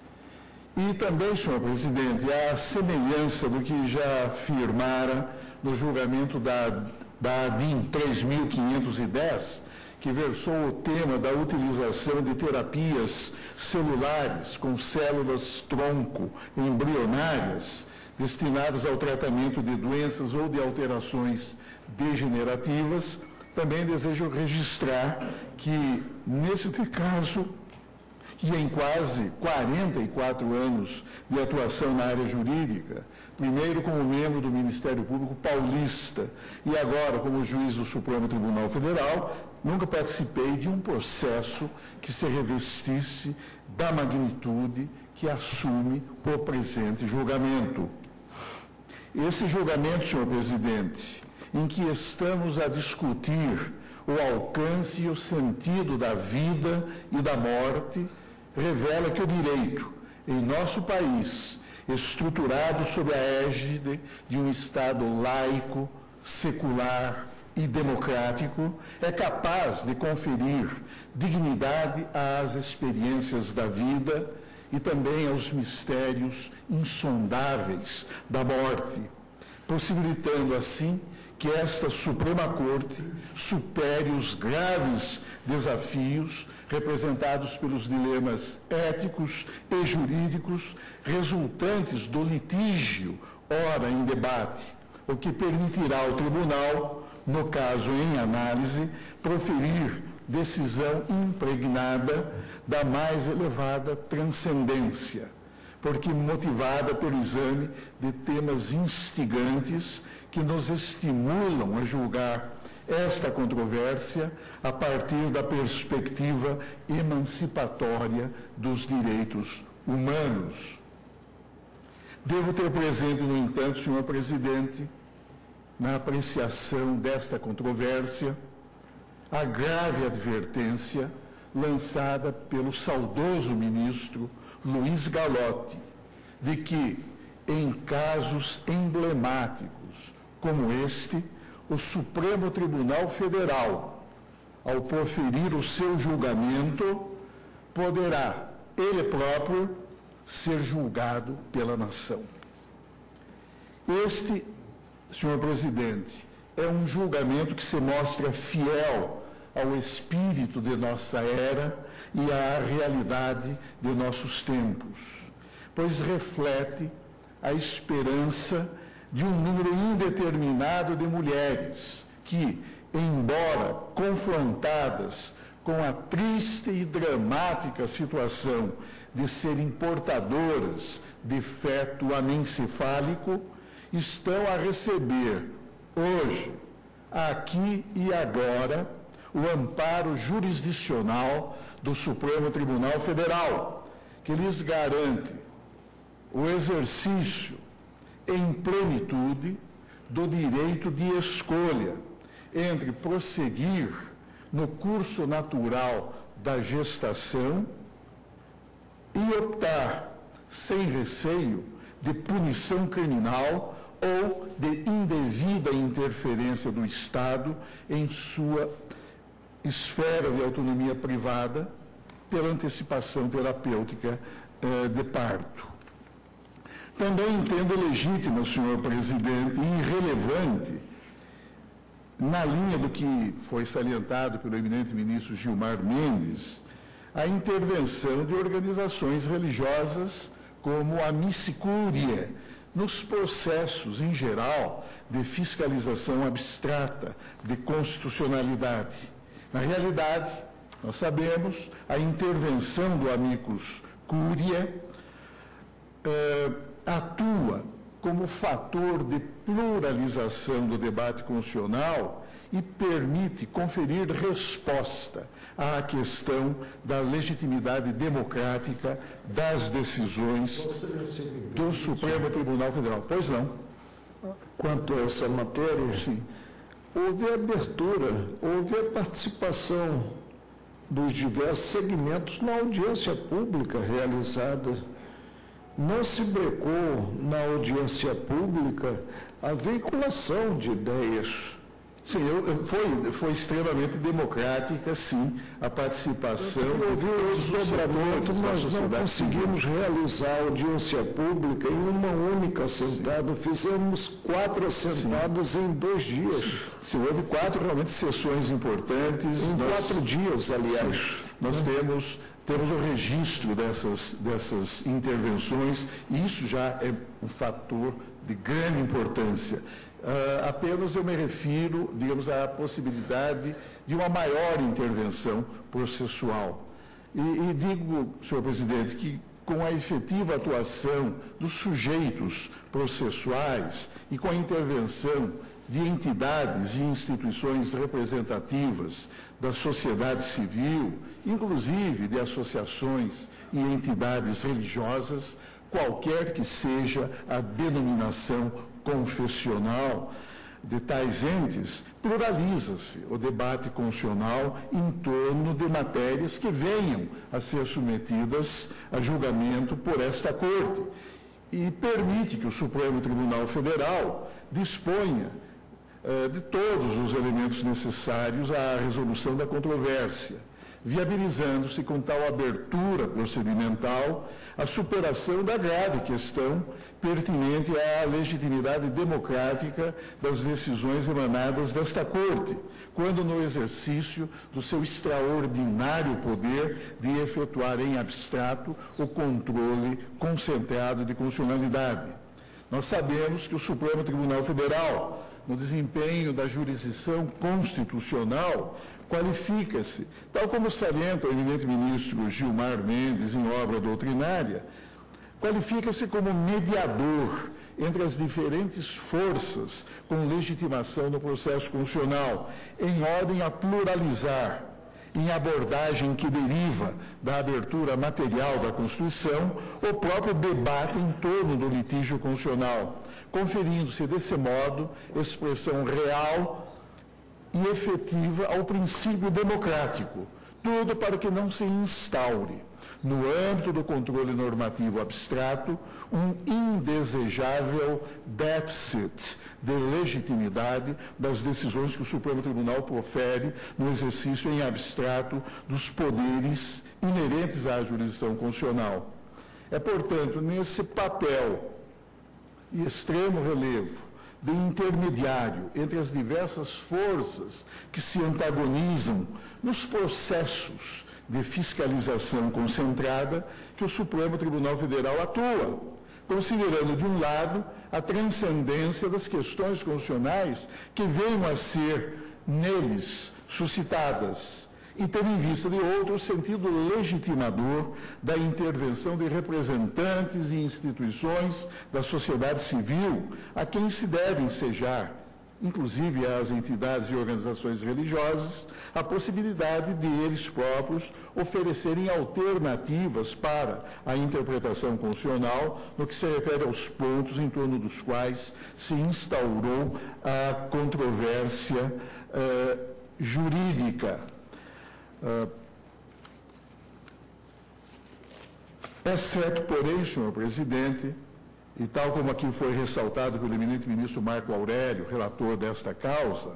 F: E também, senhor presidente, a semelhança do que já afirmara no julgamento da, da A D I M três mil quinhentos e dez, que versou o tema da utilização de terapias celulares com células tronco embrionárias destinadas ao tratamento de doenças ou de alterações degenerativas, também desejo registrar que, nesse caso, e em quase quarenta e quatro anos de atuação na área jurídica, primeiro como membro do Ministério Público Paulista e agora como juiz do Supremo Tribunal Federal, nunca participei de um processo que se revestisse da magnitude que assume o presente julgamento. Esse julgamento, senhor presidente, em que estamos a discutir o alcance e o sentido da vida e da morte, revela que o direito, em nosso país, estruturado sob a égide de um Estado laico, secular e democrático, é capaz de conferir dignidade às experiências da vida e também aos mistérios insondáveis da morte, possibilitando assim que esta Suprema Corte supere os graves desafios representados pelos dilemas éticos e jurídicos resultantes do litígio ora em debate, o que permitirá ao tribunal, no caso em análise, proferir decisão impregnada da mais elevada transcendência, porque motivada pelo exame de temas instigantes que nos estimulam a julgar esta controvérsia a partir da perspectiva emancipatória dos direitos humanos. Devo ter presente, no entanto, senhor presidente, na apreciação desta controvérsia, a grave advertência lançada pelo saudoso ministro Luiz Galotti, de que, em casos emblemáticos como este, o Supremo Tribunal Federal, ao proferir o seu julgamento, poderá, ele próprio, ser julgado pela nação. Este senhor presidente, é um julgamento que se mostra fiel ao espírito de nossa era e à realidade de nossos tempos, pois reflete a esperança de um número indeterminado de mulheres que, embora confrontadas com a triste e dramática situação de serem portadoras de feto anencefálico, estão a receber hoje, aqui e agora, o amparo jurisdicional do Supremo Tribunal Federal, que lhes garante o exercício em plenitude do direito de escolha entre prosseguir no curso natural da gestação e optar, sem receio de punição criminal ou de indevida interferência do Estado em sua esfera de autonomia privada pela antecipação terapêutica eh, de parto. Também entendo legítimo, senhor presidente, e irrelevante, na linha do que foi salientado pelo eminente ministro Gilmar Mendes, a intervenção de organizações religiosas como a Missicúria nos processos, em geral, de fiscalização abstrata, de constitucionalidade. Na realidade, nós sabemos, a intervenção do Amicus Curiae eh, atua como fator de pluralização do debate constitucional e permite conferir resposta à questão da legitimidade democrática das decisões do Supremo Tribunal Federal. Pois não.
D: Quanto a essa matéria, sim, houve abertura, houve a participação dos diversos segmentos na audiência pública realizada. Não se brecou na audiência pública a veiculação de ideias.
F: Sim, eu, foi, foi extremamente democrática, sim, a participação.
D: Houve o desdobramento, nós não conseguimos civil. realizar a audiência pública em uma única assentada. Sim. Fizemos quatro assentadas sim. em dois dias.
F: Sim. Sim, houve quatro realmente sessões importantes.
D: Em
F: nós,
D: quatro dias, aliás.
F: Sim. Nós temos, temos o registro dessas, dessas intervenções, e isso já é um fator de grande importância. Uh, apenas eu me refiro, digamos, à possibilidade de uma maior intervenção processual. E, e digo, senhor presidente, que com a efetiva atuação dos sujeitos processuais e com a intervenção de entidades e instituições representativas da sociedade civil, inclusive de associações e entidades religiosas, qualquer que seja a denominação confessional de tais entes, pluraliza-se o debate constitucional em torno de matérias que venham a ser submetidas a julgamento por esta Corte e permite que o Supremo Tribunal Federal disponha eh, de todos os elementos necessários à resolução da controvérsia, viabilizando-se com tal abertura procedimental a superação da grave questão pertinente à legitimidade democrática das decisões emanadas desta Corte, quando no exercício do seu extraordinário poder de efetuar em abstrato o controle concentrado de constitucionalidade. Nós sabemos que o Supremo Tribunal Federal, no desempenho da jurisdição constitucional, qualifica-se, tal como salienta o eminente ministro Gilmar Mendes em obra doutrinária, qualifica-se como mediador entre as diferentes forças com legitimação no processo constitucional, em ordem a pluralizar, em abordagem que deriva da abertura material da Constituição, o próprio debate em torno do litígio constitucional, conferindo-se, desse modo, expressão real e efetiva ao princípio democrático, tudo para que não se instaure, no âmbito do controle normativo abstrato, um indesejável déficit de legitimidade das decisões que o Supremo Tribunal profere no exercício em abstrato dos poderes inerentes à jurisdição constitucional. É, portanto, nesse papel de extremo relevo de intermediário entre as diversas forças que se antagonizam nos processos de fiscalização concentrada que o Supremo Tribunal Federal atua, considerando, de um lado, a transcendência das questões constitucionais que venham a ser neles suscitadas, e tendo em vista, de outro, o sentido legitimador da intervenção de representantes e instituições da sociedade civil, a quem se deve ensejar, inclusive às entidades e organizações religiosas, a possibilidade de eles próprios oferecerem alternativas para a interpretação constitucional no que se refere aos pontos em torno dos quais se instaurou a controvérsia eh, jurídica. Uh, é certo, porém, senhor presidente, e tal como aqui foi ressaltado pelo eminente ministro Marco Aurélio, relator desta causa,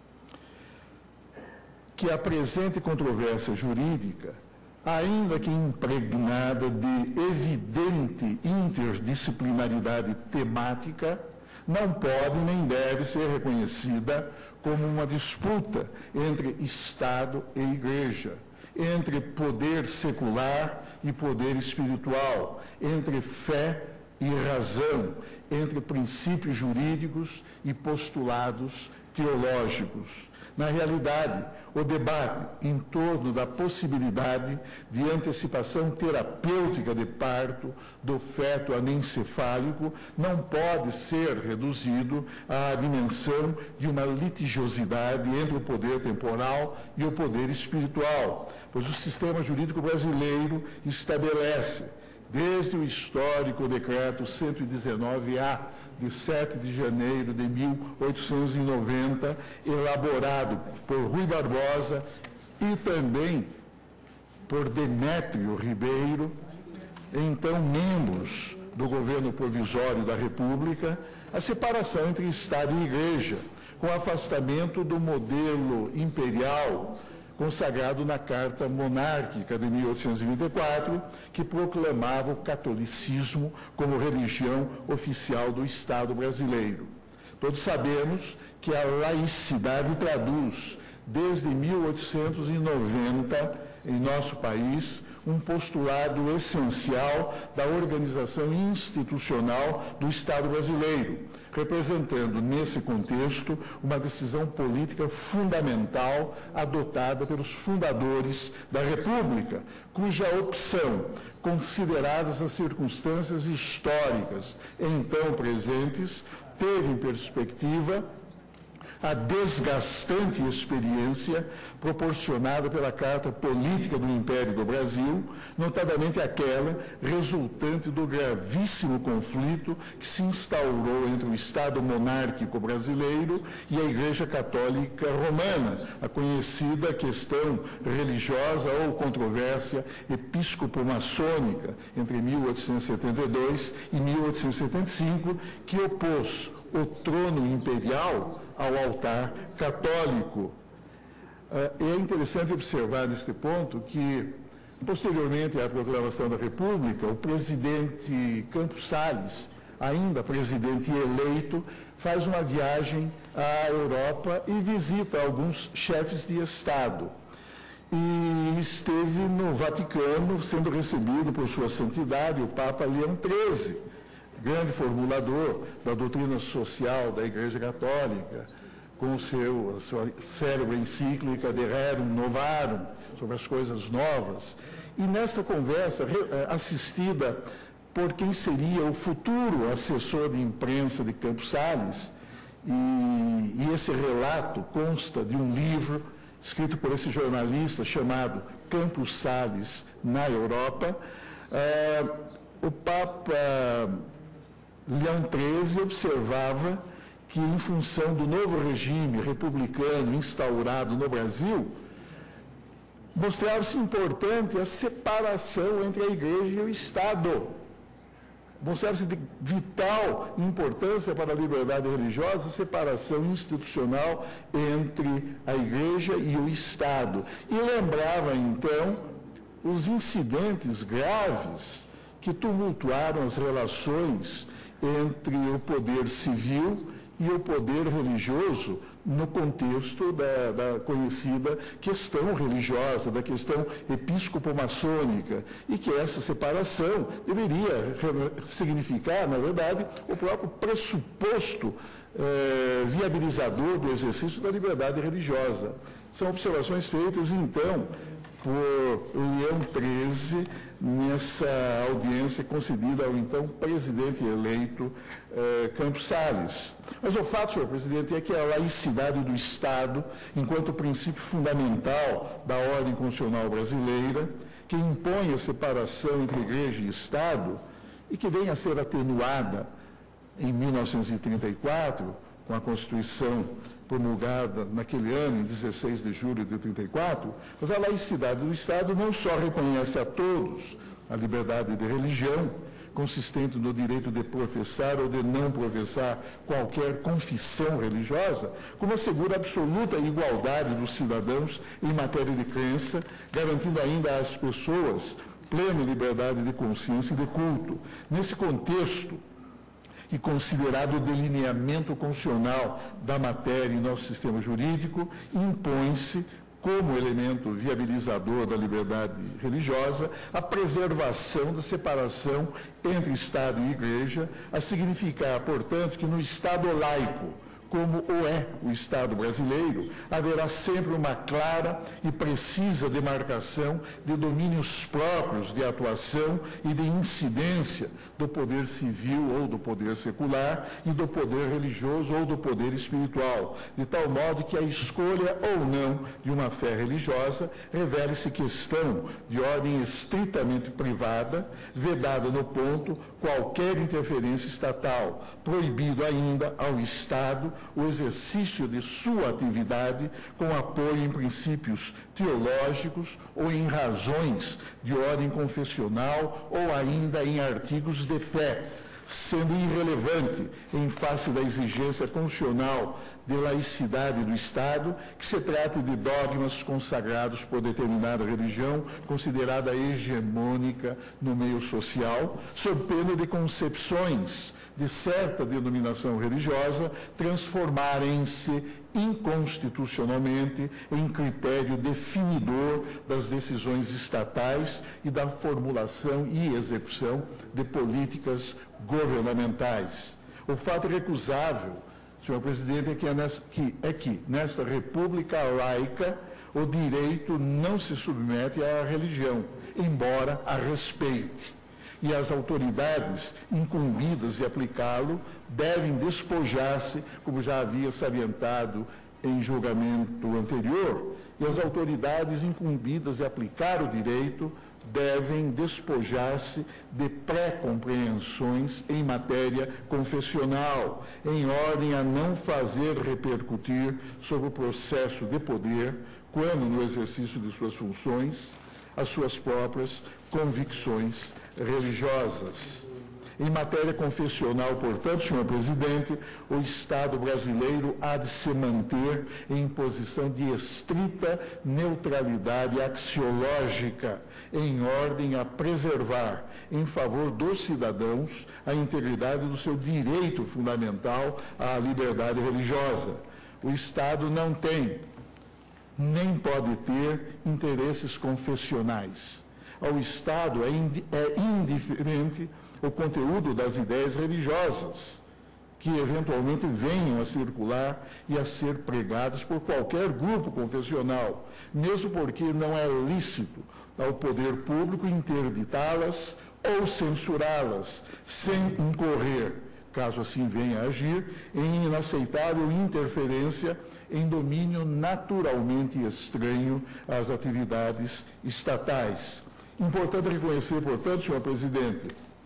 F: que a presente controvérsia jurídica, ainda que impregnada de evidente interdisciplinaridade temática, não pode nem deve ser reconhecida como uma disputa entre Estado e Igreja, entre poder secular e poder espiritual, entre fé e razão, entre princípios jurídicos e postulados teológicos. Na realidade, o debate em torno da possibilidade de antecipação terapêutica de parto do feto anencefálico não pode ser reduzido à dimensão de uma litigiosidade entre o poder temporal e o poder espiritual, pois o sistema jurídico brasileiro estabelece, desde o histórico decreto cento e dezenove A, de sete de janeiro de mil oitocentos e noventa, elaborado por Rui Barbosa e também por Demétrio Ribeiro, então membros do governo provisório da República, a separação entre Estado e Igreja, com afastamento do modelo imperial consagrado na Carta Monárquica de mil oitocentos e vinte e quatro, que proclamava o catolicismo como religião oficial do Estado brasileiro. Todos sabemos que a laicidade traduz, desde mil oitocentos e noventa, em nosso país, um postulado essencial da organização institucional do Estado brasileiro, representando, nesse contexto, uma decisão política fundamental adotada pelos fundadores da República, cuja opção, consideradas as circunstâncias históricas então presentes, teve em perspectiva a desgastante experiência proporcionada pela Carta Política do Império do Brasil, notadamente aquela resultante do gravíssimo conflito que se instaurou entre o Estado monárquico brasileiro e a Igreja Católica Romana, a conhecida questão religiosa ou controvérsia episcopo-maçônica entre mil oitocentos e setenta e dois e mil oitocentos e setenta e cinco, que opôs o trono imperial ao altar católico. É interessante observar neste ponto que, posteriormente à proclamação da República, o presidente Campos Salles, ainda presidente eleito, faz uma viagem à Europa e visita alguns chefes de Estado. E esteve no Vaticano, sendo recebido por sua santidade, o Papa Leão treze, grande formulador da doutrina social da Igreja Católica, com o seu, a sua célebre encíclica De Rerum Novarum, sobre as coisas novas. E nesta conversa, assistida por quem seria o futuro assessor de imprensa de Campos Salles, e, e esse relato consta de um livro escrito por esse jornalista chamado Campos Salles na Europa, eh, o Papa Leão treze observava que, em função do novo regime republicano instaurado no Brasil, mostrava-se importante a separação entre a Igreja e o Estado. Mostrava-se de vital importância para a liberdade religiosa a separação institucional entre a Igreja e o Estado. E lembrava, então, os incidentes graves que tumultuaram as relações entre o poder civil e o poder religioso no contexto da, da conhecida questão religiosa, da questão episcopo-maçônica, e que essa separação deveria significar, na verdade, o próprio pressuposto eh, viabilizador do exercício da liberdade religiosa. São observações feitas, então, por Leão treze, nessa audiência concedida ao então presidente eleito eh, Campos Salles. Mas o fato, senhor presidente, é que a laicidade do Estado, enquanto princípio fundamental da ordem constitucional brasileira, que impõe a separação entre igreja e Estado, e que vem a ser atenuada em mil novecentos e trinta e quatro, com a Constituição promulgada naquele ano, em dezesseis de julho de trinta e quatro, mas a laicidade do Estado não só reconhece a todos a liberdade de religião, consistente no direito de professar ou de não professar qualquer confissão religiosa, como assegura absoluta igualdade dos cidadãos em matéria de crença, garantindo ainda às pessoas plena liberdade de consciência e de culto. Nesse contexto, e considerado o delineamento constitucional da matéria em nosso sistema jurídico, impõe-se, como elemento viabilizador da liberdade religiosa, a preservação da separação entre Estado e Igreja, a significar, portanto, que no Estado laico, como o é o Estado brasileiro, haverá sempre uma clara e precisa demarcação de domínios próprios de atuação e de incidência do poder civil ou do poder secular e do poder religioso ou do poder espiritual, de tal modo que a escolha ou não de uma fé religiosa revele-se questão de ordem estritamente privada, vedada no ponto qualquer interferência estatal, proibido ainda ao Estado o exercício de sua atividade com apoio em princípios teológicos ou em razões de ordem confessional ou ainda em artigos de fé, sendo irrelevante em face da exigência constitucional de laicidade do Estado, que se trate de dogmas consagrados por determinada religião, considerada hegemônica no meio social, sob pena de concepções de certa denominação religiosa transformarem-se inconstitucionalmente em critério definidor das decisões estatais e da formulação e execução de políticas governamentais. O fato recusável, senhor presidente, é que, é nessa, que, é que nesta república laica o direito não se submete à religião, embora a respeite. E as autoridades incumbidas de aplicá-lo devem despojar-se, como já havia salientado em julgamento anterior, e as autoridades incumbidas de aplicar o direito devem despojar-se de pré-compreensões em matéria confessional, em ordem a não fazer repercutir sobre o processo de poder, quando no exercício de suas funções, as suas próprias convicções religiosas. Em matéria confessional, portanto, senhor presidente, o Estado brasileiro há de se manter em posição de estrita neutralidade axiológica, em ordem a preservar, em favor dos cidadãos, a integridade do seu direito fundamental à liberdade religiosa. O Estado não tem, nem pode ter, interesses confessionais. Ao Estado é, indi- é indiferente o conteúdo das ideias religiosas que eventualmente venham a circular e a ser pregadas por qualquer grupo confessional, mesmo porque não é lícito ao poder público interditá-las ou censurá-las, sem incorrer, caso assim venha a agir, em inaceitável interferência em domínio naturalmente estranho às atividades estatais. Importante reconhecer, portanto, senhor presidente,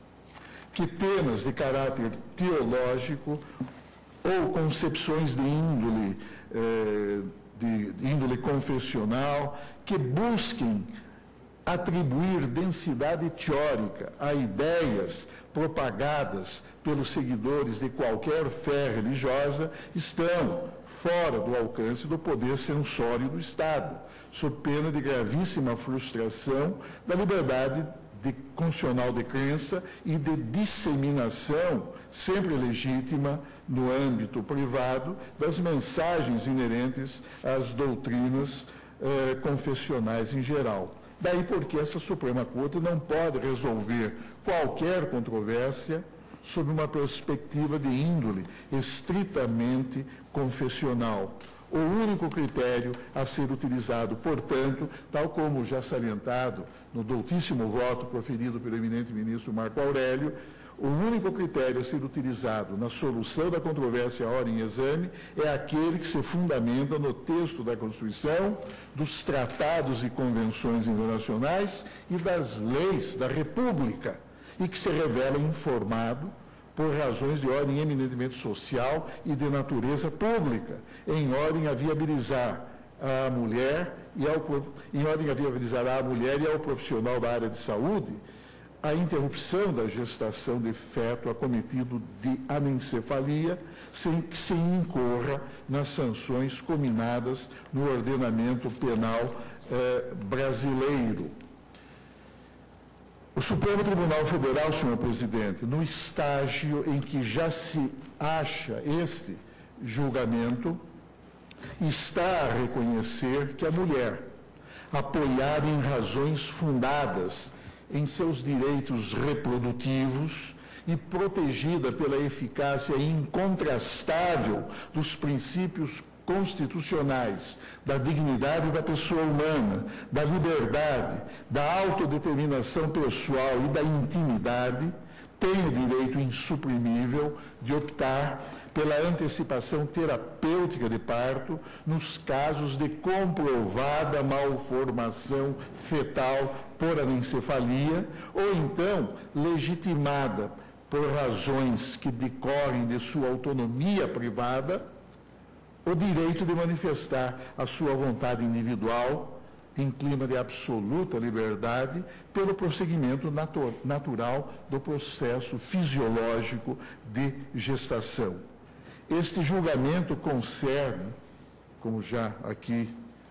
F: que temas de caráter teológico ou concepções de índole, eh, de índole confessional, que busquem atribuir densidade teórica a ideias propagadas pelos seguidores de qualquer fé religiosa, estão fora do alcance do poder censório do Estado, sob pena de gravíssima frustração da liberdade de, constitucional de crença e de disseminação, sempre legítima, no âmbito privado das mensagens inerentes às doutrinas eh, confessionais em geral. Daí porque essa Suprema Corte não pode resolver qualquer controvérsia sob uma perspectiva de índole estritamente confessional. O único critério a ser utilizado, portanto, tal como já salientado no doutíssimo voto proferido pelo eminente ministro Marco Aurélio, o único critério a ser utilizado na solução da controvérsia ora em exame é aquele que se fundamenta no texto da Constituição, dos tratados e convenções internacionais e das leis da República, e que se revela informado por razões de ordem eminentemente social e de natureza pública, em ordem a viabilizar a mulher e ao, em ordem a viabilizar à mulher e ao profissional da área de saúde a interrupção da gestação de feto acometido de anencefalia, sem que se incorra nas sanções cominadas no ordenamento penal eh, brasileiro. O Supremo Tribunal Federal, senhor presidente, no estágio em que já se acha este julgamento, está a reconhecer que a mulher, apoiada em razões fundadas em seus direitos reprodutivos e protegida pela eficácia incontrastável dos princípios constitucionais, da dignidade da pessoa humana, da liberdade, da autodeterminação pessoal e da intimidade, tem o direito insuprimível de optar pela antecipação terapêutica de parto nos casos de comprovada malformação fetal por anencefalia ou então legitimada por razões que decorrem de sua autonomia privada, o direito de manifestar a sua vontade individual em clima de absoluta liberdade pelo prosseguimento natu- natural do processo fisiológico de gestação. Este julgamento concerne, como já aqui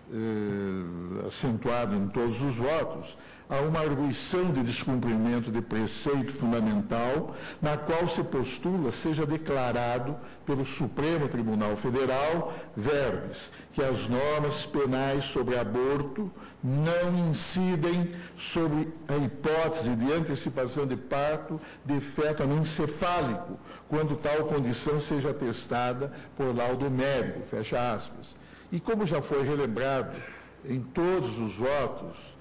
F: eh, acentuado em todos os votos, a uma arguição de descumprimento de preceito fundamental, na qual se postula seja declarado pelo Supremo Tribunal Federal, verbis, que as normas penais sobre aborto não incidem sobre a hipótese de antecipação de parto de feto anencefálico, quando tal condição seja atestada por laudo médico, fecha aspas. E como já foi relembrado em todos os votos,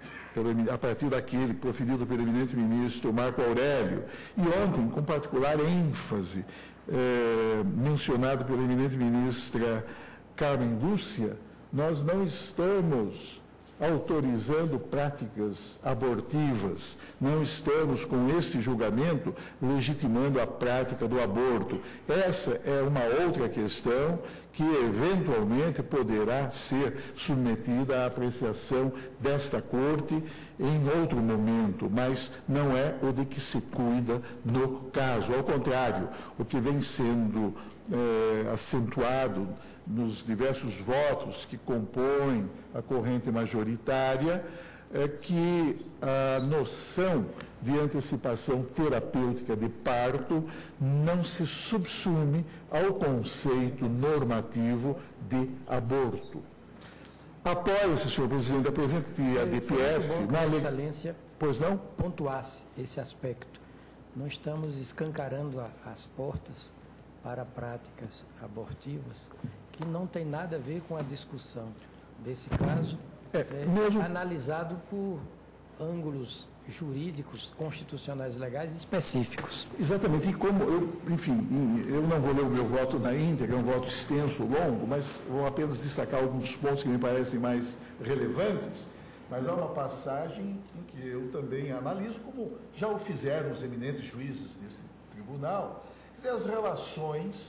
F: a partir daquele proferido pelo eminente ministro Marco Aurélio, e ontem, com particular ênfase, eh, mencionado pela eminente ministra Carmen Lúcia, nós não estamos autorizando práticas abortivas, não estamos, com este julgamento, legitimando a prática do aborto. Essa é uma outra questão que, eventualmente, poderá ser submetida à apreciação desta Corte em outro momento, mas não é o de que se cuida no caso. Ao contrário, o que vem sendo eh, acentuado nos diversos votos que compõem a corrente majoritária, é que a noção de antecipação terapêutica de parto não se subsume ao conceito normativo de aborto. Apoia-se, senhor presidente, a presente a D P F...
C: Foi muito bom que a Excelência
F: pois não?
C: pontuasse esse aspecto. Não estamos escancarando a, as portas para práticas abortivas que não tem nada a ver com a discussão desse caso, é, é, mesmo... analisado por ângulos jurídicos, constitucionais, legais específicos.
F: Exatamente, e como eu, enfim, eu não vou ler o meu voto na íntegra, é um voto extenso, longo, mas vou apenas destacar alguns pontos que me parecem mais relevantes, mas há uma passagem em que eu também analiso, como já o fizeram os eminentes juízes desse tribunal, as relações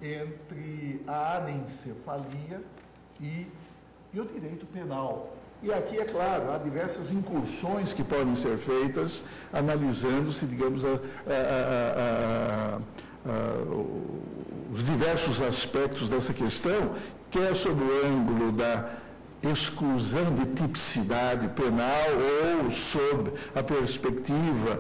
F: entre a anencefalia e, e o direito penal. E aqui, é claro, há diversas incursões que podem ser feitas, analisando-se, digamos, a, a, a, os diversos aspectos dessa questão, quer sob o ângulo da exclusão de tipicidade penal ou sob a perspectiva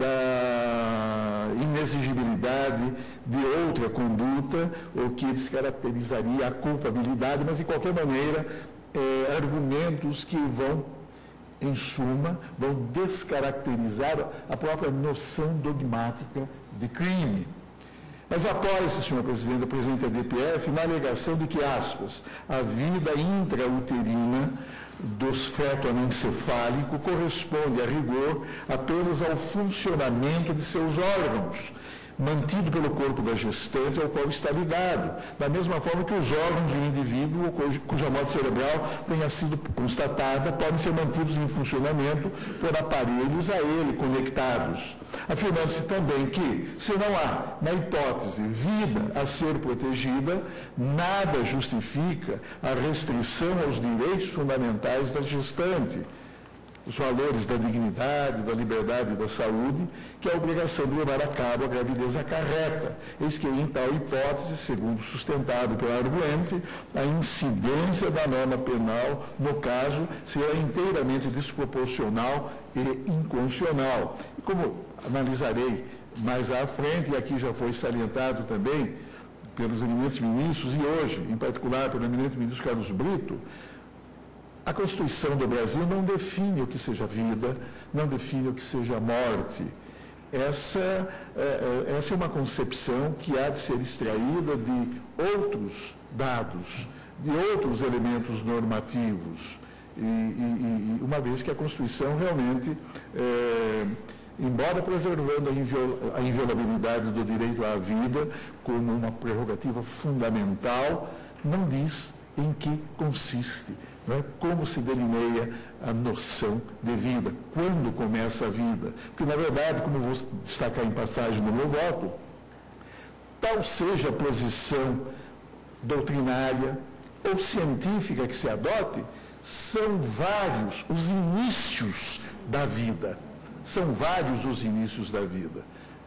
F: da inexigibilidade de outra conduta, o que descaracterizaria a culpabilidade, mas, de qualquer maneira, é, argumentos que vão, em suma, vão descaracterizar a própria noção dogmática de crime. Mas apoia-se, senhor presidente, a presente A D P F na alegação de que, aspas, a vida intrauterina do feto anencefálico corresponde, a rigor, apenas ao funcionamento de seus órgãos, mantido pelo corpo da gestante ao qual está ligado, da mesma forma que os órgãos de um indivíduo cuja morte cerebral tenha sido constatada podem ser mantidos em funcionamento por aparelhos a ele conectados. Afirmando-se também que, se não há, na hipótese, vida a ser protegida, nada justifica a restrição aos direitos fundamentais da gestante, os valores da dignidade, da liberdade e da saúde, que é a obrigação de levar a cabo a gravidez acarreta. Eis que, em tal hipótese, segundo sustentado pelo arguente, a incidência da norma penal, no caso, será inteiramente desproporcional e inconstitucional. E como analisarei mais à frente, e aqui já foi salientado também pelos eminentes ministros, e hoje, em particular, pelo eminente ministro Carlos Brito, a Constituição do Brasil não define o que seja vida, não define o que seja morte. Essa, essa é uma concepção que há de ser extraída de outros dados, de outros elementos normativos. E, e, e uma vez que a Constituição realmente, é, embora preservando a, inviol, a inviolabilidade do direito à vida como uma prerrogativa fundamental, não diz em que consiste. Né? Como se delineia a noção de vida, quando começa a vida. Porque, na verdade, como vou destacar em passagem no meu voto, tal seja a posição doutrinária ou científica que se adote, são vários os inícios da vida. São vários os inícios da vida.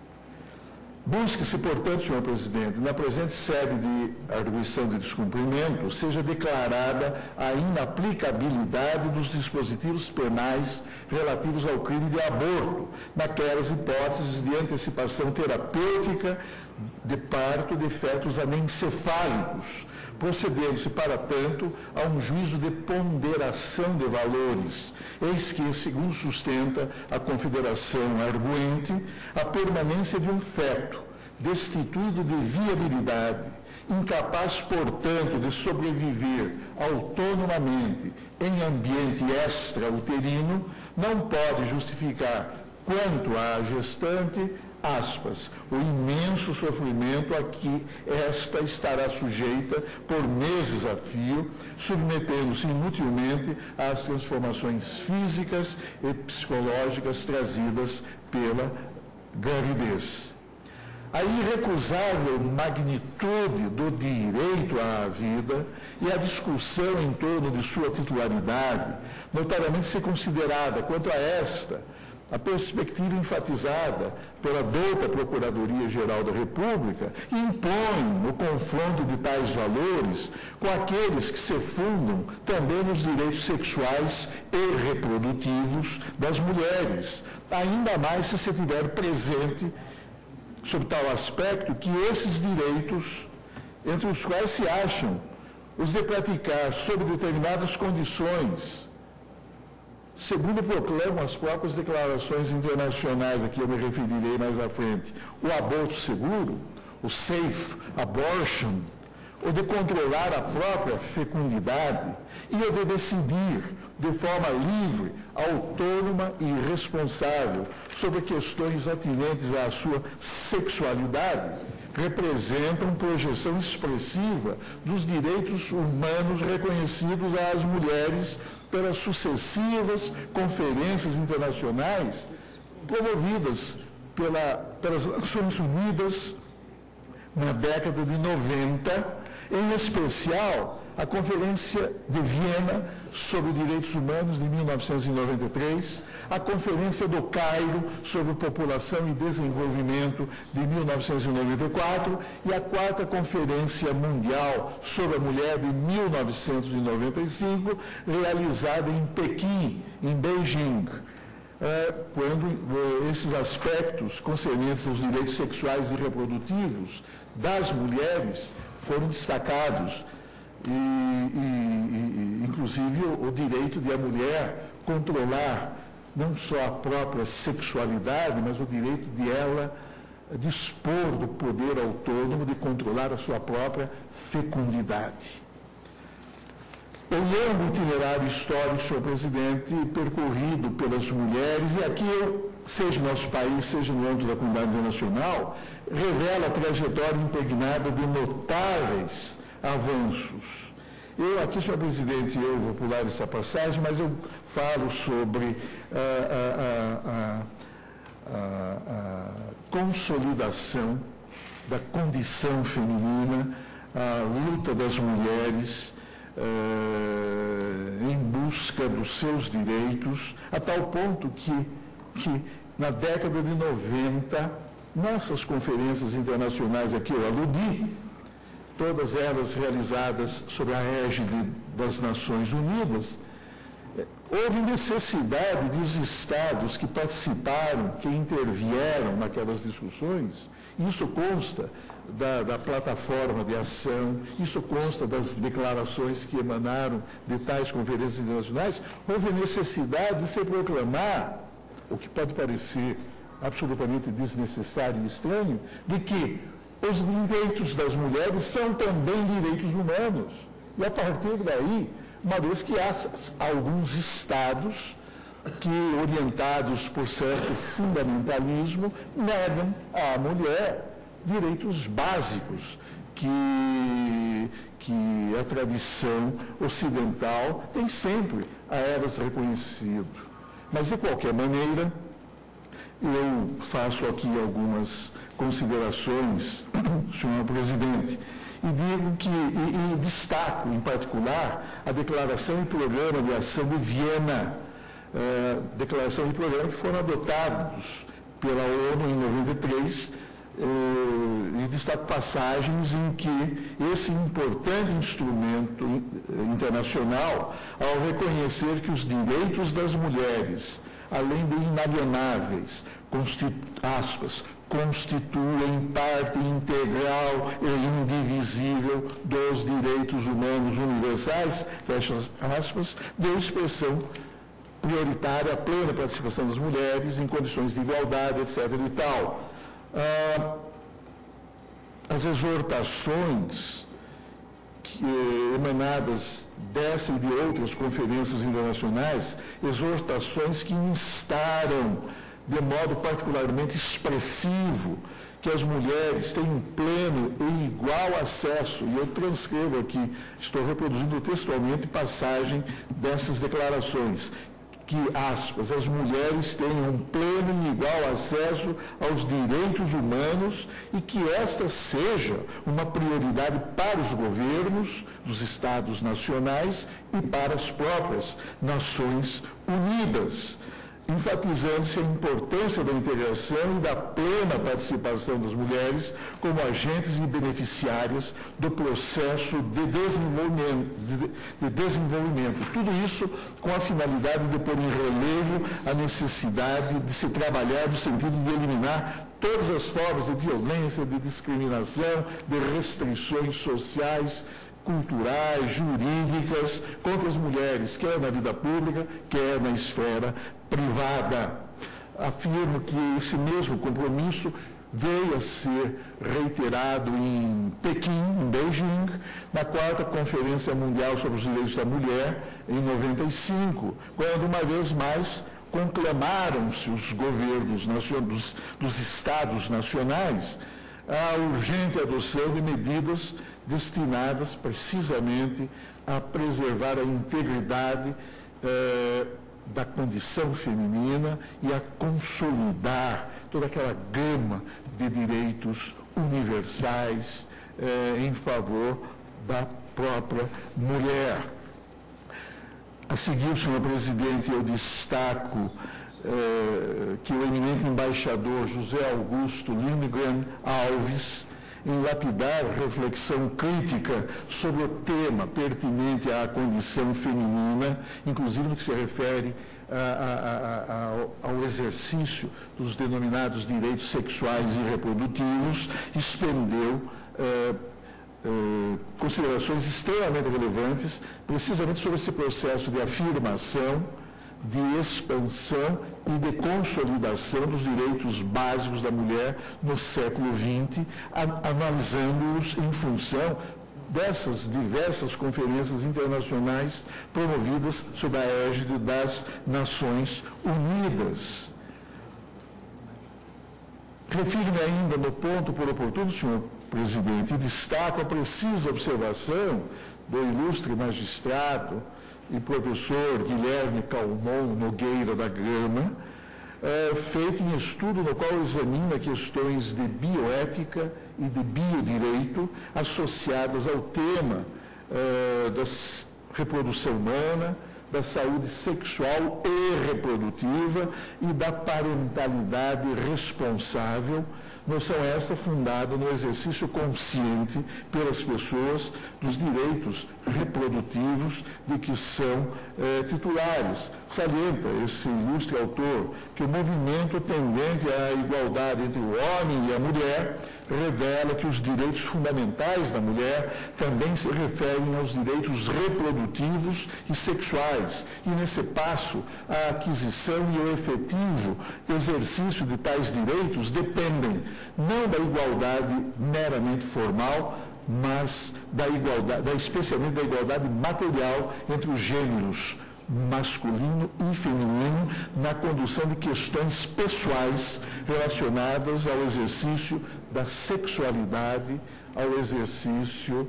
F: Busque-se, portanto, senhor presidente, na presente sede de arguição de descumprimento, seja declarada a inaplicabilidade dos dispositivos penais relativos ao crime de aborto, naquelas hipóteses de antecipação terapêutica de parto de fetos anencefálicos, procedendo-se, para tanto, a um juízo de ponderação de valores. Eis que, segundo sustenta a Confederação arguente, a permanência de um feto destituído de viabilidade, incapaz, portanto, de sobreviver autonomamente em ambiente extrauterino, não pode justificar, quanto à gestante, aspas, o imenso sofrimento a que esta estará sujeita por meses a fio, submetendo-se inutilmente às transformações físicas e psicológicas trazidas pela gravidez. A irrecusável magnitude do direito à vida e a discussão em torno de sua titularidade, notariamente ser considerada quanto a esta, a perspectiva enfatizada pela douta Procuradoria-Geral da República impõe o confronto de tais valores com aqueles que se fundam também nos direitos sexuais e reprodutivos das mulheres, ainda mais se se tiver presente, sob tal aspecto, que esses direitos, entre os quais se acham os de praticar sob determinadas condições, segundo proclamam as próprias declarações internacionais, a que eu me referirei mais à frente, o aborto seguro, o safe abortion, o de controlar a própria fecundidade e o de decidir de forma livre, autônoma e responsável sobre questões atinentes à sua sexualidade, representam projeção expressiva dos direitos humanos reconhecidos às mulheres pelas sucessivas conferências internacionais promovidas pela, pelas Nações Unidas na década de noventa em especial a Conferência de Viena sobre Direitos Humanos de mil novecentos e noventa e três, a Conferência do Cairo sobre População e Desenvolvimento de mil novecentos e noventa e quatro e a Quarta Conferência Mundial sobre a Mulher de mil novecentos e noventa e cinco, realizada em Pequim, em Beijing, quando esses aspectos concernentes aos direitos sexuais e reprodutivos das mulheres foram destacados. E, e, e, inclusive, o, o direito de a mulher controlar não só a própria sexualidade, mas o direito de ela dispor do poder autônomo de controlar a sua própria fecundidade. Olhando o itinerário histórico, senhor presidente, percorrido pelas mulheres, e aqui, eu, seja no nosso país, seja no âmbito da comunidade internacional, revela a trajetória impregnada de notáveis avanços. Eu aqui, senhor presidente, eu vou pular essa passagem, mas eu falo sobre a, a, a, a, a consolidação da condição feminina, a luta das mulheres uh, em busca dos seus direitos, a tal ponto que, que na década de noventa, nessas conferências internacionais a que eu aludi, todas elas realizadas sob a égide das Nações Unidas, houve necessidade de os estados que participaram, que intervieram naquelas discussões, isso consta da, da plataforma de ação, isso consta das declarações que emanaram de tais conferências internacionais, houve necessidade de se proclamar, o que pode parecer absolutamente desnecessário e estranho, de que os direitos das mulheres são também direitos humanos. E a partir daí, uma vez que há alguns estados que, orientados por certo fundamentalismo, negam à mulher direitos básicos que, que a tradição ocidental tem sempre a elas reconhecido. Mas, de qualquer maneira, eu faço aqui algumas considerações, senhor presidente, e digo que, e, e destaco em particular a declaração e programa de ação de Viena, eh, declaração e programa que foram adotados pela ONU em noventa e três, eh, e destaco passagens em que esse importante instrumento internacional, ao reconhecer que os direitos das mulheres, além de inalienáveis, constitu, aspas, constituem parte integral e indivisível dos direitos humanos universais, fecha aspas, deu expressão prioritária à plena participação das mulheres em condições de igualdade, etcétera e tal. Ah, as exortações que, emanadas dessa e de outras conferências internacionais, exortações que instaram de modo particularmente expressivo que as mulheres tenham pleno e igual acesso, e eu transcrevo aqui, estou reproduzindo textualmente passagem dessas declarações, que, aspas, as mulheres tenham pleno e igual acesso aos direitos humanos e que esta seja uma prioridade para os governos dos Estados nacionais e para as próprias Nações Unidas, enfatizando-se a importância da integração e da plena participação das mulheres como agentes e beneficiárias do processo de desenvolvimento, de, de desenvolvimento. Tudo isso com a finalidade de pôr em relevo a necessidade de se trabalhar no sentido de eliminar todas as formas de violência, de discriminação, de restrições sociais, culturais, jurídicas, contra as mulheres, quer na vida pública, quer na esfera privada. Afirmo que esse mesmo compromisso veio a ser reiterado em Pequim, em Beijing, na quarta Conferência Mundial sobre os Direitos da Mulher, em noventa e cinco, quando, uma vez mais, conclamaram-se os governos dos, dos estados nacionais a urgente adoção de medidas destinadas precisamente a preservar a integridade eh, da condição feminina e a consolidar toda aquela gama de direitos universais eh, em favor da própria mulher. A seguir, senhor presidente, eu destaco eh, que o eminente embaixador José Augusto Lindgren Alves, em lapidar reflexão crítica sobre o tema pertinente à condição feminina, inclusive no que se refere a, a, a, ao exercício dos denominados direitos sexuais e reprodutivos, expendeu eh, eh, considerações extremamente relevantes, precisamente sobre esse processo de afirmação, de expansão e de consolidação dos direitos básicos da mulher no século vinte, analisando-os em função dessas diversas conferências internacionais promovidas sob a égide das Nações Unidas. Refiro-me ainda no ponto por oportuno, senhor presidente, e destaco a precisa observação do ilustre magistrado e professor Guilherme Calmon Nogueira da Gama, é, feito em estudo no qual examina questões de bioética e de biodireito associadas ao tema é, da reprodução humana, da saúde sexual e reprodutiva e da parentalidade responsável, noção esta fundada no exercício consciente pelas pessoas dos direitos reprodutivos de que são eh, titulares. Salienta esse ilustre autor que o movimento tendente à igualdade entre o homem e a mulher revela que os direitos fundamentais da mulher também se referem aos direitos reprodutivos e sexuais, e nesse passo a aquisição e o efetivo exercício de tais direitos dependem não da igualdade meramente formal, mas da igualdade, da, especialmente da igualdade material entre os gêneros masculino e feminino na condução de questões pessoais relacionadas ao exercício da sexualidade, ao exercício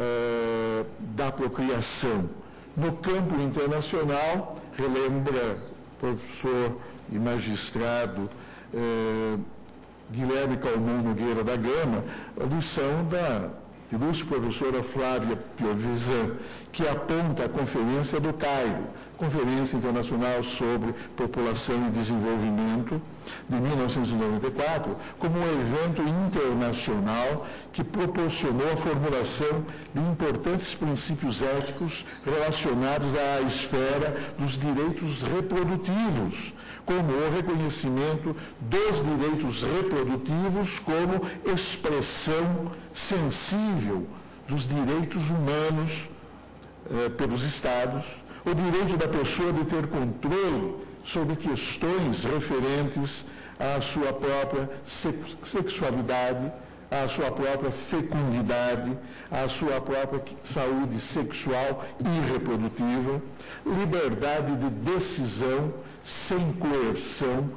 F: uh, da procriação. No campo internacional, relembra o professor e magistrado uh, Guilherme Calmon Nogueira da Gama, a lição da ilustre professora Flávia Piovesan, que aponta a Conferência do Cairo, Conferência Internacional sobre População e Desenvolvimento, de mil novecentos e noventa e quatro, como um evento internacional que proporcionou a formulação de importantes princípios éticos relacionados à esfera dos direitos reprodutivos, como o reconhecimento dos direitos reprodutivos como expressão sensível dos direitos humanos eh, pelos Estados, o direito da pessoa de ter controle sobre questões referentes à sua própria sexualidade, à sua própria fecundidade, à sua própria saúde sexual e reprodutiva, liberdade de decisão sem coerção,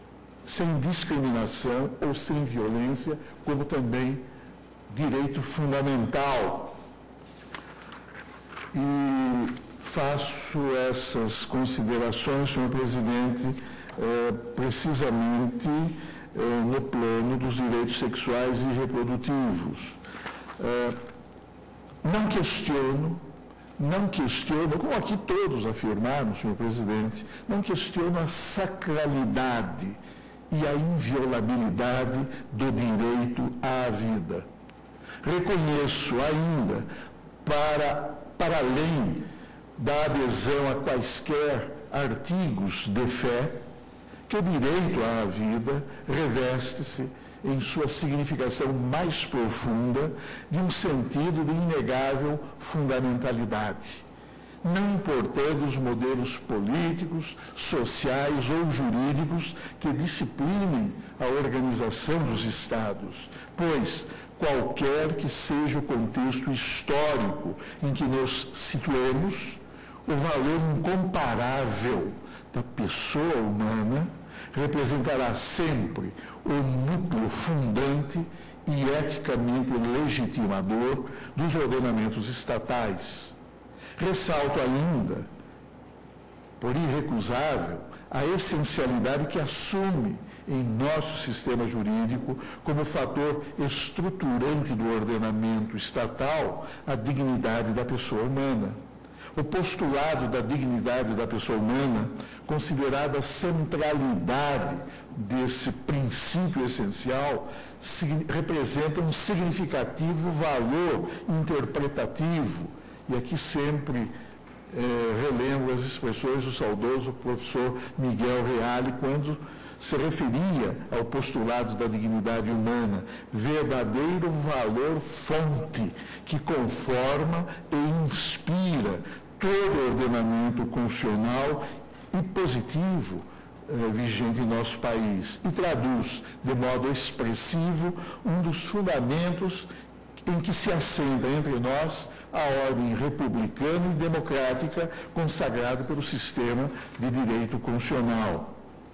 F: sem discriminação ou sem violência, como também direito fundamental. E faço essas considerações, senhor presidente, eh, precisamente eh, no plano dos direitos sexuais e reprodutivos. Eh, não questiono, não questiono, como aqui todos afirmaram, senhor presidente, não questiono a sacralidade e a inviolabilidade do direito à vida. Reconheço ainda, para, para além da adesão a quaisquer artigos de fé, que o direito à vida reveste-se em sua significação mais profunda de um sentido de inegável fundamentalidade, não importando os modelos políticos, sociais ou jurídicos que disciplinem a organização dos Estados, pois qualquer que seja o contexto histórico em que nos situemos, o valor incomparável da pessoa humana representará sempre o núcleo fundante e eticamente legitimador dos ordenamentos estatais. Ressalto ainda, por irrecusável, a essencialidade que assume em nosso sistema jurídico como fator estruturante do ordenamento estatal a dignidade da pessoa humana. O postulado da dignidade da pessoa humana, considerada a centralidade desse princípio essencial, representa um significativo valor interpretativo. E aqui sempre eh, relembro as expressões do saudoso professor Miguel Reale, quando se referia ao postulado da dignidade humana, verdadeiro valor fonte que conforma e inspira todo o ordenamento constitucional e positivo eh, vigente em nosso país e traduz de modo expressivo um dos fundamentos em que se assenta entre nós a ordem republicana e democrática consagrada pelo sistema de direito constitucional.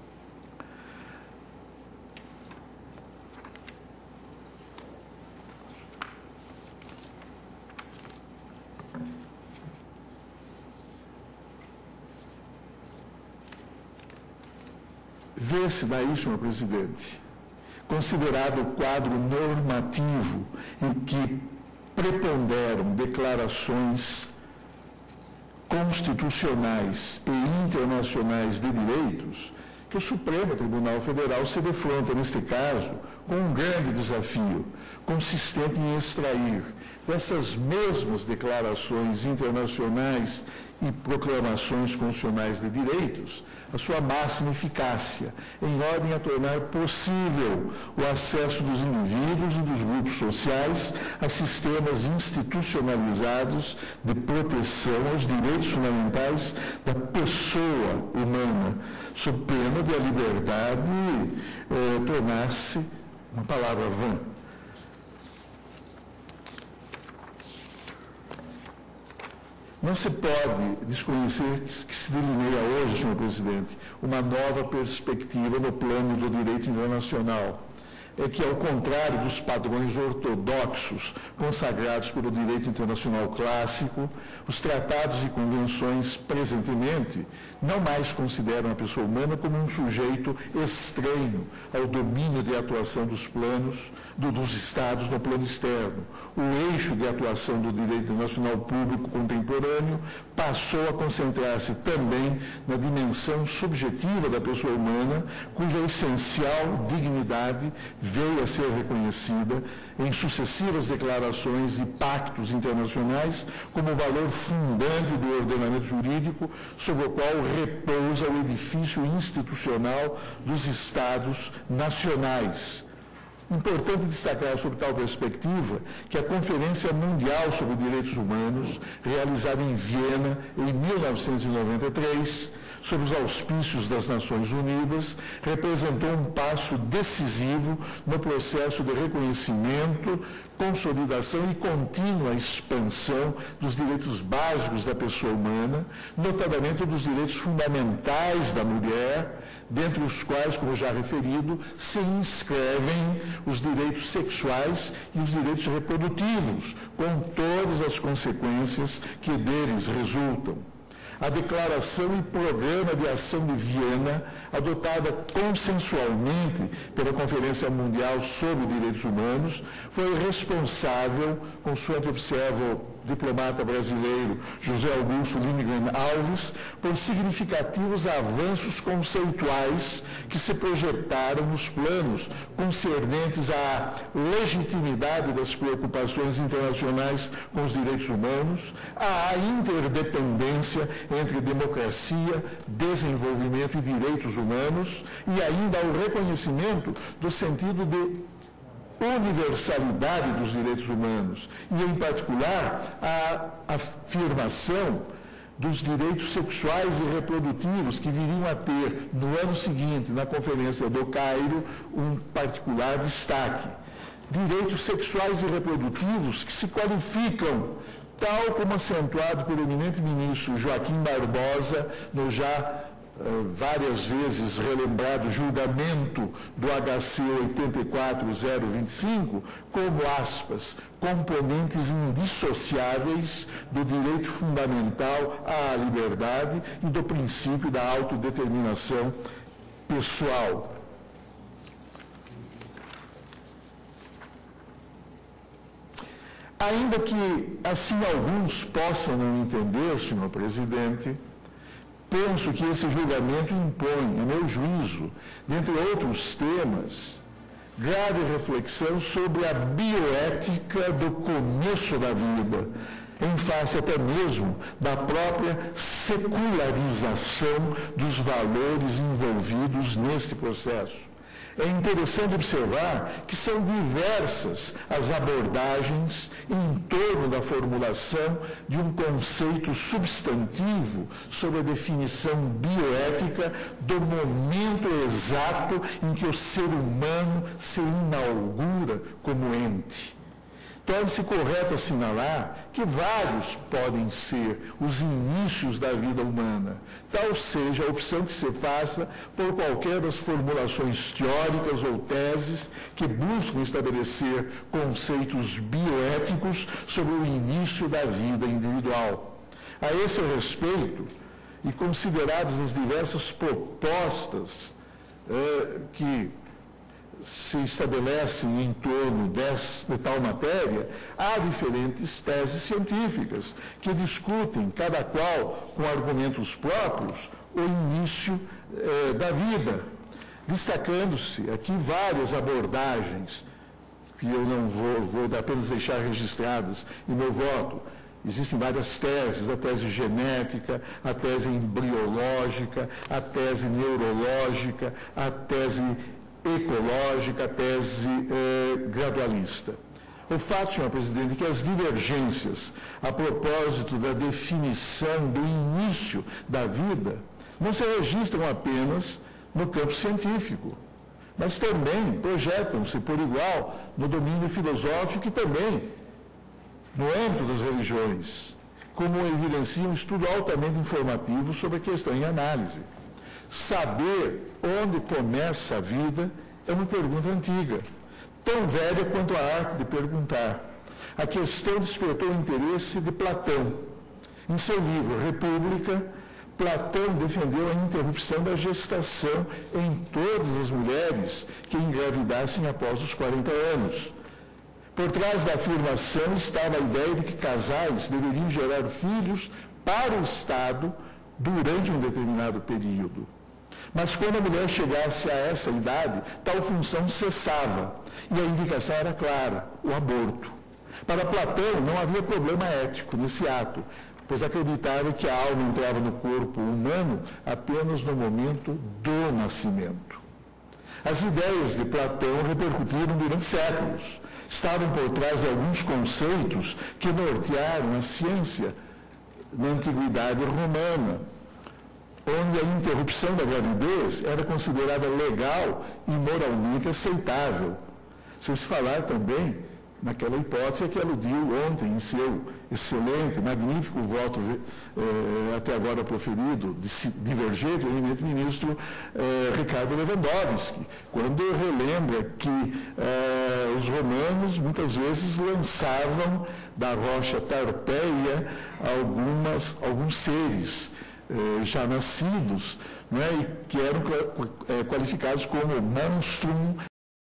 F: Vê-se daí, senhor presidente, considerado o quadro normativo em que preponderam declarações constitucionais e internacionais de direitos, que o Supremo Tribunal Federal se defronta, neste caso, com um grande desafio, consistente em extrair dessas mesmas declarações internacionais e proclamações constitucionais de direitos a sua máxima eficácia, em ordem a tornar possível o acesso dos indivíduos e dos grupos sociais a sistemas institucionalizados de proteção aos direitos fundamentais da pessoa humana, sob pena de a liberdade eh, tornar-se uma palavra vã. Não se pode desconhecer que se delineia hoje, senhor presidente, uma nova perspectiva no plano do direito internacional. É que, ao contrário dos padrões ortodoxos consagrados pelo direito internacional clássico, os tratados e convenções, presentemente, não mais consideram a pessoa humana como um sujeito estranho ao domínio de atuação dos planos, do, dos Estados no plano externo. O eixo de atuação do direito internacional público contemporâneo passou a concentrar-se também na dimensão subjetiva da pessoa humana, cuja essencial dignidade veio a ser reconhecida em sucessivas declarações e pactos internacionais como valor fundante do ordenamento jurídico sobre o qual repousa o edifício institucional dos Estados nacionais. Importante destacar sobre tal perspectiva que a Conferência Mundial sobre Direitos Humanos, realizada em Viena em mil novecentos e noventa e três, sob os auspícios das Nações Unidas, representou um passo decisivo no processo de reconhecimento, consolidação e contínua expansão dos direitos básicos da pessoa humana, notadamente dos direitos fundamentais da mulher, dentre os quais, como já referido, se inscrevem os direitos sexuais e os direitos reprodutivos, com todas as consequências que deles resultam. A Declaração e Programa de Ação de Viena, adotada consensualmente pela Conferência Mundial sobre Direitos Humanos, foi responsável, consoante observa o diplomata brasileiro José Augusto Lindgren Alves, por significativos avanços conceituais que se projetaram nos planos concernentes à legitimidade das preocupações internacionais com os direitos humanos, à interdependência entre democracia, desenvolvimento e direitos humanos, e ainda ao reconhecimento do sentido de universalidade dos direitos humanos, e, em particular, a afirmação dos direitos sexuais e reprodutivos, que viriam a ter, no ano seguinte, na Conferência do Cairo, um particular destaque. Direitos sexuais e reprodutivos que se qualificam, tal como acentuado pelo eminente ministro Joaquim Barbosa, no já Uh, várias vezes relembrado julgamento do H C oito quatro zero dois cinco, como, aspas, componentes indissociáveis do direito fundamental à liberdade e do princípio da autodeterminação pessoal. Ainda que assim alguns possam não entender, senhor presidente, penso que esse julgamento impõe, a meu juízo, dentre outros temas, grave reflexão sobre a bioética do começo da vida, em face até mesmo da própria secularização dos valores envolvidos neste processo. É interessante observar que são diversas as abordagens em torno da formulação de um conceito substantivo sobre a definição bioética do momento exato em que o ser humano se inaugura como ente. Torna-se correto assinalar que vários podem ser os inícios da vida humana, tal seja a opção que se faça por qualquer das formulações teóricas ou teses que buscam estabelecer conceitos bioéticos sobre o início da vida individual. A esse respeito, e consideradas as diversas propostas eh, que se estabelecem em torno desse, de tal matéria, há diferentes teses científicas que discutem, cada qual com argumentos próprios, o início eh, da vida, destacando-se aqui várias abordagens, que eu não vou, vou apenas deixar registradas em meu voto. Existem várias teses, a tese genética, a tese embriológica, a tese neurológica, a tese ecológica, a tese eh, gradualista. O fato, senhor presidente, é que as divergências a propósito da definição do início da vida não se registram apenas no campo científico, mas também projetam-se por igual no domínio filosófico e também no âmbito das religiões, como evidencia um estudo altamente informativo sobre a questão em análise. Saber onde começa a vida é uma pergunta antiga, tão velha quanto a arte de perguntar. A questão despertou o interesse de Platão. Em seu livro República, Platão defendeu a interrupção da gestação em todas as mulheres que engravidassem após os quarenta anos. Por trás da afirmação estava a ideia de que casais deveriam gerar filhos para o Estado durante um determinado período. Mas quando a mulher chegasse a essa idade, tal função cessava, e a indicação era clara, o aborto. Para Platão, não havia problema ético nesse ato, pois acreditava que a alma entrava no corpo humano apenas no momento do nascimento. As ideias de Platão repercutiram durante séculos, estavam por trás de alguns conceitos que nortearam a ciência na antiguidade romana, onde a interrupção da gravidez era considerada legal e moralmente aceitável. Sem se falar também naquela hipótese que aludiu ontem em seu excelente, magnífico voto eh, até agora proferido, de, divergente, o eminente ministro eh, Ricardo Lewandowski, quando relembra que eh, os romanos muitas vezes lançavam da rocha Tarpeia algumas, alguns seres eh, já nascidos, não é? E que eram qualificados como monstrum